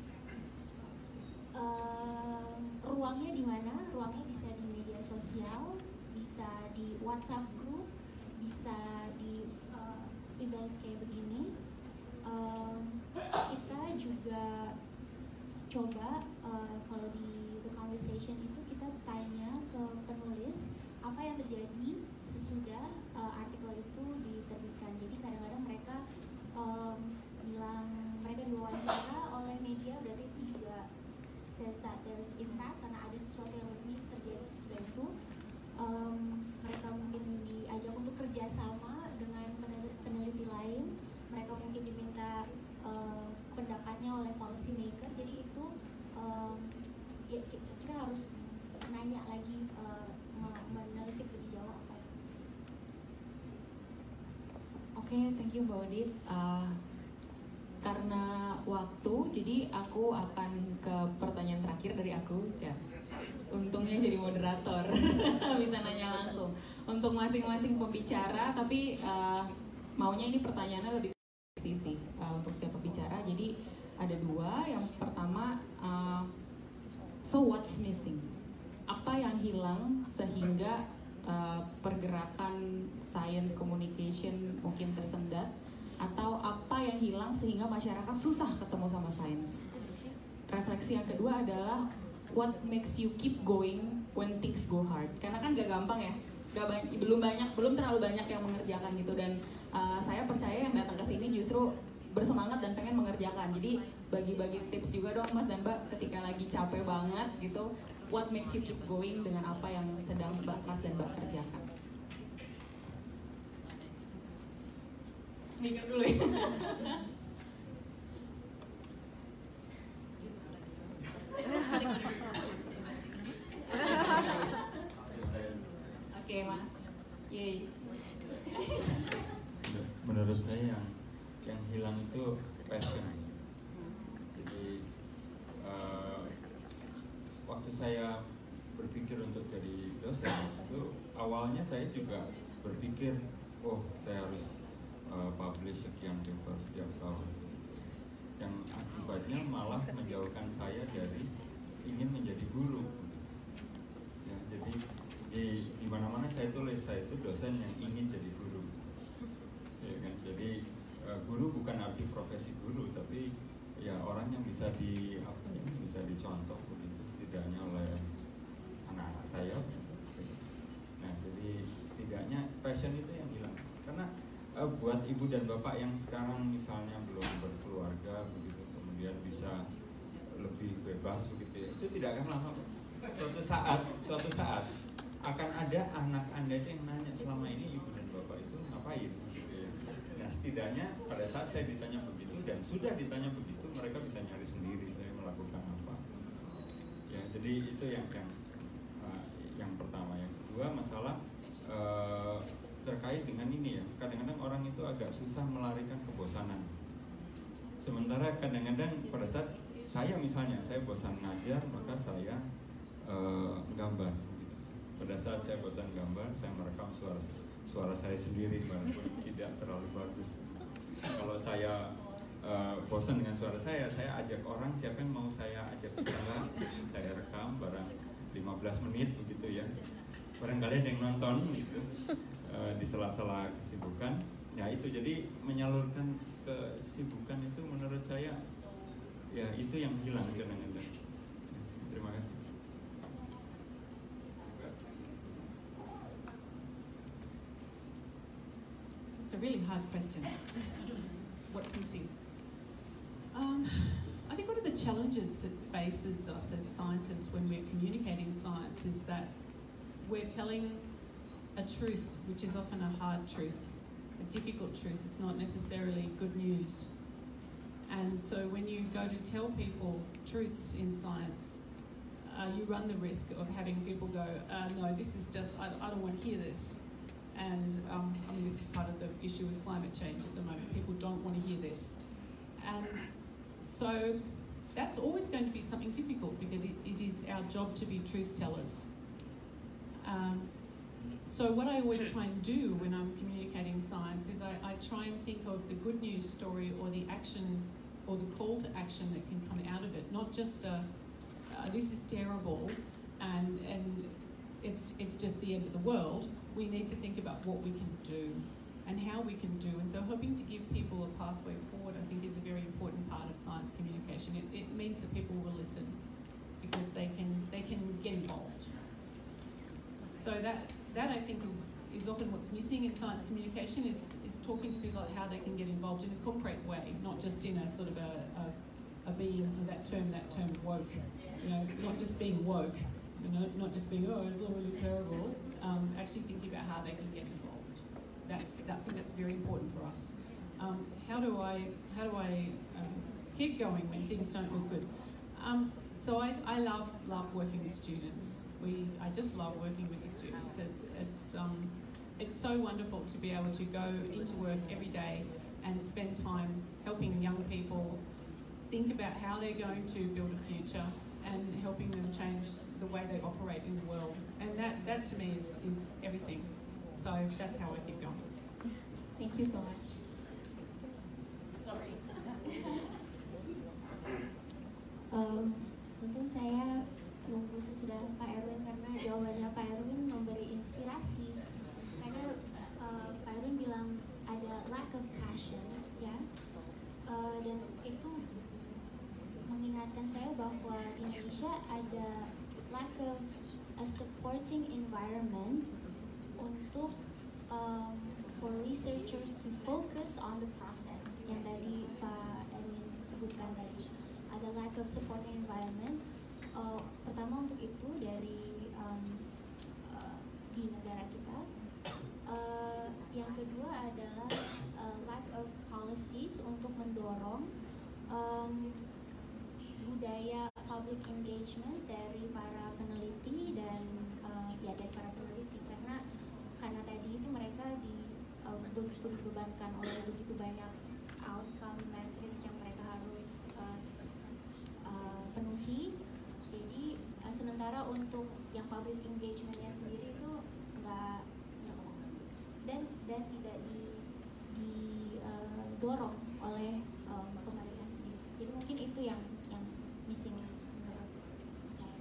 um, ruangnya di mana? Ruangnya bisa di media sosial, bisa di WhatsApp group, bisa di uh, events kayak begini. Um, kita juga coba uh, kalau di The Conversation itu kita tanya ke penulis apa yang terjadi sesudah uh, artikel itu diterbitkan. Jadi kadang-kadang mereka um, bilang mereka diwawancara oleh media, berarti itu juga says that there is impact karena ada sesuatu yang lebih terjadi sesudah itu. Um, mereka mungkin diajak untuk kerjasama dengan peneliti lain, mereka mungkin diminta uh, pendapatnya oleh policy maker. Jadi itu um, ya, kita harus nanya lagi, uh, menelisik lebih jauh apa yang terjadi. Oke, okay, thank you Mbak Odit. Uh, karena waktu, jadi aku akan ke pertanyaan terakhir dari aku. Ya. Untungnya jadi moderator, bisa nanya langsung untuk masing-masing pembicara. Tapi uh, maunya ini pertanyaannya lebih sisi uh, untuk setiap pembicara. Jadi ada dua. Yang pertama, uh, so what's missing? Apa yang hilang sehingga uh, pergerakan science communication mungkin tersendat, atau apa yang hilang sehingga masyarakat susah ketemu sama sains? Refleksi yang kedua adalah what makes you keep going when things go hard? Karena kan gak gampang ya, gak banyak, belum banyak, belum terlalu banyak yang mengerjakan gitu. Dan uh, saya percaya yang datang ke sini justru bersemangat dan pengen mengerjakan. Jadi bagi-bagi tips juga dong Mas dan Mbak ketika lagi capek banget gitu. What makes you keep going dengan apa yang sedang Mbak, Mas dan Mbak kerjakan? Mikir dulu ya. Oke Mas, yay. Menurut saya yang yang hilang itu passion. Jadi uh, waktu saya berpikir untuk jadi dosen itu awalnya saya juga berpikir, oh saya harus uh, publish sekian paper setiap tahun. Yang akibatnya malah menjauhkan saya dari ingin menjadi guru. Ya, jadi di di mana-mana saya tulis saya itu dosen yang ingin jadi guru. Ya kan, jadi uh, guru bukan arti profesi guru, tapi ya orang yang bisa di apa ya, bisa dicontoh begitu setidaknya oleh anak-anak saya. Nah, jadi setidaknya passion itu yang hilang. Karena uh, buat ibu dan bapak yang sekarang misalnya belum berkeluarga begitu, kemudian bisa lebih bebas begitu ya, itu tidak akan lama. Suatu saat, suatu saat akan ada anak anda itu yang nanya, selama ini ibu dan bapak itu ngapain gitu ya. Nah, setidaknya pada saat saya ditanya begitu dan sudah ditanya begitu, mereka bisa nyari sendiri saya melakukan apa. Ya, jadi itu yang yang uh, yang pertama. Yang kedua masalah uh, terkait dengan ini ya. Kadang-kadang orang itu agak susah melarikan kebosanan. Sementara kadang-kadang pada saat saya misalnya saya bosan ngajar, maka saya uh, gambar. Gitu. Pada saat saya bosan gambar, saya merekam suara suara saya sendiri walaupun tidak terlalu bagus. Kalau saya uh, bosan dengan suara saya, saya ajak orang siapa yang mau saya ajak bicara, saya rekam barang lima belas menit begitu ya. Barangkali ada yang nonton gitu uh, di sela-sela kesibukan. Ya itu jadi menyalurkan kesibukan itu menurut saya ya itu yang hilang kadang-kadang. Terima kasih. It's a really hard question. What's missing? Um, I think one of the challenges that faces us as scientists when we're communicating science is that we're telling a truth, which is often a hard truth, a difficult truth. It's not necessarily good news. And so when you go to tell people truths in science, uh, you run the risk of having people go, uh, no, this is just, I, I don't want to hear this. And um, I mean, this is part of the issue with climate change at the moment. People don't want to hear this. And so that's always going to be something difficult because it, it is our job to be truth tellers. Um, so what I always try and do when I'm communicating science is I, I try and think of the good news story or the action or the call to action that can come out of it, not just a, uh, this is terrible and, and it's, it's just the end of the world. We need to think about what we can do and how we can do. And so helping to give people a pathway forward, I think, is a very important part of science communication. It, it means that people will listen because they can, they can get involved. So that, that I think is, is often what's missing in science communication is, is talking to people about how they can get involved in a concrete way, not just in a sort of a, a, a being, that term, that term woke, you know, not just being woke, you know, not just being, oh, it's all really terrible, um, actually thinking about how they can get involved. That's, that, I think that's very important for us. Um, how do I, how do I um, keep going when things don't look good? Um, so I, I love, love working with students. We, I just love working with the students. It, it's, um, it's so wonderful to be able to go into work every day and spend time helping young people think about how they're going to build a future and helping them change the way they operate in the world. And that, that to me is, is everything. So that's how I keep going. Thank you so much. Sorry. um, mungkin saya nunggu sesudah Pak Erwin karena jawabannya Pak Erwin memberi inspirasi. Karena uh, Pak Erwin bilang ada lack of passion, ya, uh, dan itu mengingatkan saya bahwa di Indonesia ada lack of a supporting environment untuk um, for researchers to focus on the process yang tadi Pak Erwin sebutkan tadi. Ada lack of supporting environment. Uh, pertama untuk itu dari um, uh, di negara kita. Uh, yang kedua adalah uh, lack of policies untuk mendorong um, budaya public engagement dari para peneliti dan uh, ya dari para peneliti karena karena tadi itu mereka di uh, begitu dibebankan oleh begitu banyak outcome metrics yang mereka harus uh, uh, penuhi. Jadi uh, sementara untuk yang public engagementnya sendiri itu nggak dan dan tidak di didorong uh, oleh um, pemerintah sendiri. Jadi mungkin itu yang yang missing menurut saya.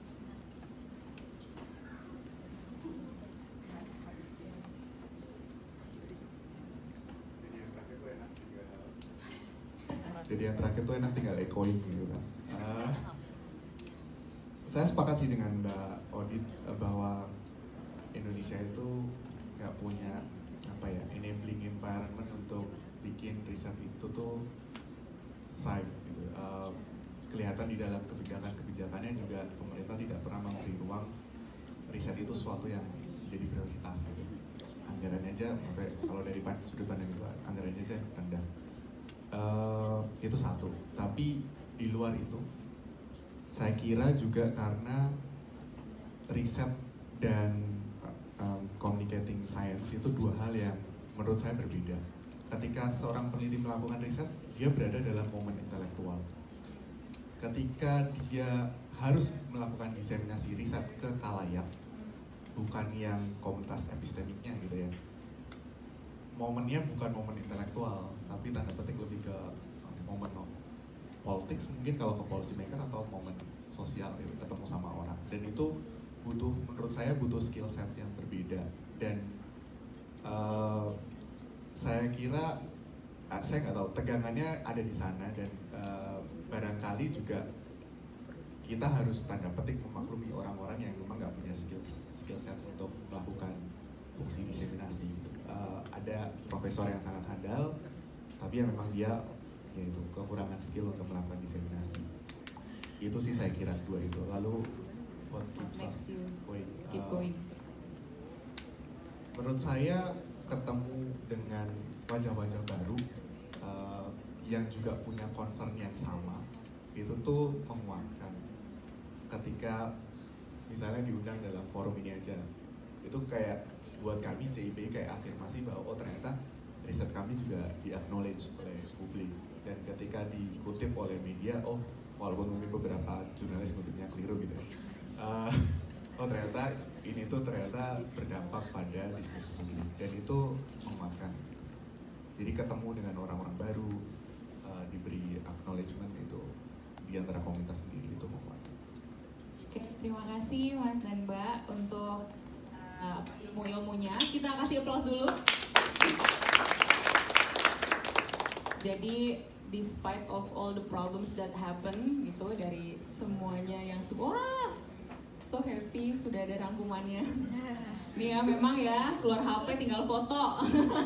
Jadi yang terakhir tuh enak tinggal echoing gitu kan. Uh, saya sepakat sih dengan Mbak Odit bahwa Indonesia itu nggak punya apa ya enabling environment untuk bikin riset itu tuh thrive gitu. Uh, kelihatan di dalam kebijakan-kebijakannya juga pemerintah tidak pernah memberi ruang riset itu sesuatu yang jadi prioritas gitu. Anggarannya aja, kalau dari sudut pandang itu anggarannya aja rendah. Uh, itu satu. Tapi di luar itu, saya kira juga karena riset dan um, communicating science itu dua hal yang menurut saya berbeda. ketika seorang peneliti melakukan riset, dia berada dalam momen intelektual. Ketika dia harus melakukan diseminasi riset ke khalayak, bukan yang komunitas epistemiknya gitu ya. Momennya bukan momen intelektual, tapi tanda petik lebih ke momen of politics mungkin kalau ke policy maker, atau momen sosial gitu, ketemu sama orang. Dan itu butuh, menurut saya butuh skill set yang berbeda. Dan uh, saya kira, uh, saya nggak tahu, tegangannya ada di sana. Dan uh, barangkali juga kita harus tanda petik memaklumi orang-orang yang memang nggak punya skill skill set untuk melakukan fungsi diseminasi. Uh, ada profesor yang sangat handal, tapi yang memang dia yaitu kekurangan skill untuk melakukan diseminasi. Itu sih saya kira dua itu. Lalu what keeps us going? Keep Uh, going. menurut saya ketemu dengan wajah-wajah baru uh, yang juga punya concern yang sama, itu tuh menguatkan. Ketika misalnya diundang dalam forum ini aja, itu kayak buat kami C I P kayak afirmasi bahwa oh ternyata riset kami juga di-acknowledge oleh publik. Dan ketika dikutip oleh media, oh walaupun mungkin beberapa jurnalis kutipnya keliru gitu, uh, oh ternyata ini tuh ternyata berdampak pada diskusi publik, dan itu menguatkan. Jadi ketemu dengan orang-orang baru, uh, diberi acknowledgement itu di antara komunitas sendiri, itu menguatkan. Oke, terima kasih Mas dan Mbak untuk uh, ilmu-ilmunya. Kita kasih aplaus dulu. Jadi despite of all the problems that happen gitu, dari semuanya yang wah so happy sudah ada rangkumannya. Nih ya, memang ya keluar H P tinggal foto.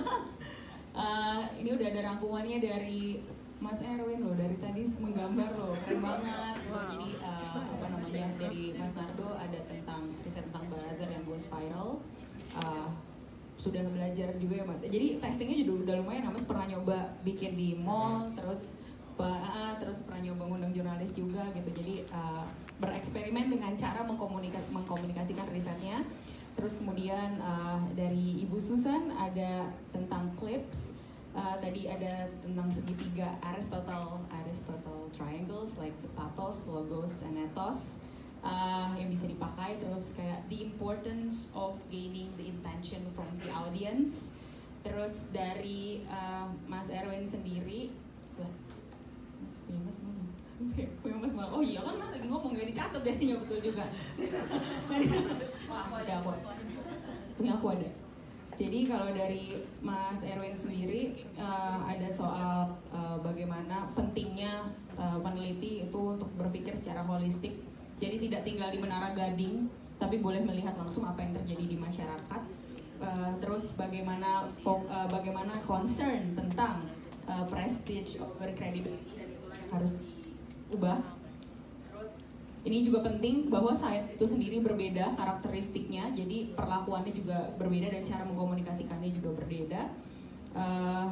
uh, ini udah ada rangkumannya dari Mas Erwin loh, dari tadi menggambar loh, keren banget. Wow. Jadi uh, apa namanya, dari Mas Nardo ada tentang riset tentang buzzer yang goes viral. Uh, sudah belajar juga ya Mas. Jadi testingnya juga udah lumayan. Mas pernah nyoba bikin di mall, terus uh, terus pernah nyoba ngundang jurnalis juga gitu. Jadi uh, bereksperimen dengan cara mengkomunikasi, mengkomunikasikan risetnya. Terus kemudian uh, dari Ibu Susan ada tentang clips. Uh, tadi ada tentang segitiga Aristotle, Aristotle triangles like the pathos, logos, and ethos uh, yang bisa dipakai. Terus kayak the importance of gaining the intention from the audience. Terus dari uh, Mas Erwin sendiri, lah, Mas punya Mas mana? Mas punya Mas mana? Oh iya kan Mas lagi ngomong gak dicatat jadinya, betul juga. Wah, aku ada, aku punya aku ada. Jadi kalau dari Mas Erwin sendiri uh, ada soal uh, bagaimana pentingnya uh, peneliti itu untuk berpikir secara holistik. Jadi tidak tinggal di menara gading, tapi boleh melihat langsung apa yang terjadi di masyarakat. Uh, terus bagaimana uh, bagaimana concern tentang uh, prestige over credibility, dan itu yang harus diubah. Ini juga penting bahwa sains itu sendiri berbeda karakteristiknya, jadi perlakuannya juga berbeda dan cara mengkomunikasikannya juga berbeda. Uh,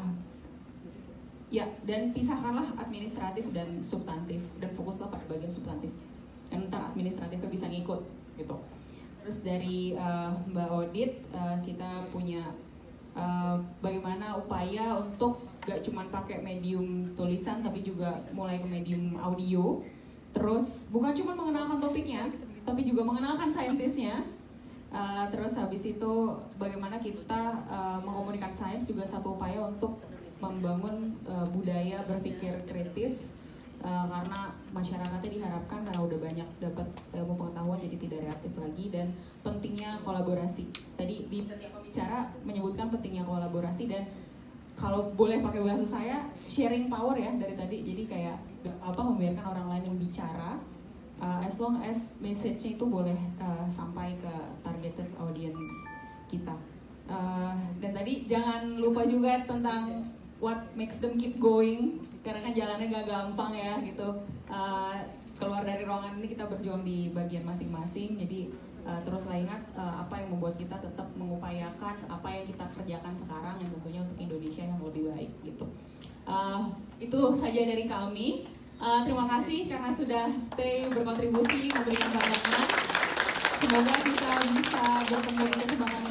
ya, dan pisahkanlah administratif dan substantif, dan fokuslah pada bagian substantif. Dan ntar administratifnya bisa ngikut, gitu. Terus dari uh, Mbak Odit, uh, kita punya uh, bagaimana upaya untuk gak cuma pakai medium tulisan, tapi juga mulai ke medium audio. Terus bukan cuma mengenalkan topiknya, tapi juga mengenalkan saintisnya. Uh, terus habis itu bagaimana kita uh, mengkomunikasikan sains juga satu upaya untuk membangun uh, budaya berpikir kritis, uh, karena masyarakatnya diharapkan karena udah banyak dapat ilmu pengetahuan jadi tidak reaktif lagi, dan pentingnya kolaborasi. Tadi di setiap pembicara menyebutkan pentingnya kolaborasi, dan kalau boleh pakai bahasa saya, sharing power ya dari tadi. Jadi kayak apa, membiarkan orang lain yang bicara, uh, as long as message-nya itu boleh uh, sampai ke targeted audience kita. Uh, dan tadi jangan lupa juga tentang what makes them keep going, karena kan jalannya gak gampang ya gitu. Uh, keluar dari ruangan ini kita berjuang di bagian masing-masing, jadi Uh, teruslah ingat uh, apa yang membuat kita tetap mengupayakan apa yang kita kerjakan sekarang, yang tentunya untuk Indonesia yang lebih baik gitu. Uh, itu saja dari kami. Uh, terima kasih karena sudah stay berkontribusi, memberikan pandangan. Semoga kita bisa bertemu di kesempatan